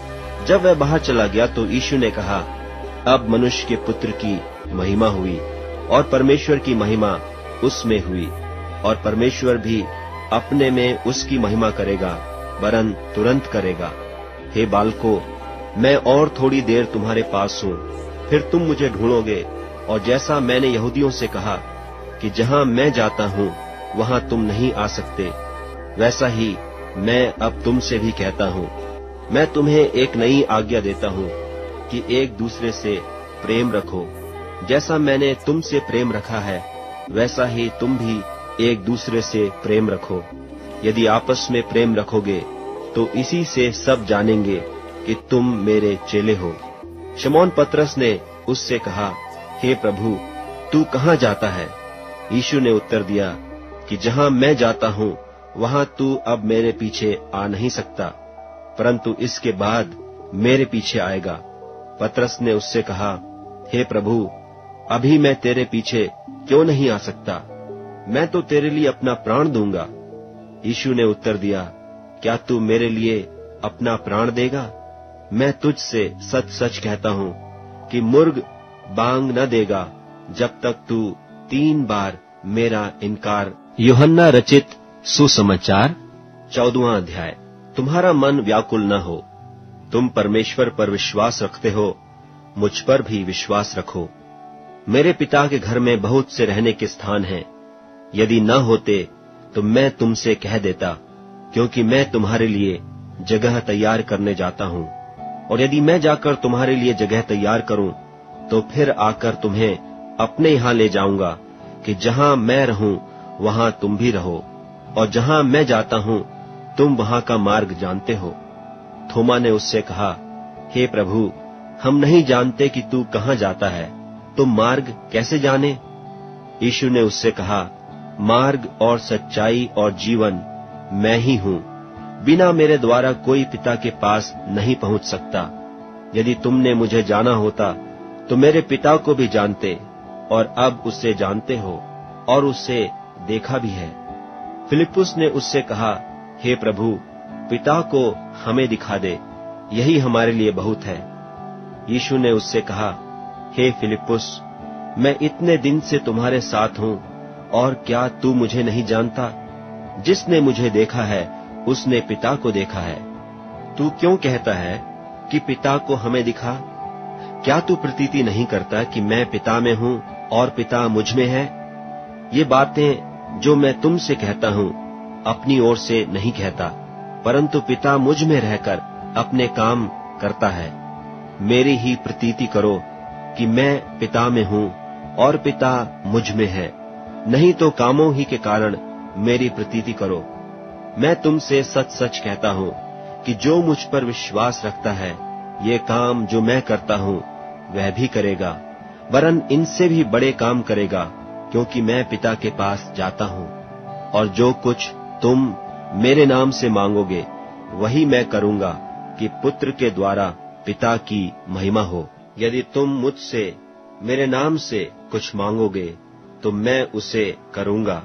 जब वह बाहर चला गया तो यीशु ने कहा, अब मनुष्य के पुत्र की महिमा हुई और परमेश्वर की महिमा उसमें हुई, और परमेश्वर भी अपने में उसकी महिमा करेगा, वरन तुरंत करेगा। हे बालकों, मैं और थोड़ी देर तुम्हारे पास हूँ, फिर तुम मुझे ढूंढोगे, और जैसा मैंने यहूदियों से कहा कि जहाँ मैं जाता हूँ वहाँ तुम नहीं आ सकते, वैसा ही मैं अब तुमसे भी कहता हूँ। मैं तुम्हें एक नई आज्ञा देता हूँ कि एक दूसरे से प्रेम रखो। जैसा मैंने तुमसे प्रेम रखा है, वैसा ही तुम भी एक दूसरे से प्रेम रखो। यदि आपस में प्रेम रखोगे तो इसी से सब जानेंगे कि तुम मेरे चेले हो। शमौन पतरस ने उससे कहा, हे प्रभु, तू कहाँ जाता है? यीशु ने उत्तर दिया कि जहाँ मैं जाता हूँ वहाँ तू अब मेरे पीछे आ नहीं सकता, परंतु इसके बाद मेरे पीछे आएगा। पतरस ने उससे कहा, हे प्रभु, अभी मैं तेरे पीछे क्यों नहीं आ सकता? मैं तो तेरे लिए अपना प्राण दूंगा। यीशु ने उत्तर दिया, क्या तू मेरे लिए अपना प्राण देगा? मैं तुझसे सच सच कहता हूँ कि मुर्ग बांग न देगा जब तक तू तीन बार मेरा इनकार। यूहन्ना रचित सुसमाचार चौदहवां अध्याय। तुम्हारा मन व्याकुल न हो, तुम परमेश्वर पर विश्वास रखते हो, मुझ पर भी विश्वास रखो। मेरे पिता के घर में बहुत से रहने के स्थान हैं। यदि न होते तो मैं तुमसे कह देता, क्योंकि मैं तुम्हारे लिए जगह तैयार करने जाता हूँ। और यदि मैं जाकर तुम्हारे लिए जगह तैयार करूं, तो फिर आकर तुम्हें अपने यहाँ ले जाऊंगा, कि जहाँ मैं रहूं वहाँ तुम भी रहो, और जहाँ मैं जाता हूँ तुम वहाँ का मार्ग जानते हो। थोमा ने उससे कहा, हे प्रभु, हम नहीं जानते कि तू कहाँ जाता है, तुम मार्ग कैसे जाने? यीशु ने उससे कहा, मार्ग और सच्चाई और जीवन मैं ही हूँ। बिना मेरे द्वारा कोई पिता के पास नहीं पहुँच सकता। यदि तुमने मुझे जाना होता तो मेरे पिता को भी जानते, और अब उससे जानते हो और उससे देखा भी है। फिलिप्पुस ने उससे कहा, हे प्रभु, पिता को हमें दिखा दे, यही हमारे लिए बहुत है। यीशु ने उससे कहा, हे फिलिप्पुस, मैं इतने दिन से तुम्हारे साथ हूँ, और क्या तू मुझे नहीं जानता? जिसने मुझे देखा है उसने पिता को देखा है। तू क्यों कहता है कि पिता को हमें दिखा? क्या तू प्रतीति नहीं करता कि मैं पिता में हूँ और पिता मुझ में है? ये बातें जो मैं तुमसे कहता हूँ अपनी ओर से नहीं कहता, परंतु पिता मुझ में रहकर अपने काम करता है। मेरी ही प्रतीति करो कि मैं पिता में हूँ और पिता मुझ में है, नहीं तो कामों ही के कारण मेरी प्रतीति करो। मैं तुमसे सच सच कहता हूँ कि जो मुझ पर विश्वास रखता है, ये काम जो मैं करता हूँ वह भी करेगा, वरन इनसे भी बड़े काम करेगा, क्योंकि मैं पिता के पास जाता हूँ। और जो कुछ तुम मेरे नाम से मांगोगे वही मैं करूँगा, कि पुत्र के द्वारा पिता की महिमा हो। यदि तुम मुझसे मेरे नाम से कुछ मांगोगे तो मैं उसे करूँगा।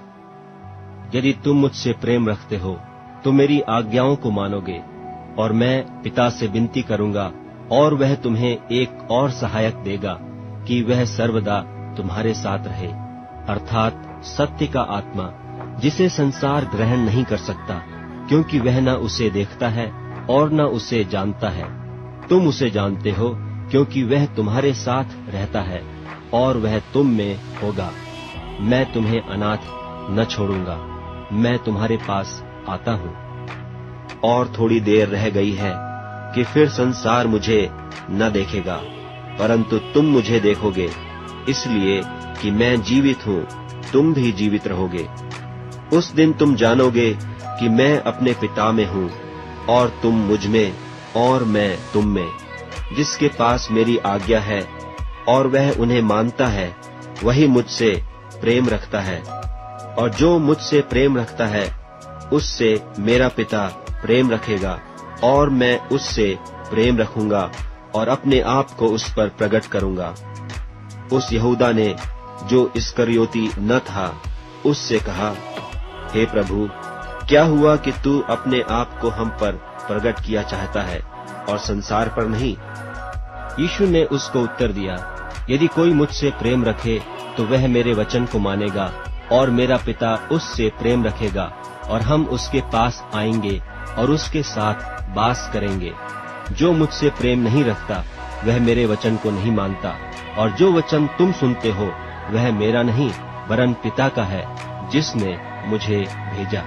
यदि तुम मुझसे प्रेम रखते हो तो मेरी आज्ञाओं को मानोगे, और मैं पिता से विनती करूँगा, और वह तुम्हें एक और सहायक देगा, कि वह सर्वदा तुम्हारे साथ रहे, अर्थात सत्य का आत्मा, जिसे संसार ग्रहण नहीं कर सकता, क्योंकि वह न उसे देखता है और न उसे जानता है। तुम उसे जानते हो, क्योंकि वह तुम्हारे साथ रहता है और वह तुम में होगा। मैं तुम्हें अनाथ न छोड़ूंगा, मैं तुम्हारे पास आता हूँ। और थोड़ी देर रह गई है कि फिर संसार मुझे न देखेगा, परंतु तुम मुझे देखोगे, इसलिए कि मैं जीवित हूँ, तुम भी जीवित रहोगे। उस दिन तुम जानोगे कि मैं अपने पिता में हूँ, और तुम मुझ में और मैं तुम में। जिसके पास मेरी आज्ञा है और वह उन्हें मानता है, वही मुझसे प्रेम रखता है, और जो मुझसे प्रेम रखता है उससे मेरा पिता प्रेम रखेगा, और मैं उससे प्रेम रखूंगा और अपने आप को उस पर प्रकट करूंगा। उस यहूदा ने जो इस्करियोती न था, उससे कहा, हे प्रभु, क्या हुआ कि तू अपने आप को हम पर प्रकट किया चाहता है और संसार पर नहीं? यीशु ने उसको उत्तर दिया, यदि कोई मुझसे प्रेम रखे तो वह मेरे वचन को मानेगा, और मेरा पिता उससे प्रेम रखेगा, और हम उसके पास आएंगे और उसके साथ वास करेंगे। जो मुझसे प्रेम नहीं रखता वह मेरे वचन को नहीं मानता, और जो वचन तुम सुनते हो वह मेरा नहीं वरन पिता का है, जिसने मुझे भेजा।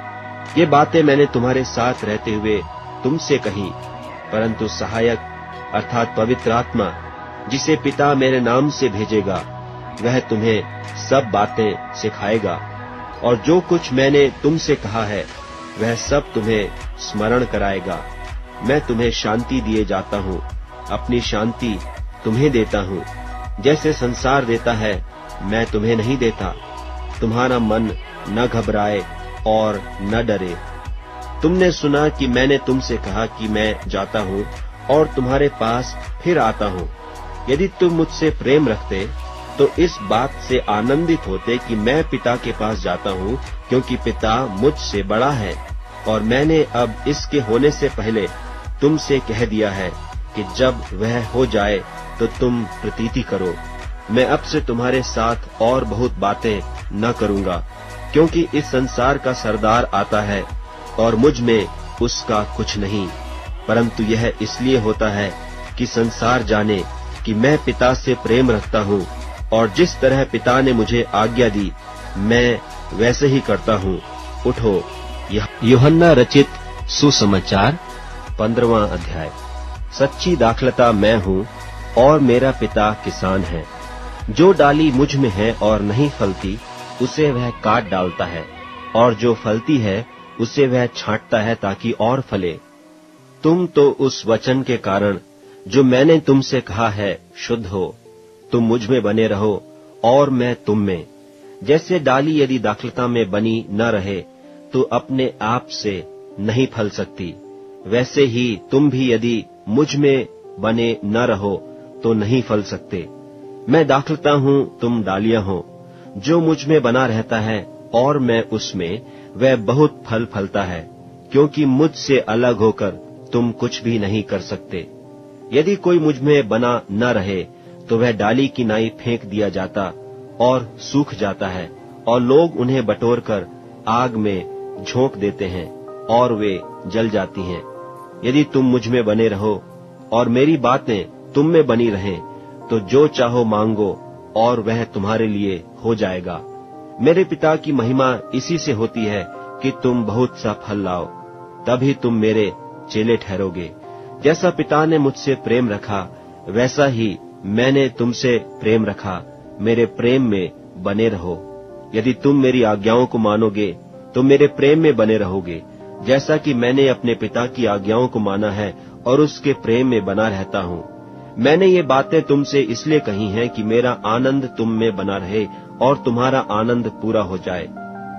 ये बातें मैंने तुम्हारे साथ रहते हुए तुमसे कही, परंतु सहायक अर्थात पवित्र आत्मा, जिसे पिता मेरे नाम से भेजेगा, वह तुम्हें सब बातें सिखाएगा, और जो कुछ मैंने तुमसे कहा है वह सब तुम्हें स्मरण कराएगा। मैं तुम्हें शांति दिए जाता हूँ, अपनी शांति तुम्हें देता हूँ। जैसे संसार देता है मैं तुम्हें नहीं देता। तुम्हारा मन न घबराए और न डरे। तुमने सुना कि मैंने तुमसे कहा कि मैं जाता हूँ और तुम्हारे पास फिर आता हूँ। यदि तुम मुझसे प्रेम रखते तो इस बात से आनंदित होते कि मैं पिता के पास जाता हूँ, क्योंकि पिता मुझसे बड़ा है, और मैंने अब इसके होने से पहले तुमसे कह दिया है कि जब वह हो जाए तो तुम प्रतीति करो। मैं अब से तुम्हारे साथ और बहुत बातें न करूँगा, क्योंकि इस संसार का सरदार आता है और मुझ में उसका कुछ नहीं, परंतु यह इसलिए होता है कि संसार जाने कि मैं पिता से प्रेम रखता हूँ, और जिस तरह पिता ने मुझे आज्ञा दी मैं वैसे ही करता हूँ। उठो। यूहन्ना रचित सुसमाचार पंद्रहवां अध्याय। सच्ची दाखलता मैं हूँ और मेरा पिता किसान है। जो डाली मुझ में है और नहीं फलती उसे वह काट डालता है, और जो फलती है उसे वह छांटता है ताकि और फले। तुम तो उस वचन के कारण जो मैंने तुमसे कहा है शुद्ध हो। तुम मुझ में बने रहो और मैं तुम में। जैसे डाली यदि दाखलता में बनी न रहे तो अपने आप से नहीं फल सकती, वैसे ही तुम भी यदि मुझ में बने न रहो तो नहीं फल सकते। मैं दाखलता हूँ, तुम डालियां हो। जो मुझ में बना रहता है और मैं उसमें, वह बहुत फल फलता है, क्योंकि मुझसे अलग होकर तुम कुछ भी नहीं कर सकते। यदि कोई मुझ में बना न रहे तो वह डाली की नाई फेंक दिया जाता और सूख जाता है, और लोग उन्हें बटोर कर आग में झोंक देते हैं और वे जल जाती हैं। यदि तुम मुझ में बने रहो और मेरी बातें तुम में बनी रहें, तो जो चाहो मांगो और वह तुम्हारे लिए हो जाएगा। मेरे पिता की महिमा इसी से होती है कि तुम बहुत सा फल लाओ, तभी तुम मेरे चेले ठहरोगे। जैसा पिता ने मुझसे प्रेम रखा वैसा ही मैंने तुमसे प्रेम रखा। मेरे प्रेम में बने रहो। यदि तुम मेरी आज्ञाओं को मानोगे तो मेरे प्रेम में बने रहोगे, जैसा कि मैंने अपने पिता की आज्ञाओं को माना है और उसके प्रेम में बना रहता हूँ। मैंने ये बातें तुमसे इसलिए कही हैं कि मेरा आनंद तुम में बना रहे और तुम्हारा आनंद पूरा हो जाए।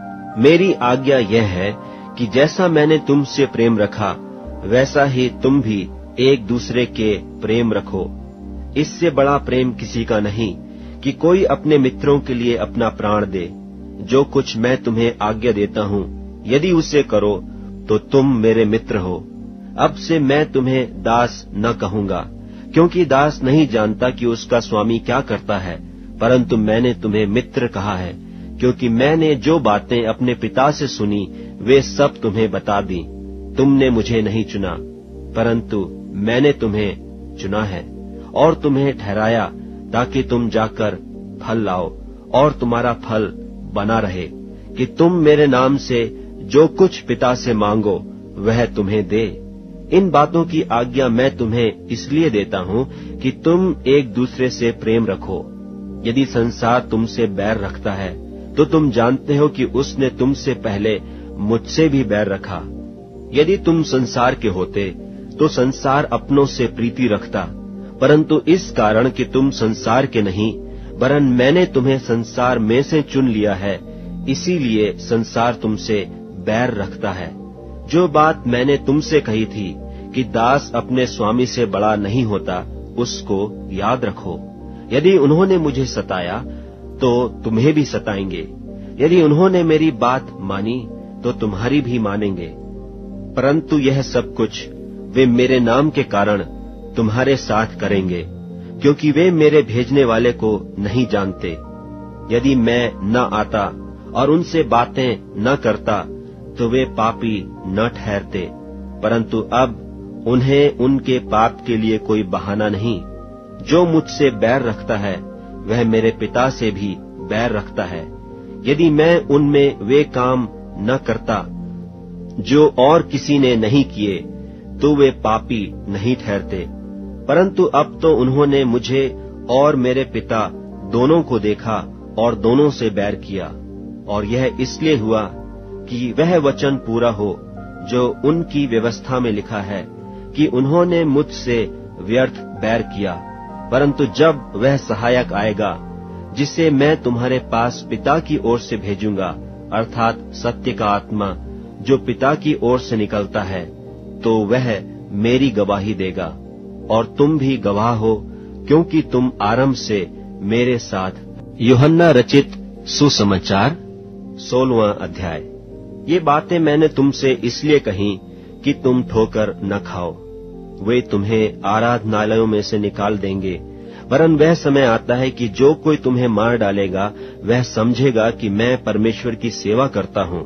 मेरी आज्ञा यह है कि जैसा मैंने तुमसे प्रेम रखा वैसा ही तुम भी एक दूसरे के प्रेम रखो। इससे बड़ा प्रेम किसी का नहीं कि कोई अपने मित्रों के लिए अपना प्राण दे। जो कुछ मैं तुम्हें आज्ञा देता हूँ, यदि उसे करो तो तुम मेरे मित्र हो। अब से मैं तुम्हें दास न कहूँगा, क्योंकि दास नहीं जानता कि उसका स्वामी क्या करता है, परंतु मैंने तुम्हें मित्र कहा है, क्योंकि मैंने जो बातें अपने पिता से सुनी वे सब तुम्हें बता दी। तुमने मुझे नहीं चुना, परंतु मैंने तुम्हें चुना है और तुम्हें ठहराया, ताकि तुम जाकर फल लाओ और तुम्हारा फल बना रहे, कि तुम मेरे नाम से जो कुछ पिता से मांगो वह तुम्हें दे। इन बातों की आज्ञा मैं तुम्हें इसलिए देता हूँ कि तुम एक दूसरे से प्रेम रखो। यदि संसार तुमसे बैर रखता है तो तुम जानते हो कि उसने तुमसे पहले मुझसे भी बैर रखा। यदि तुम संसार के होते तो संसार अपनों से प्रीति रखता, परंतु इस कारण कि तुम संसार के नहीं वरन मैंने तुम्हें संसार में से चुन लिया है, इसीलिए संसार तुमसे बैर रखता है। जो बात मैंने तुमसे कही थी कि दास अपने स्वामी से बड़ा नहीं होता, उसको याद रखो। यदि उन्होंने मुझे सताया तो तुम्हें भी सताएंगे। यदि उन्होंने मेरी बात मानी तो तुम्हारी भी मानेंगे। परंतु यह सब कुछ वे मेरे नाम के कारण तुम्हारे साथ करेंगे, क्योंकि वे मेरे भेजने वाले को नहीं जानते। यदि मैं न आता और उनसे बातें न करता तो वे पापी न ठहरते, परंतु अब उन्हें उनके पाप के लिए कोई बहाना नहीं। जो मुझसे बैर रखता है वह मेरे पिता से भी बैर रखता है। यदि मैं उनमें वे काम न करता जो और किसी ने नहीं किए तो वे पापी नहीं ठहरते। परंतु अब तो उन्होंने मुझे और मेरे पिता दोनों को देखा और दोनों से बैर किया। और यह इसलिए हुआ कि वह वचन पूरा हो जो उनकी व्यवस्था में लिखा है कि उन्होंने मुझसे व्यर्थ बैर किया। परंतु जब वह सहायक आएगा जिसे मैं तुम्हारे पास पिता की ओर से भेजूंगा, अर्थात सत्य का आत्मा जो पिता की ओर से निकलता है, तो वह मेरी गवाही देगा। और तुम भी गवाह हो, क्योंकि तुम आरंभ से मेरे साथ। यूहन्ना रचित सुसमाचार सोलहवां अध्याय। ये बातें मैंने तुमसे इसलिए कही कि तुम ठोकर न खाओ। वे तुम्हें आराधनालयों में से निकाल देंगे, वरन वह समय आता है कि जो कोई तुम्हें मार डालेगा वह समझेगा कि मैं परमेश्वर की सेवा करता हूँ।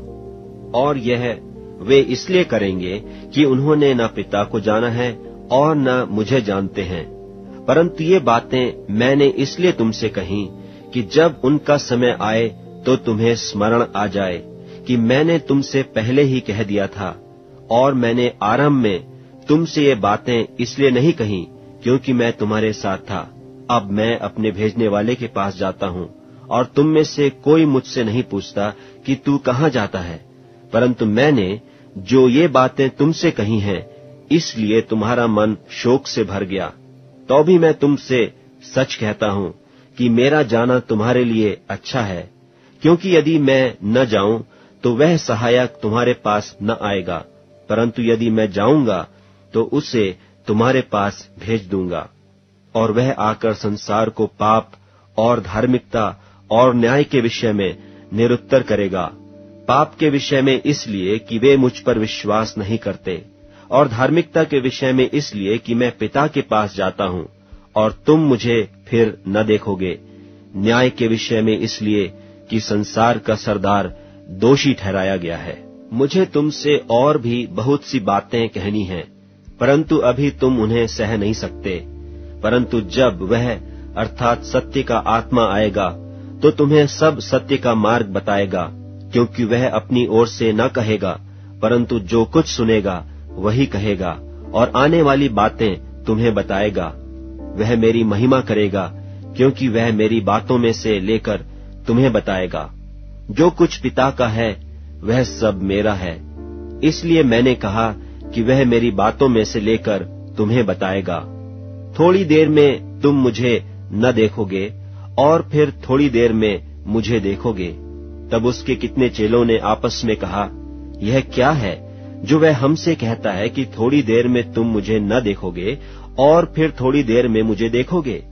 और यह वे इसलिए करेंगे कि उन्होंने न पिता को जाना है और न मुझे जानते हैं। परंतु ये बातें मैंने इसलिए तुमसे कही कि जब उनका समय आए तो तुम्हें स्मरण आ जाए कि मैंने तुमसे पहले ही कह दिया था। और मैंने आरंभ में तुमसे ये बातें इसलिए नहीं कही क्योंकि मैं तुम्हारे साथ था। अब मैं अपने भेजने वाले के पास जाता हूँ, और तुम में से कोई मुझसे नहीं पूछता कि तू कहाँ जाता है। परंतु मैंने जो ये बातें तुमसे कही हैं, इसलिए तुम्हारा मन शोक से भर गया। तो भी मैं तुमसे सच कहता हूँ कि मेरा जाना तुम्हारे लिए अच्छा है, क्योंकि यदि मैं न जाऊं तो वह सहायक तुम्हारे पास न आएगा, परंतु यदि मैं जाऊंगा तो उसे तुम्हारे पास भेज दूंगा। और वह आकर संसार को पाप और धार्मिकता और न्याय के विषय में निरुत्तर करेगा। पाप के विषय में इसलिए कि वे मुझ पर विश्वास नहीं करते, और धार्मिकता के विषय में इसलिए कि मैं पिता के पास जाता हूँ और तुम मुझे फिर न देखोगे। न्याय के विषय में इसलिए कि संसार का सरदार दोषी ठहराया गया है। मुझे तुमसे और भी बहुत सी बातें कहनी हैं, परंतु अभी तुम उन्हें सह नहीं सकते। परंतु जब वह अर्थात सत्य का आत्मा आएगा तो तुम्हें सब सत्य का मार्ग बताएगा, क्योंकि वह अपनी ओर से न कहेगा, परंतु जो कुछ सुनेगा वही कहेगा, और आने वाली बातें तुम्हें बताएगा। वह मेरी महिमा करेगा, क्योंकि वह मेरी बातों में से लेकर तुम्हें बताएगा। जो कुछ पिता का है वह सब मेरा है, इसलिए मैंने कहा कि वह मेरी बातों में से लेकर तुम्हें बताएगा। थोड़ी देर में तुम मुझे न देखोगे और फिर थोड़ी देर में मुझे देखोगे। तब उसके कितने चेलों ने आपस में कहा, यह क्या है जो वह हमसे कहता है कि थोड़ी देर में तुम मुझे न देखोगे और फिर थोड़ी देर में मुझे देखोगे,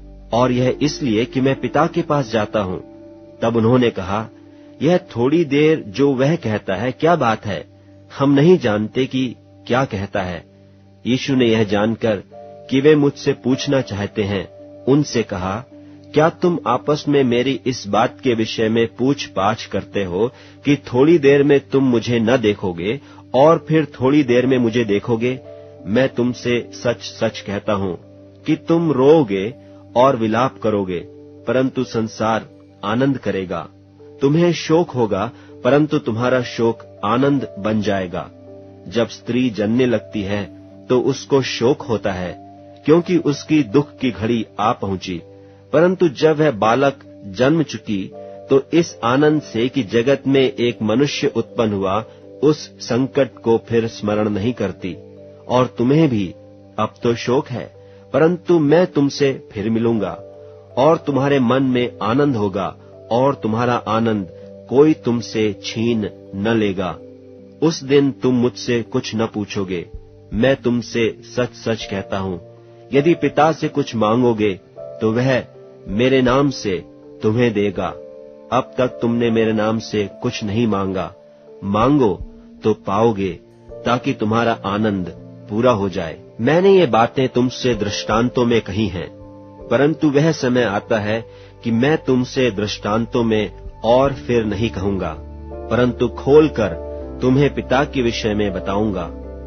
और यह इसलिए कि मैं पिता के पास जाता हूँ। तब उन्होंने कहा, यह थोड़ी देर जो वह कहता है क्या बात है? हम नहीं जानते कि क्या कहता है। यीशु ने यह जानकर कि वे मुझसे पूछना चाहते हैं, उनसे कहा, क्या तुम आपस में मेरी इस बात के विषय में पूछ पाछ करते हो कि थोड़ी देर में तुम मुझे न देखोगे और फिर थोड़ी देर में मुझे देखोगे? मैं तुमसे सच सच कहता हूँ कि तुम रोओगे और विलाप करोगे, परंतु संसार आनंद करेगा। तुम्हें शोक होगा, परंतु तुम्हारा शोक आनंद बन जाएगा। जब स्त्री जनने लगती है तो उसको शोक होता है, क्योंकि उसकी दुख की घड़ी आ पहुंची। परंतु जब वह बालक जन्म चुकी तो इस आनंद से कि जगत में एक मनुष्य उत्पन्न हुआ, उस संकट को फिर स्मरण नहीं करती। और तुम्हें भी अब तो शोक है, परंतु मैं तुमसे फिर मिलूंगा और तुम्हारे मन में आनंद होगा, और तुम्हारा आनंद कोई तुमसे छीन न लेगा। उस दिन तुम मुझसे कुछ न पूछोगे। मैं तुमसे सच सच कहता हूँ, यदि पिता से कुछ मांगोगे तो वह मेरे नाम से तुम्हें देगा। अब तक तुमने मेरे नाम से कुछ नहीं मांगा, मांगो तो पाओगे, ताकि तुम्हारा आनंद पूरा हो जाए। मैंने ये बातें तुमसे दृष्टांतों में कही हैं, परंतु वह समय आता है कि मैं तुमसे दृष्टांतों में और फिर नहीं कहूंगा, परंतु खोलकर तुम्हें पिता के विषय में बताऊंगा।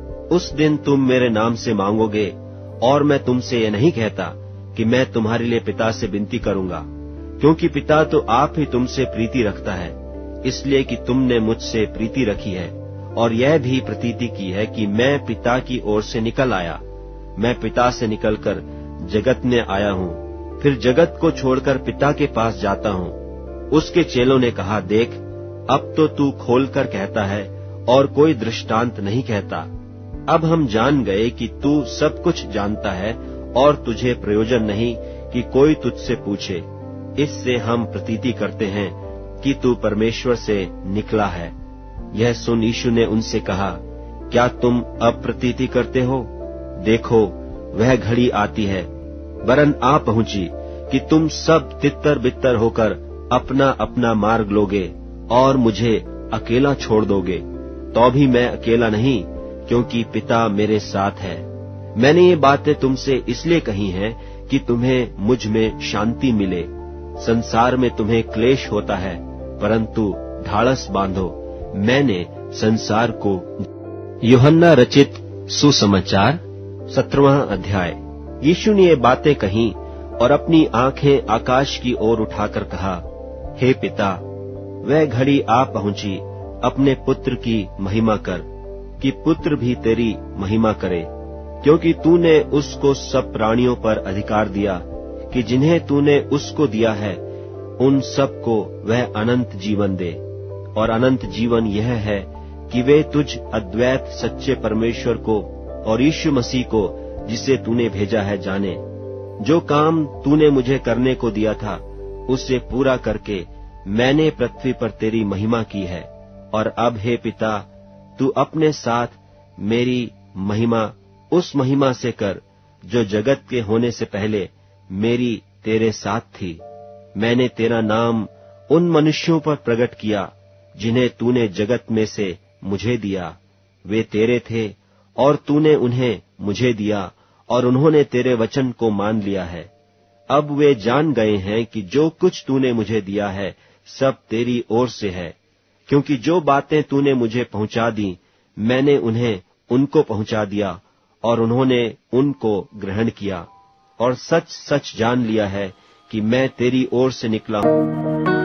उस दिन तुम मेरे नाम से मांगोगे, और मैं तुमसे यह नहीं कहता कि मैं तुम्हारे लिए पिता से विनती करूंगा, क्योंकि पिता तो आप ही तुमसे प्रीति रखता है, इसलिए कि तुमने मुझसे प्रीति रखी है और यह भी प्रतीति की है कि मैं पिता की ओर से निकल आया। मैं पिता से निकलकर जगत में आया हूँ, फिर जगत को छोड़कर पिता के पास जाता हूँ। उसके चेलों ने कहा, देख, अब तो तू खोलकर कहता है और कोई दृष्टांत नहीं कहता। अब हम जान गए कि तू सब कुछ जानता है और तुझे प्रयोजन नहीं कि कोई तुझसे पूछे। इससे हम प्रतीति करते हैं कि तू परमेश्वर से निकला है। यह सुन यीशु ने उनसे कहा, क्या तुम अब प्रतीति करते हो? देखो, वह घड़ी आती है, वरन आ पहुंची, कि तुम सब तितर बितर होकर अपना अपना मार्ग लोगे और मुझे अकेला छोड़ दोगे। तो भी मैं अकेला नहीं, क्योंकि पिता मेरे साथ है। मैंने ये बातें तुमसे इसलिए कही हैं कि तुम्हें मुझ में शांति मिले। संसार में तुम्हें क्लेश होता है, परंतु ढाढ़स बांधो, मैंने संसार को। यूहन्ना रचित सुसमाचार सत्रहवां अध्याय। यीशु ने ये बातें कही और अपनी आंखें आकाश की ओर उठाकर कहा, हे पिता, वह घड़ी आ पहुंची, अपने पुत्र की महिमा कर, कि पुत्र भी तेरी महिमा करे, क्योंकि तूने उसको सब प्राणियों पर अधिकार दिया, कि जिन्हें तूने उसको दिया है उन सब को वह अनंत जीवन दे। और अनंत जीवन यह है कि वे तुझ अद्वैत सच्चे परमेश्वर को और यीशु मसीह को, जिसे तूने भेजा है, जाने। जो काम तूने मुझे करने को दिया था, उसे पूरा करके मैंने पृथ्वी पर तेरी महिमा की है। और अब हे पिता, तू अपने साथ मेरी महिमा उस महिमा से कर, जो जगत के होने से पहले मेरी तेरे साथ थी। मैंने तेरा नाम उन मनुष्यों पर प्रकट किया, जिन्हें तूने जगत में से मुझे दिया। वे तेरे थे और तूने उन्हें मुझे दिया, और उन्होंने तेरे वचन को मान लिया है। अब वे जान गए हैं कि जो कुछ तूने मुझे दिया है सब तेरी ओर से है, क्योंकि जो बातें तूने मुझे पहुंचा दी, मैंने उन्हें उनको पहुंचा दिया, और उन्होंने उनको ग्रहण किया, और सच सच जान लिया है कि मैं तेरी ओर से निकला हूँ।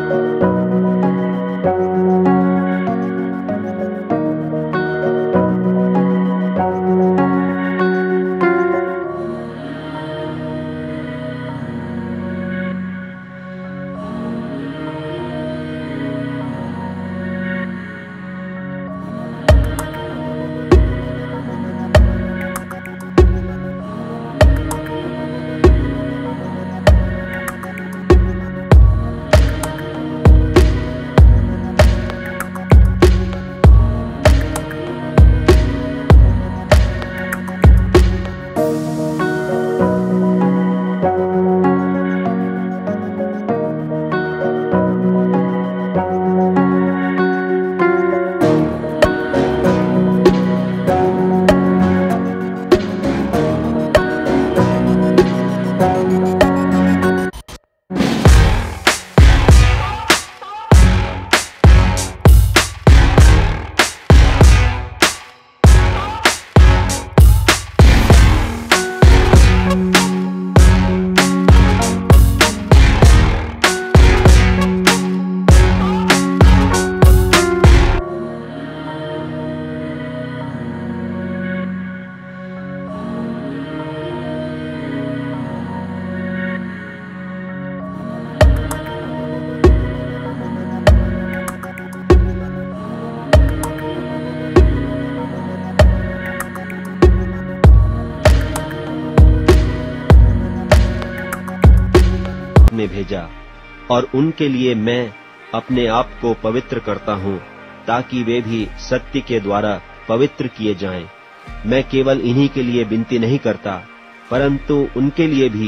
में भेजा, और उनके लिए मैं अपने आप को पवित्र करता हूँ, ताकि वे भी सत्य के द्वारा पवित्र किए जाएं। मैं केवल इन्हीं के लिए विनती नहीं करता, परंतु उनके लिए भी,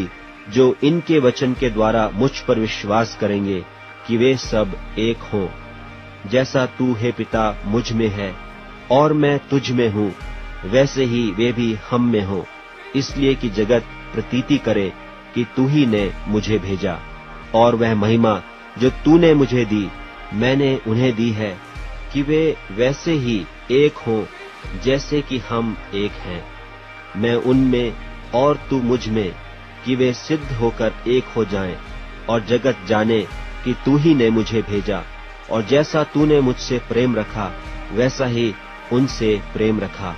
जो इनके वचन के द्वारा मुझ पर विश्वास करेंगे कि वे सब एक हों, जैसा तू हे पिता मुझ में है और मैं तुझ में हूँ, वैसे ही वे भी हम में हों, इसलिए कि जगत प्रतीति करे कि तू ही ने मुझे भेजा। और वह महिमा जो तूने मुझे दी मैंने उन्हें दी है, कि वे वैसे ही एक हों जैसे कि हम एक हैं, मैं उनमें और तू मुझ में, कि वे सिद्ध होकर एक हो जाएं, और जगत जाने कि तू ही ने मुझे भेजा, और जैसा तूने मुझसे प्रेम रखा वैसा ही उनसे प्रेम रखा।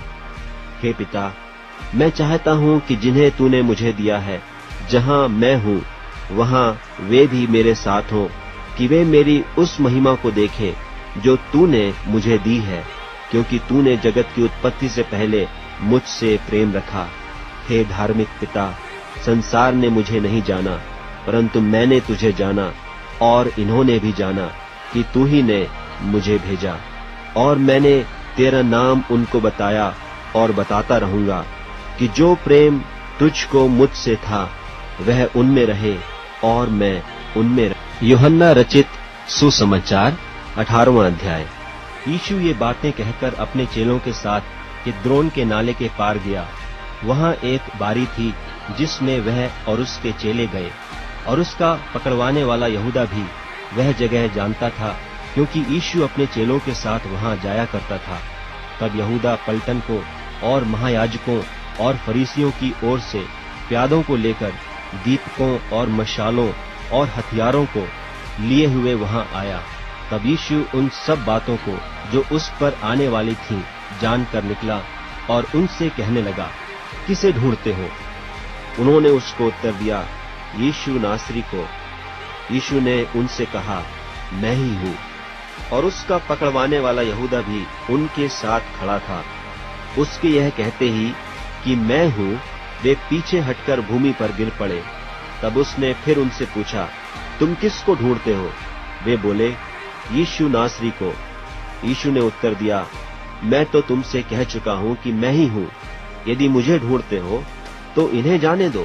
हे पिता, मैं चाहता हूँ कि जिन्हें तूने मुझे दिया है, जहाँ मैं हूँ वहाँ वे भी मेरे साथ हों, कि वे मेरी उस महिमा को देखें जो तूने मुझे दी है, क्योंकि तूने जगत की उत्पत्ति से पहले मुझसे प्रेम रखा। हे धार्मिक पिता, संसार ने मुझे नहीं जाना, परंतु मैंने तुझे जाना, और इन्होंने भी जाना कि तू ही ने मुझे भेजा। और मैंने तेरा नाम उनको बताया और बताता रहूंगा, कि जो प्रेम तुझको मुझसे था वह उनमें रहे और मैं उनमें रहे। यूहन्ना रचित सुसमाचार अठारहवां अध्याय। यीशु ये बातें कहकर अपने चेलों के साथ किद्रोन के नाले के पार गया। वहाँ एक बारी थी जिसमें वह और उसके चेले गए, और उसका पकड़वाने वाला यहूदा भी वह जगह जानता था, क्योंकि यीशु अपने चेलों के साथ वहाँ जाया करता था। तब यहूदा पलटन को और महायाजकों और फरीसियों की ओर से प्यादों को लेकर दीपकों और मशालों और हथियारों को लिए हुए वहाँ आया। तब यीशु उन सब बातों को जो उस पर आने वाली थीं जानकर निकला और उनसे कहने लगा, किसे ढूंढते हो? उन्होंने उसको उत्तर दिया, यीशु नासरी को। यीशु ने उनसे कहा, मैं ही हूँ। और उसका पकड़वाने वाला यहूदा भी उनके साथ खड़ा था। उसके यह कहते ही कि मैं हूँ, वे पीछे हटकर भूमि पर गिर पड़े। तब उसने फिर उनसे पूछा, तुम किसको ढूंढते हो? वे बोले, यीशु नासरी को। यीशु ने उत्तर दिया, मैं तो तुमसे कह चुका हूँ कि मैं ही हूँ। यदि मुझे ढूंढते हो तो इन्हें जाने दो।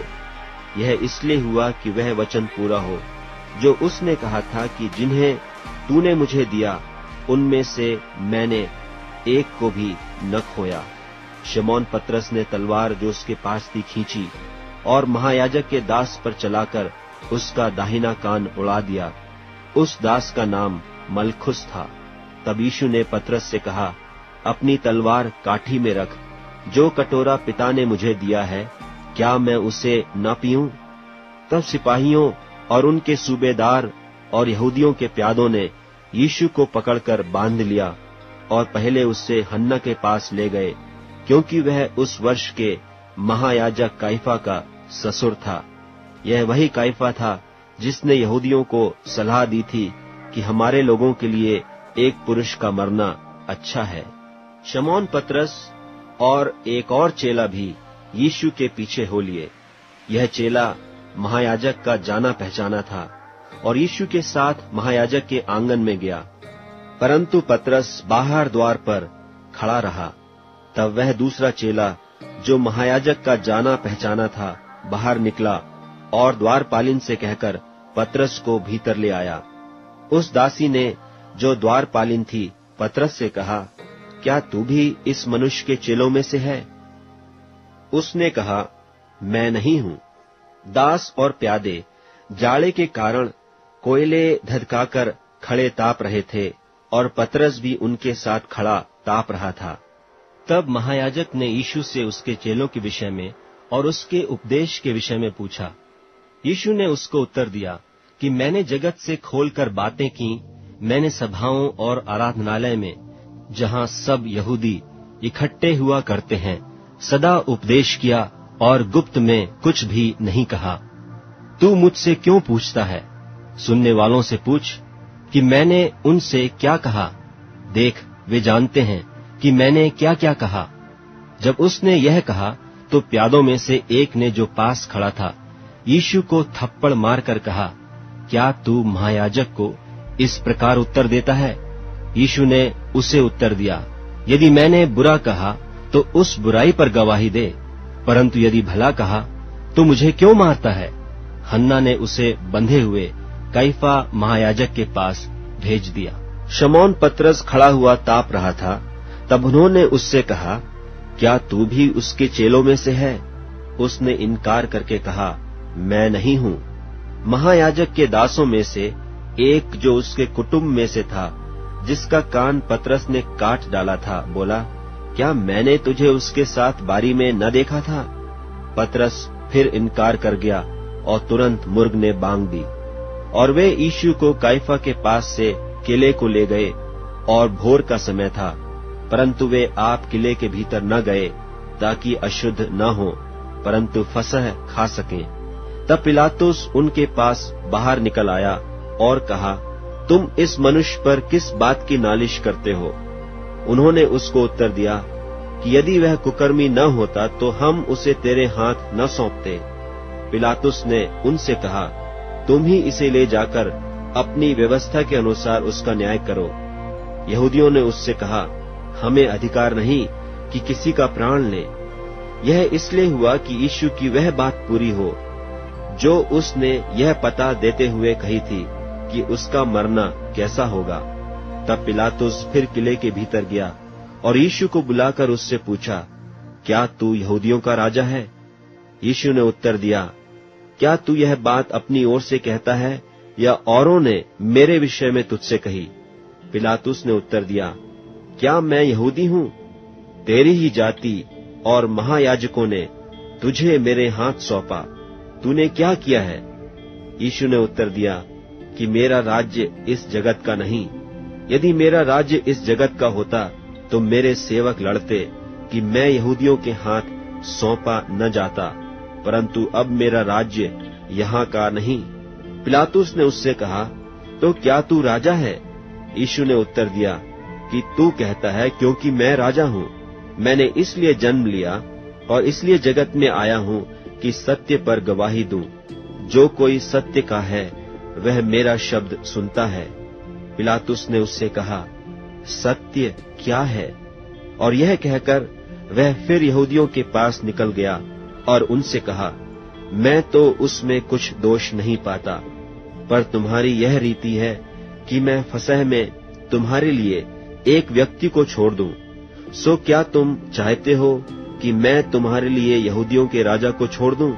यह इसलिए हुआ कि वह वचन पूरा हो जो उसने कहा था कि जिन्हें तूने मुझे दिया उनमें से मैंने एक को भी न खोया। शमौन पतरस ने तलवार जो उसके पास थी खींची और महायाजक के दास पर चलाकर उसका दाहिना कान उड़ा दिया। उस दास का नाम मलखुस था। तब यीशु ने पतरस से कहा, अपनी तलवार काठी में रख। जो कटोरा पिता ने मुझे दिया है, क्या मैं उसे न पीऊं? तब सिपाहियों और उनके सूबेदार और यहूदियों के प्यादों ने यीशु को पकड़कर बांध लिया और पहले उससे हन्ना के पास ले गए, क्योंकि वह उस वर्ष के महायाजक काइफा का ससुर था। यह वही काइफा था जिसने यहूदियों को सलाह दी थी कि हमारे लोगों के लिए एक पुरुष का मरना अच्छा है। शमौन पतरस और एक और चेला भी यीशु के पीछे हो लिए। यह चेला महायाजक का जाना पहचाना था और यीशु के साथ महायाजक के आंगन में गया, परंतु पतरस बाहर द्वार पर खड़ा रहा। तब वह दूसरा चेला जो महायाजक का जाना पहचाना था बाहर निकला और द्वारपालिन से कहकर पतरस को भीतर ले आया। उस दासी ने जो द्वारपालिन थी पतरस से कहा, क्या तू भी इस मनुष्य के चेलों में से है? उसने कहा, मैं नहीं हूँ। दास और प्यादे जाड़े के कारण कोयले धधकाकर खड़े ताप रहे थे और पतरस भी उनके साथ खड़ा ताप रहा था। तब महायाजक ने यीशु से उसके चेलों के विषय में और उसके उपदेश के विषय में पूछा। यीशु ने उसको उत्तर दिया कि मैंने जगत से खोलकर बातें की। मैंने सभाओं और आराधनालय में, जहाँ सब यहूदी इकट्ठे हुआ करते हैं, सदा उपदेश किया और गुप्त में कुछ भी नहीं कहा। तू मुझसे क्यों पूछता है? सुनने वालों से पूछ कि मैंने उनसे क्या कहा। देख, वे जानते हैं कि मैंने क्या क्या कहा। जब उसने यह कहा तो प्यादों में से एक ने जो पास खड़ा था यीशु को थप्पड़ मारकर कहा, क्या तू महायाजक को इस प्रकार उत्तर देता है? यीशु ने उसे उत्तर दिया, यदि मैंने बुरा कहा तो उस बुराई पर गवाही दे, परंतु यदि भला कहा तो मुझे क्यों मारता है? हन्ना ने उसे बंधे हुए कैफा महायाजक के पास भेज दिया। शमौन पतरस खड़ा हुआ ताप रहा था। तब उन्होंने उससे कहा, क्या तू भी उसके चेलों में से है? उसने इनकार करके कहा, मैं नहीं हूँ। महायाजक के दासों में से एक, जो उसके कुटुंब में से था, जिसका कान पतरस ने काट डाला था, बोला, क्या मैंने तुझे उसके साथ बारी में न देखा था? पतरस फिर इनकार कर गया और तुरंत मुर्ग ने बांग दी। और वे यीशु को कैफा के पास से किले को ले गए, और भोर का समय था, परंतु वे आप किले के भीतर न गए, ताकि अशुद्ध न हो, परंतु फसह खा सकें। तब पिलातुस उनके पास बाहर निकल आया और कहा, तुम इस मनुष्य पर किस बात की नालिश करते हो? उन्होंने उसको उत्तर दिया कि यदि वह कुकर्मी न होता तो हम उसे तेरे हाथ न सौंपते। पिलातुस ने उनसे कहा, तुम ही इसे ले जाकर अपनी व्यवस्था के अनुसार उसका न्याय करो। यहूदियों ने उससे कहा, हमें अधिकार नहीं कि किसी का प्राण ले। यह इसलिए हुआ कि यीशु की वह बात पूरी हो जो उसने यह पता देते हुए कही थी कि उसका मरना कैसा होगा। तब पिलातुस फिर किले के भीतर गया और यीशु को बुलाकर उससे पूछा, क्या तू यहूदियों का राजा है? यीशु ने उत्तर दिया, क्या तू यह बात अपनी ओर से कहता है या औरों ने मेरे विषय में तुझसे कही? पिलातुस ने उत्तर दिया, क्या मैं यहूदी हूँ? तेरी ही जाति और महायाजकों ने तुझे मेरे हाथ सौंपा। तूने क्या किया है? यीशु ने उत्तर दिया कि मेरा राज्य इस जगत का नहीं। यदि मेरा राज्य इस जगत का होता तो मेरे सेवक लड़ते कि मैं यहूदियों के हाथ सौंपा न जाता, परंतु अब मेरा राज्य यहाँ का नहीं। पिलातुस ने उससे कहा, तो क्या तू राजा है? यीशु ने उत्तर दिया कि तू कहता है, क्योंकि मैं राजा हूँ। मैंने इसलिए जन्म लिया और इसलिए जगत में आया हूँ कि सत्य पर गवाही दूं। जो कोई सत्य का है वह मेरा शब्द सुनता है। पिलातुस ने उससे कहा, सत्य क्या है? और यह कहकर वह फिर यहूदियों के पास निकल गया और उनसे कहा, मैं तो उसमें कुछ दोष नहीं पाता, पर तुम्हारी यह रीति है कि मैं फसह में तुम्हारे लिए एक व्यक्ति को छोड़ दूं। सो क्या तुम चाहते हो कि मैं तुम्हारे लिए यहूदियों के राजा को छोड़ दूं?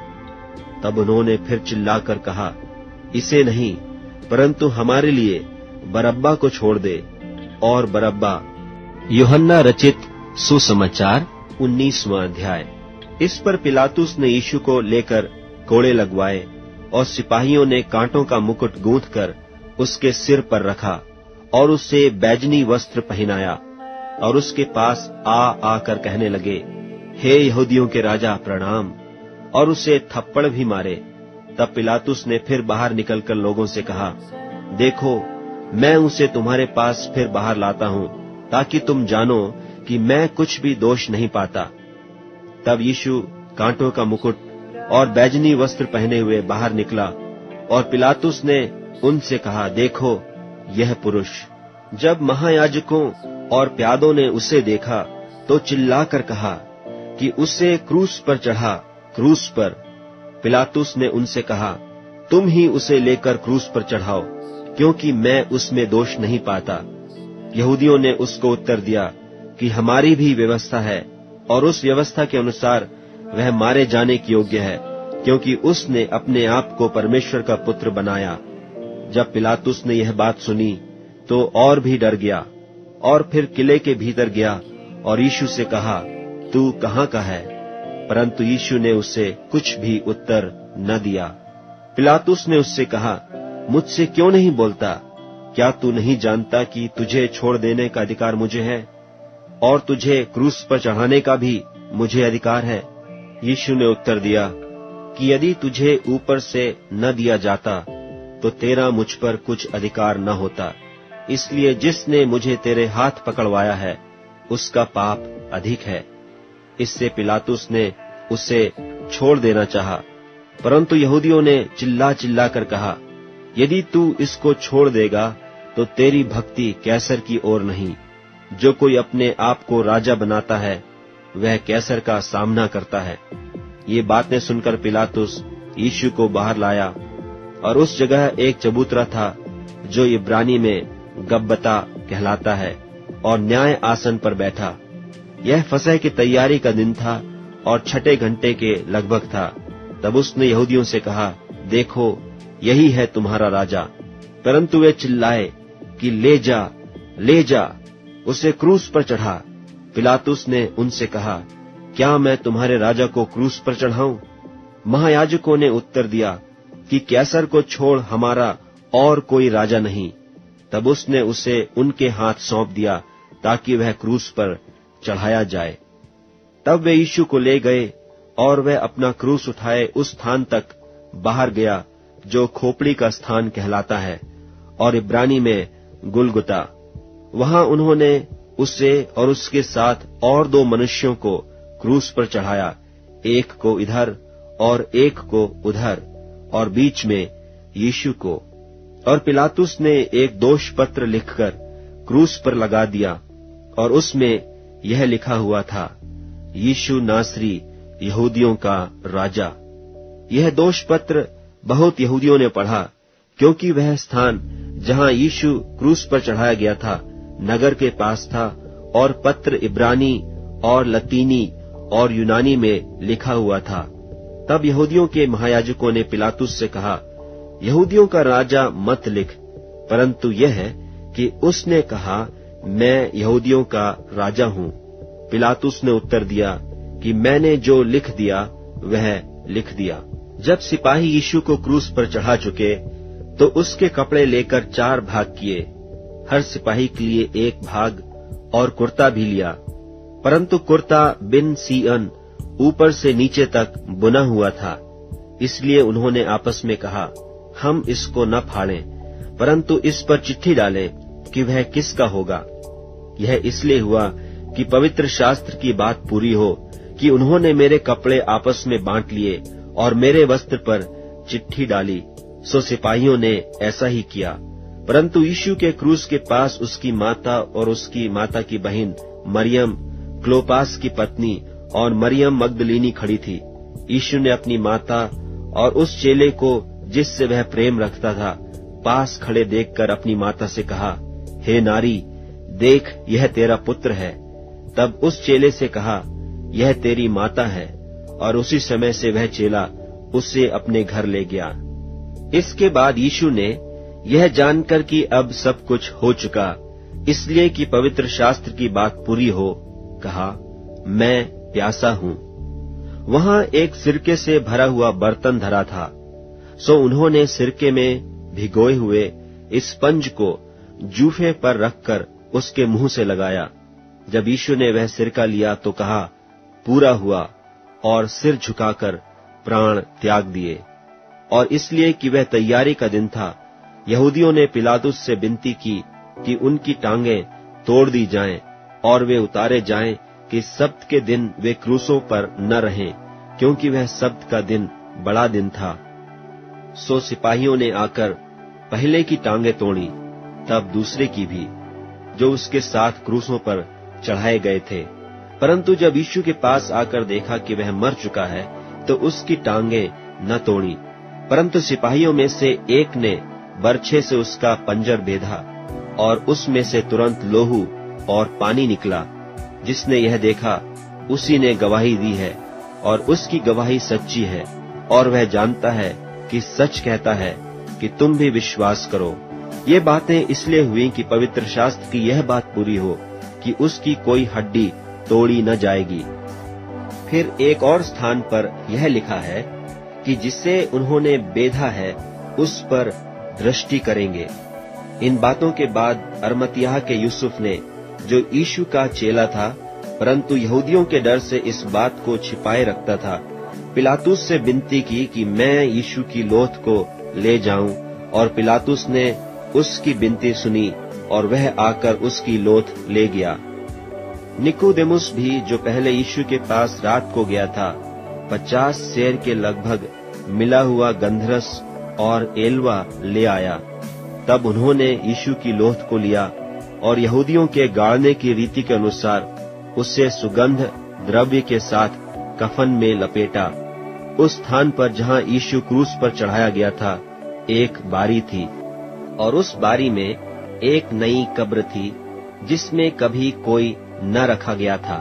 तब उन्होंने फिर चिल्लाकर कहा, इसे नहीं, परंतु हमारे लिए बरअब्बा को छोड़ दे। और बरअब्बा। यूहन्ना रचित सुसमाचार उन्नीसवां अध्याय। इस पर पिलातुस ने यीशु को लेकर कोड़े लगवाए और सिपाहियों ने कांटों का मुकुट गूंथकर उसके सिर पर रखा और उसे बैजनी वस्त्र पहनाया और उसके पास आ आकर कहने लगे, हे यहूदियों के राजा प्रणाम, और उसे थप्पड़ भी मारे। तब पिलातुस ने फिर बाहर निकलकर लोगों से कहा, देखो, मैं उसे तुम्हारे पास फिर बाहर लाता हूँ, ताकि तुम जानो कि मैं कुछ भी दोष नहीं पाता। तब यीशु कांटों का मुकुट और बैजनी वस्त्र पहने हुए बाहर निकला और पिलातुस ने उनसे कहा, देखो, यह पुरुष। जब महायाजकों और प्यादों ने उसे देखा तो चिल्लाकर कहा कि उसे क्रूस पर चढ़ा, क्रूस पर। पिलातुस ने उनसे कहा, तुम ही उसे लेकर क्रूस पर चढ़ाओ, क्योंकि मैं उसमें दोष नहीं पाता। यहूदियों ने उसको उत्तर दिया कि हमारी भी व्यवस्था है और उस व्यवस्था के अनुसार वह मारे जाने की योग्य है, क्योंकि उसने अपने आप को परमेश्वर का पुत्र बनाया। जब पिलातुस ने यह बात सुनी तो और भी डर गया और फिर किले के भीतर गया और यीशु से कहा, तू कहाँ का है? परंतु यीशु ने उसे कुछ भी उत्तर न दिया। पिलातुस ने उससे कहा, मुझसे क्यों नहीं बोलता? क्या तू नहीं जानता कि तुझे छोड़ देने का अधिकार मुझे है और तुझे क्रूस पर चढ़ाने का भी मुझे अधिकार है? यीशु ने उत्तर दिया कि यदि तुझे ऊपर से न दिया जाता तो तेरा मुझ पर कुछ अधिकार न होता। इसलिए जिसने मुझे तेरे हाथ पकड़वाया है उसका पाप अधिक है। इससे पिलातुस ने उसे छोड़ देना चाहा, परंतु यहूदियों ने चिल्ला चिल्ला कर कहा, यदि तू इसको छोड़ देगा तो तेरी भक्ति कैसर की ओर नहीं। जो कोई अपने आप को राजा बनाता है वह कैसर का सामना करता है। ये बातें सुनकर पिलातुस यीशु को बाहर लाया, और उस जगह एक चबूतरा था जो इब्रानी में गब्बता कहलाता है, और न्याय आसन पर बैठा। यह फसह की तैयारी का दिन था और छठे घंटे के लगभग था। तब उसने यहूदियों से कहा, देखो, यही है तुम्हारा राजा। परंतु वे चिल्लाए कि ले जा, ले जा, उसे क्रूस पर चढ़ा। पिलातुस ने उनसे कहा, क्या मैं तुम्हारे राजा को क्रूस पर चढ़ाऊं? महायाजकों ने उत्तर दिया कि कैसर को छोड़ हमारा और कोई राजा नहीं। तब उसने उसे उनके हाथ सौंप दिया ताकि वह क्रूस पर चढ़ाया जाए। तब वे यीशु को ले गए और वह अपना क्रूस उठाए उस स्थान तक बाहर गया जो खोपड़ी का स्थान कहलाता है, और इब्रानी में गुलगुता। वहां उन्होंने उसे और उसके साथ और दो मनुष्यों को क्रूस पर चढ़ाया, एक को इधर और एक को उधर, और बीच में यीशु को। और पिलातुस ने एक दोष पत्र लिखकर क्रूस पर लगा दिया, और उसमें यह लिखा हुआ था, यीशु नासरी, यहूदियों का राजा। यह दोष पत्र बहुत यहूदियों ने पढ़ा, क्योंकि वह स्थान जहां यीशु क्रूस पर चढ़ाया गया था नगर के पास था, और पत्र इब्रानी और लतीनी और यूनानी में लिखा हुआ था। तब यहूदियों के महायाजकों ने पिलातुस से कहा, यहूदियों का राजा मत लिख, परंतु यह है कि उसने कहा, मैं यहूदियों का राजा हूं। पिलातुस ने उत्तर दिया कि मैंने जो लिख दिया वह लिख दिया। जब सिपाही यीशु को क्रूस पर चढ़ा चुके तो उसके कपड़े लेकर चार भाग किए, हर सिपाही के लिए एक भाग, और कुर्ता भी लिया। परंतु कुर्ता बिन सीअन ऊपर से नीचे तक बुना हुआ था। इसलिए उन्होंने आपस में कहा, हम इसको न फाड़ें, परंतु इस पर चिट्ठी डालें कि वह किसका होगा। यह इसलिए हुआ कि पवित्र शास्त्र की बात पूरी हो कि उन्होंने मेरे कपड़े आपस में बांट लिए और मेरे वस्त्र पर चिट्ठी डाली। सो सिपाहियों ने ऐसा ही किया। परंतु यीशु के क्रूस के पास उसकी माता और उसकी माता की बहन मरियम, क्लोपास की पत्नी, और मरियम मगदलीनी खड़ी थी। यीशु ने अपनी माता और उस चेले को जिससे वह प्रेम रखता था पास खड़े देखकर अपनी माता से कहा, हे नारी, देख, यह तेरा पुत्र है। तब उस चेले से कहा, यह तेरी माता है, और उसी समय से वह चेला उसे अपने घर ले गया। इसके बाद यीशु ने यह जानकर कि अब सब कुछ हो चुका, इसलिए कि पवित्र शास्त्र की बात पूरी हो, कहा, मैं प्यासा हूं। वहां एक सिरके से भरा हुआ बर्तन धरा था। सो उन्होंने सिरके में भिगोए हुए इस स्पंज को जूफे पर रखकर उसके मुंह से लगाया। जब यीशु ने वह सिरका लिया तो कहा, पूरा हुआ, और सिर झुकाकर प्राण त्याग दिए। और इसलिए कि वह तैयारी का दिन था, यहूदियों ने पिलातुस से विनती की कि उनकी टांगें तोड़ दी जाएं और वे उतारे जाएं कि सब्त के दिन वे क्रूसों पर न रहें, क्योंकि वह सब्त का दिन बड़ा दिन था। सो सिपाहियों ने आकर पहले की टांगें तोड़ी, तब दूसरे की भी, जो उसके साथ क्रूसों पर चढ़ाए गए थे। परंतु जब यीशु के पास आकर देखा कि वह मर चुका है, तो उसकी टांगें न तोड़ी। परंतु सिपाहियों में से एक ने बर्छे से उसका पंजर बेधा, और उसमें से तुरंत लोहू और पानी निकला। जिसने यह देखा उसी ने गवाही दी है, और उसकी गवाही सच्ची है, और वह जानता है कि सच कहता है कि तुम भी विश्वास करो। ये बातें इसलिए हुई कि पवित्र शास्त्र की यह बात पूरी हो कि उसकी कोई हड्डी तोड़ी न जाएगी। फिर एक और स्थान पर यह लिखा है कि जिसे उन्होंने बेधा है उस पर दृष्टि करेंगे। इन बातों के बाद अरमतियाह के यूसुफ ने, जो यीशु का चेला था परंतु यहूदियों के डर से इस बात को छिपाए रखता था, पिलातुस से विनती की कि मैं यीशु की लोथ को ले जाऊं, और पिलातुस ने उसकी विनती सुनी और वह आकर उसकी लोथ ले गया। निकोदेमुस भी, जो पहले यीशु के पास रात को गया था, पचास सेर के लगभग मिला हुआ गंधरस और एलवा ले आया। तब उन्होंने यीशु की लोथ को लिया और यहूदियों के गाड़ने की रीति के अनुसार उसे सुगंध द्रव्य के साथ कफन में लपेटा उस स्थान पर जहाँ यीशु क्रूस पर चढ़ाया गया था एक बारी थी, और उस बारी में एक नई कब्र थी जिसमें कभी कोई न रखा गया था।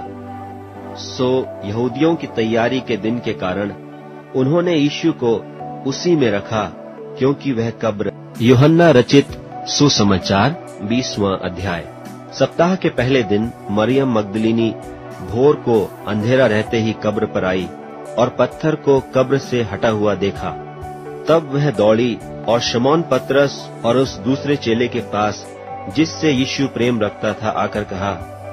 सो यहूदियों की तैयारी के दिन के कारण उन्होंने यीशु को उसी में रखा, क्योंकि वह कब्र। यूहन्ना रचित सुसमाचार बीसवां अध्याय। सप्ताह के पहले दिन मरियम मगदलीनी भोर को अंधेरा रहते ही कब्र पर आई और पत्थर को कब्र से हटा हुआ देखा। तब वह दौड़ी और शमौन पतरस और उस दूसरे चेले के पास जिससे यीशु प्रेम रखता था आकर कहा,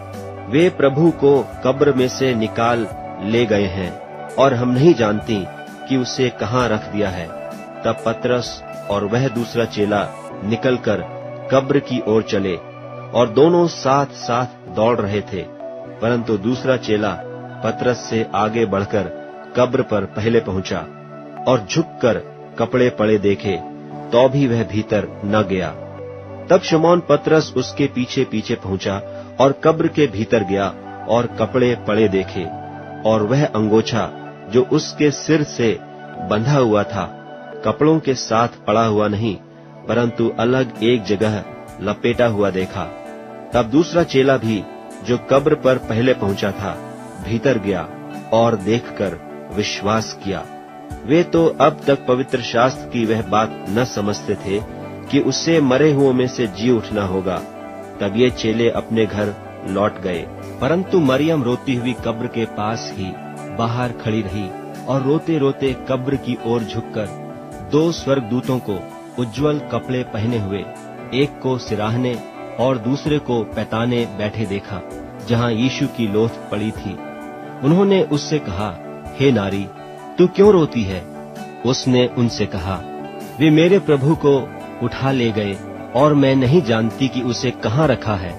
वे प्रभु को कब्र में से निकाल ले गए हैं और हम नहीं जानती कि उसे कहाँ रख दिया है। तब पतरस और वह दूसरा चेला निकलकर कब्र की ओर चले और दोनों साथ साथ दौड़ रहे थे, परंतु दूसरा चेला पतरस से आगे बढ़कर कब्र पर पहले पहुंचा और झुककर कपड़े पड़े देखे, तो भी वह भीतर न गया। तब शमौन पतरस उसके पीछे पीछे पहुंचा और कब्र के भीतर गया और कपड़े पड़े देखे, और वह अंगोछा जो उसके सिर से बंधा हुआ था कपड़ों के साथ पड़ा हुआ नहीं, परंतु अलग एक जगह लपेटा हुआ देखा। तब दूसरा चेला भी जो कब्र पर पहले पहुंचा था भीतर गया और देखकर विश्वास किया। वे तो अब तक पवित्र शास्त्र की वह बात न समझते थे कि उससे मरे हुओं में से जी उठना होगा। तब ये चेले अपने घर लौट गए, परंतु मरियम रोती हुई कब्र के पास ही बाहर खड़ी रही और रोते रोते कब्र की ओर झुककर दो स्वर्गदूतों को उज्जवल कपड़े पहने हुए, एक को सिराहने और दूसरे को पैताने बैठे देखा, जहाँ यीशु की लोथ पड़ी थी। उन्होंने उससे कहा, हे नारी, तू क्यों रोती है? उसने उनसे कहा, वे मेरे प्रभु को उठा ले गए और मैं नहीं जानती कि उसे कहाँ रखा है।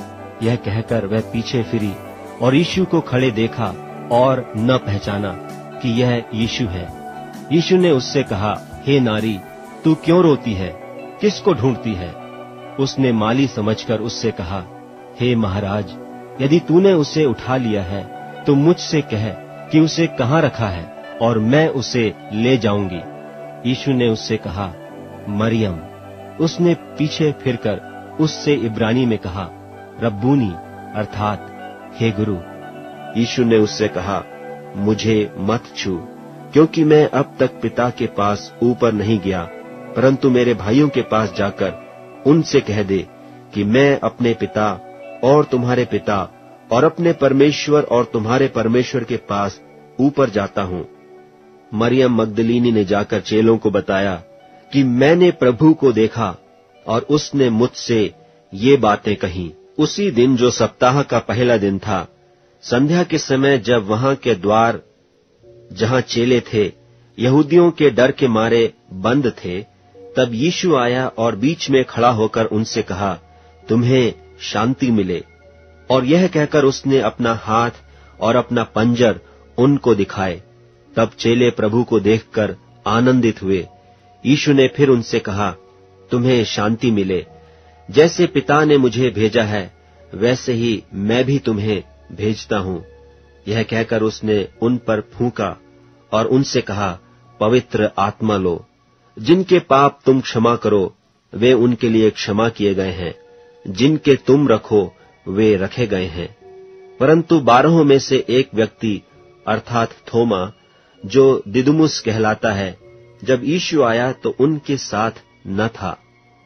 यह कहकर वह पीछे फिरी और यीशु को खड़े देखा और न पहचाना कि यह यीशु है। यीशु ने उससे कहा, हे नारी, तू क्यों रोती है? किसको ढूंढती है? उसने माली समझकर उससे कहा, हे महाराज, यदि तूने उसे उठा लिया है तो मुझसे कह कि उसे कहाँ रखा है और मैं उसे ले जाऊंगी। यीशु ने उससे कहा, मरियम। उसने पीछे फिरकर उससे इब्रानी में कहा, रब्बूनी, अर्थात हे गुरु। यीशु ने उससे कहा, मुझे मत छू, क्योंकि मैं अब तक पिता के पास ऊपर नहीं गया, परंतु मेरे भाइयों के पास जाकर उनसे कह दे कि मैं अपने पिता और तुम्हारे पिता और अपने परमेश्वर और तुम्हारे परमेश्वर के पास ऊपर जाता हूँ। मरियम मगदलीनी ने जाकर चेलों को बताया कि मैंने प्रभु को देखा और उसने मुझसे ये बातें कहीं। उसी दिन जो सप्ताह का पहला दिन था, संध्या के समय, जब वहां के द्वार जहां चेले थे यहूदियों के डर के मारे बंद थे, तब यीशु आया और बीच में खड़ा होकर उनसे कहा, तुम्हें शांति मिले। और यह कहकर उसने अपना हाथ और अपना पंजर उनको दिखाए। तब चेले प्रभु को देखकर आनंदित हुए। यीशु ने फिर उनसे कहा, तुम्हें शांति मिले। जैसे पिता ने मुझे भेजा है, वैसे ही मैं भी तुम्हें भेजता हूँ। यह कहकर उसने उन पर फूंका और उनसे कहा, पवित्र आत्मा लो। जिनके पाप तुम क्षमा करो, वे उनके लिए क्षमा किए गए हैं, जिनके तुम रखो, वे रखे गए हैं। परंतु बारहों में से एक व्यक्ति, अर्थात थोमा, जो दिदुमुस कहलाता है, जब यीशु आया तो उनके साथ न था।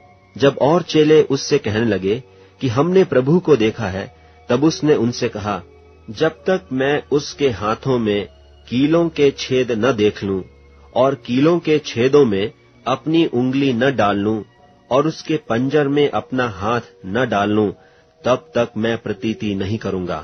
जब और चेले उससे कहने लगे कि हमने प्रभु को देखा है, तब उसने उनसे कहा, जब तक मैं उसके हाथों में कीलों के छेद न देख लूं और कीलों के छेदों में अपनी उंगली न डाल लूं और उसके पंजर में अपना हाथ न डाल लूं, तब तक मैं प्रतीति नहीं करूंगा।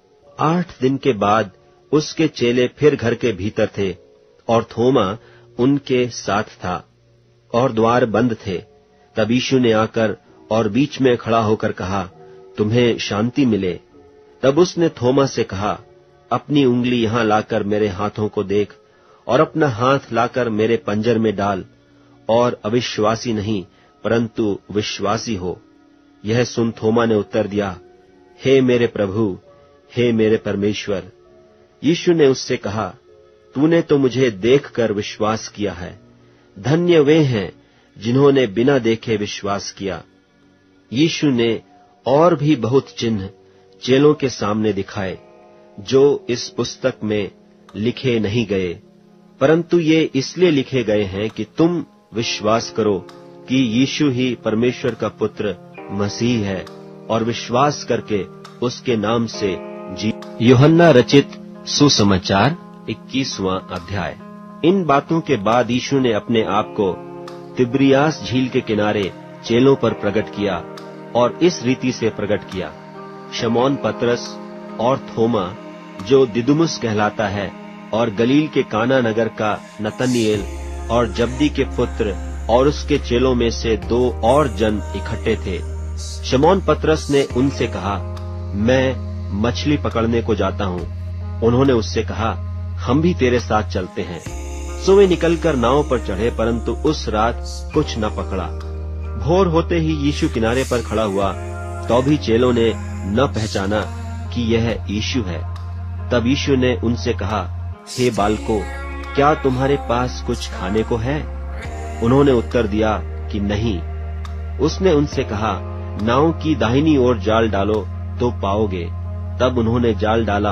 आठ दिन के बाद उसके चेले फिर घर के भीतर थे और थोमा उनके साथ था और द्वार बंद थे। तब यीशु ने आकर और बीच में खड़ा होकर कहा, तुम्हें शांति मिले। तब उसने थोमा से कहा, अपनी उंगली यहां लाकर मेरे हाथों को देख और अपना हाथ लाकर मेरे पंजर में डाल, और अविश्वासी नहीं परंतु विश्वासी हो। यह सुन थोमा ने उत्तर दिया, हे मेरे प्रभु, हे मेरे परमेश्वर। यीशु ने उससे कहा, तूने तो मुझे देखकर विश्वास किया है। धन्य वे हैं जिन्होंने बिना देखे विश्वास किया। यीशु ने और भी बहुत चिन्ह चेलों के सामने दिखाए, जो इस पुस्तक में लिखे नहीं गए, परंतु ये इसलिए लिखे गए हैं कि तुम विश्वास करो कि यीशु ही परमेश्वर का पुत्र मसीह है, और विश्वास करके उसके नाम से जी। यूहन्ना रचित सुसमाचार इक्कीसवां अध्याय। इन बातों के बाद यीशु ने अपने आप को तिब्रियास झील के किनारे चेलों पर प्रकट किया, और इस रीति से प्रकट किया। शमौन पतरस और थोमा, जो दिदुमुस कहलाता है, और गलील के काना नगर का नतनिएल और जब्दी के पुत्र और उसके चेलों में से दो और जन इकट्ठे थे। शमौन पतरस ने उनसे कहा, मैं मछली पकड़ने को जाता हूँ। उन्होंने उससे कहा, हम भी तेरे साथ चलते हैं। सो वे निकलकर नाव पर चढ़े, परंतु उस रात कुछ न पकड़ा। भोर होते ही यीशु किनारे पर खड़ा हुआ, तो भी चेलों ने न पहचाना कि यह यीशु है। तब यीशु ने उनसे कहा, हे बालकों, क्या तुम्हारे पास कुछ खाने को है? उन्होंने उत्तर दिया कि नहीं। उसने उनसे कहा, नाव की दाहिनी ओर जाल डालो तो पाओगे। तब उन्होंने जाल डाला,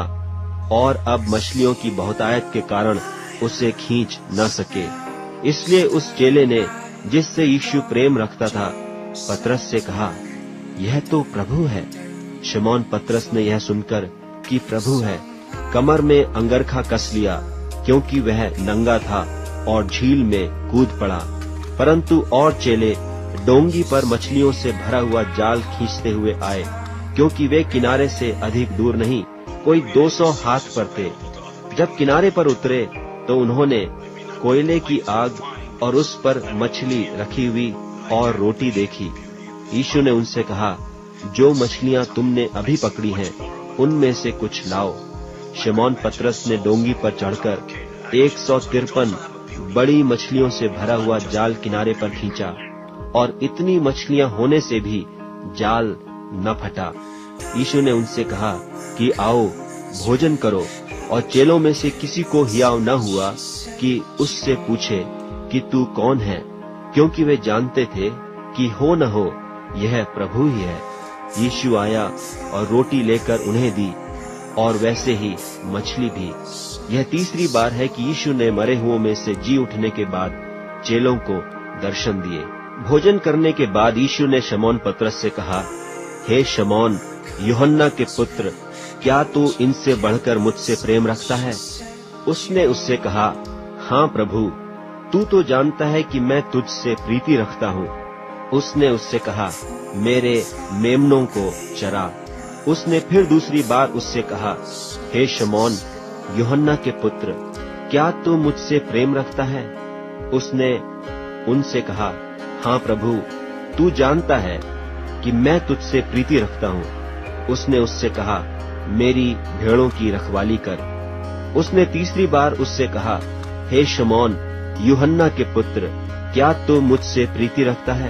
और अब मछलियों की बहुतायत के कारण उसे खींच न सके। इसलिए उस चेले ने, जिससे यीशु प्रेम रखता था, पतरस से कहा, यह तो प्रभु है। शमौन पतरस ने यह सुनकर कि प्रभु है, कमर में अंगरखा कस लिया, क्योंकि वह नंगा था, और झील में कूद पड़ा। परंतु और चेले डोंगी पर मछलियों से भरा हुआ जाल खींचते हुए आए, क्योंकि वे किनारे से अधिक दूर नहीं, कोई दो सौ हाथ पर थे। जब किनारे पर उतरे तो उन्होंने कोयले की आग और उस पर मछली रखी हुई और रोटी देखी। यीशु ने उनसे कहा, जो मछलियां तुमने अभी पकड़ी हैं, उनमें से कुछ लाओ। शमौन पतरस ने डोंगी पर चढ़कर एक सौ तिरपन बड़ी मछलियों से भरा हुआ जाल किनारे पर खींचा, और इतनी मछलियां होने से भी जाल न फटा। यीशु ने उनसे कहा कि आओ भोजन करो, और चेलों में से किसी को हियाव न हुआ कि उससे पूछे कि तू कौन है, क्योंकि वे जानते थे कि हो न हो यह प्रभु ही है। यीशु आया और रोटी लेकर उन्हें दी, और वैसे ही मछली भी। यह तीसरी बार है कि यीशु ने मरे हुओं में से जी उठने के बाद चेलों को दर्शन दिए। भोजन करने के बाद यीशु ने शमौन पतरस से कहा, हे शमौन, यूहन्ना के पुत्र, क्या तू इनसे बढ़कर मुझसे प्रेम रखता है? उसने उससे कहा, हाँ प्रभु, तू तो जानता है कि मैं तुझसे प्रीति रखता हूँ। उसने उससे कहा, मेरे मेमनों को चरा। उसने फिर दूसरी बार उससे कहा, हे शमौन, यूहन्ना के पुत्र, क्या तू मुझसे प्रेम रखता है? उसने उनसे कहा, हाँ प्रभु, तू जानता है कि मैं तुझसे प्रीति रखता हूँ। उसने उससे कहा, मेरी भेड़ों की रखवाली कर। उसने तीसरी बार उससे कहा, हे शमौन, यूहन्ना के पुत्र, क्या तू मुझसे प्रीति रखता है?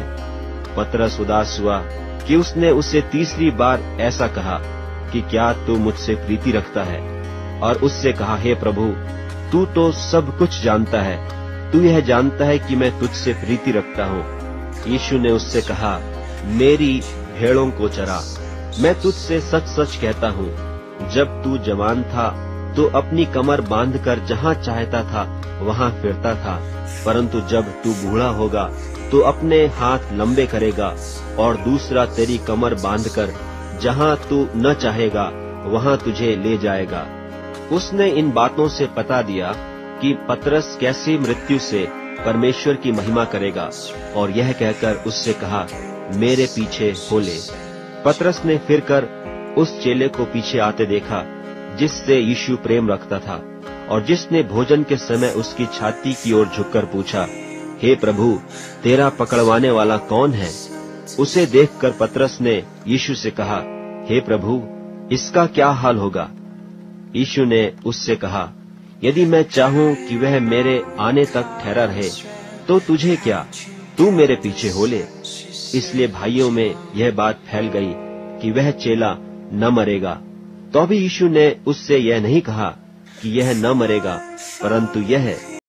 पतरस उदास हुआ कि उसने उससे तीसरी बार ऐसा कहा कि क्या तू मुझसे प्रीति रखता है, और उससे कहा, हे प्रभु, तू तो सब कुछ जानता है, तू यह जानता है कि मैं तुझसे प्रीति रखता हूँ। यीशु ने उससे कहा, मेरी भेड़ों को चरा। मैं तुझसे सच सच कहता हूँ, जब तू जवान था तो अपनी कमर बांधकर जहाँ चाहता था वहाँ फिरता था, परंतु जब तू बूढ़ा होगा तो अपने हाथ लंबे करेगा, और दूसरा तेरी कमर बांधकर जहाँ तू न चाहेगा वहाँ तुझे ले जाएगा। उसने इन बातों से पता दिया कि पतरस कैसी मृत्यु से परमेश्वर की महिमा करेगा, और यह कहकर उससे कहा, मेरे पीछे हो ले। पतरस ने फिरकर उस चेले को पीछे आते देखा जिससे यीशु प्रेम रखता था, और जिसने भोजन के समय उसकी छाती की ओर झुककर पूछा, हे प्रभु, तेरा पकड़वाने वाला कौन है? उसे देखकर पतरस ने यीशु से कहा, हे प्रभु, इसका क्या हाल होगा? यीशु ने उससे कहा, यदि मैं चाहूं कि वह मेरे आने तक ठहरा रहे तो तुझे क्या, तू मेरे पीछे हो ले। इसलिए भाइयों में यह बात फैल गई कि वह चेला न मरेगा। तो भी यीशु ने उससे यह नहीं कहा कि यह न मरेगा, परंतु यह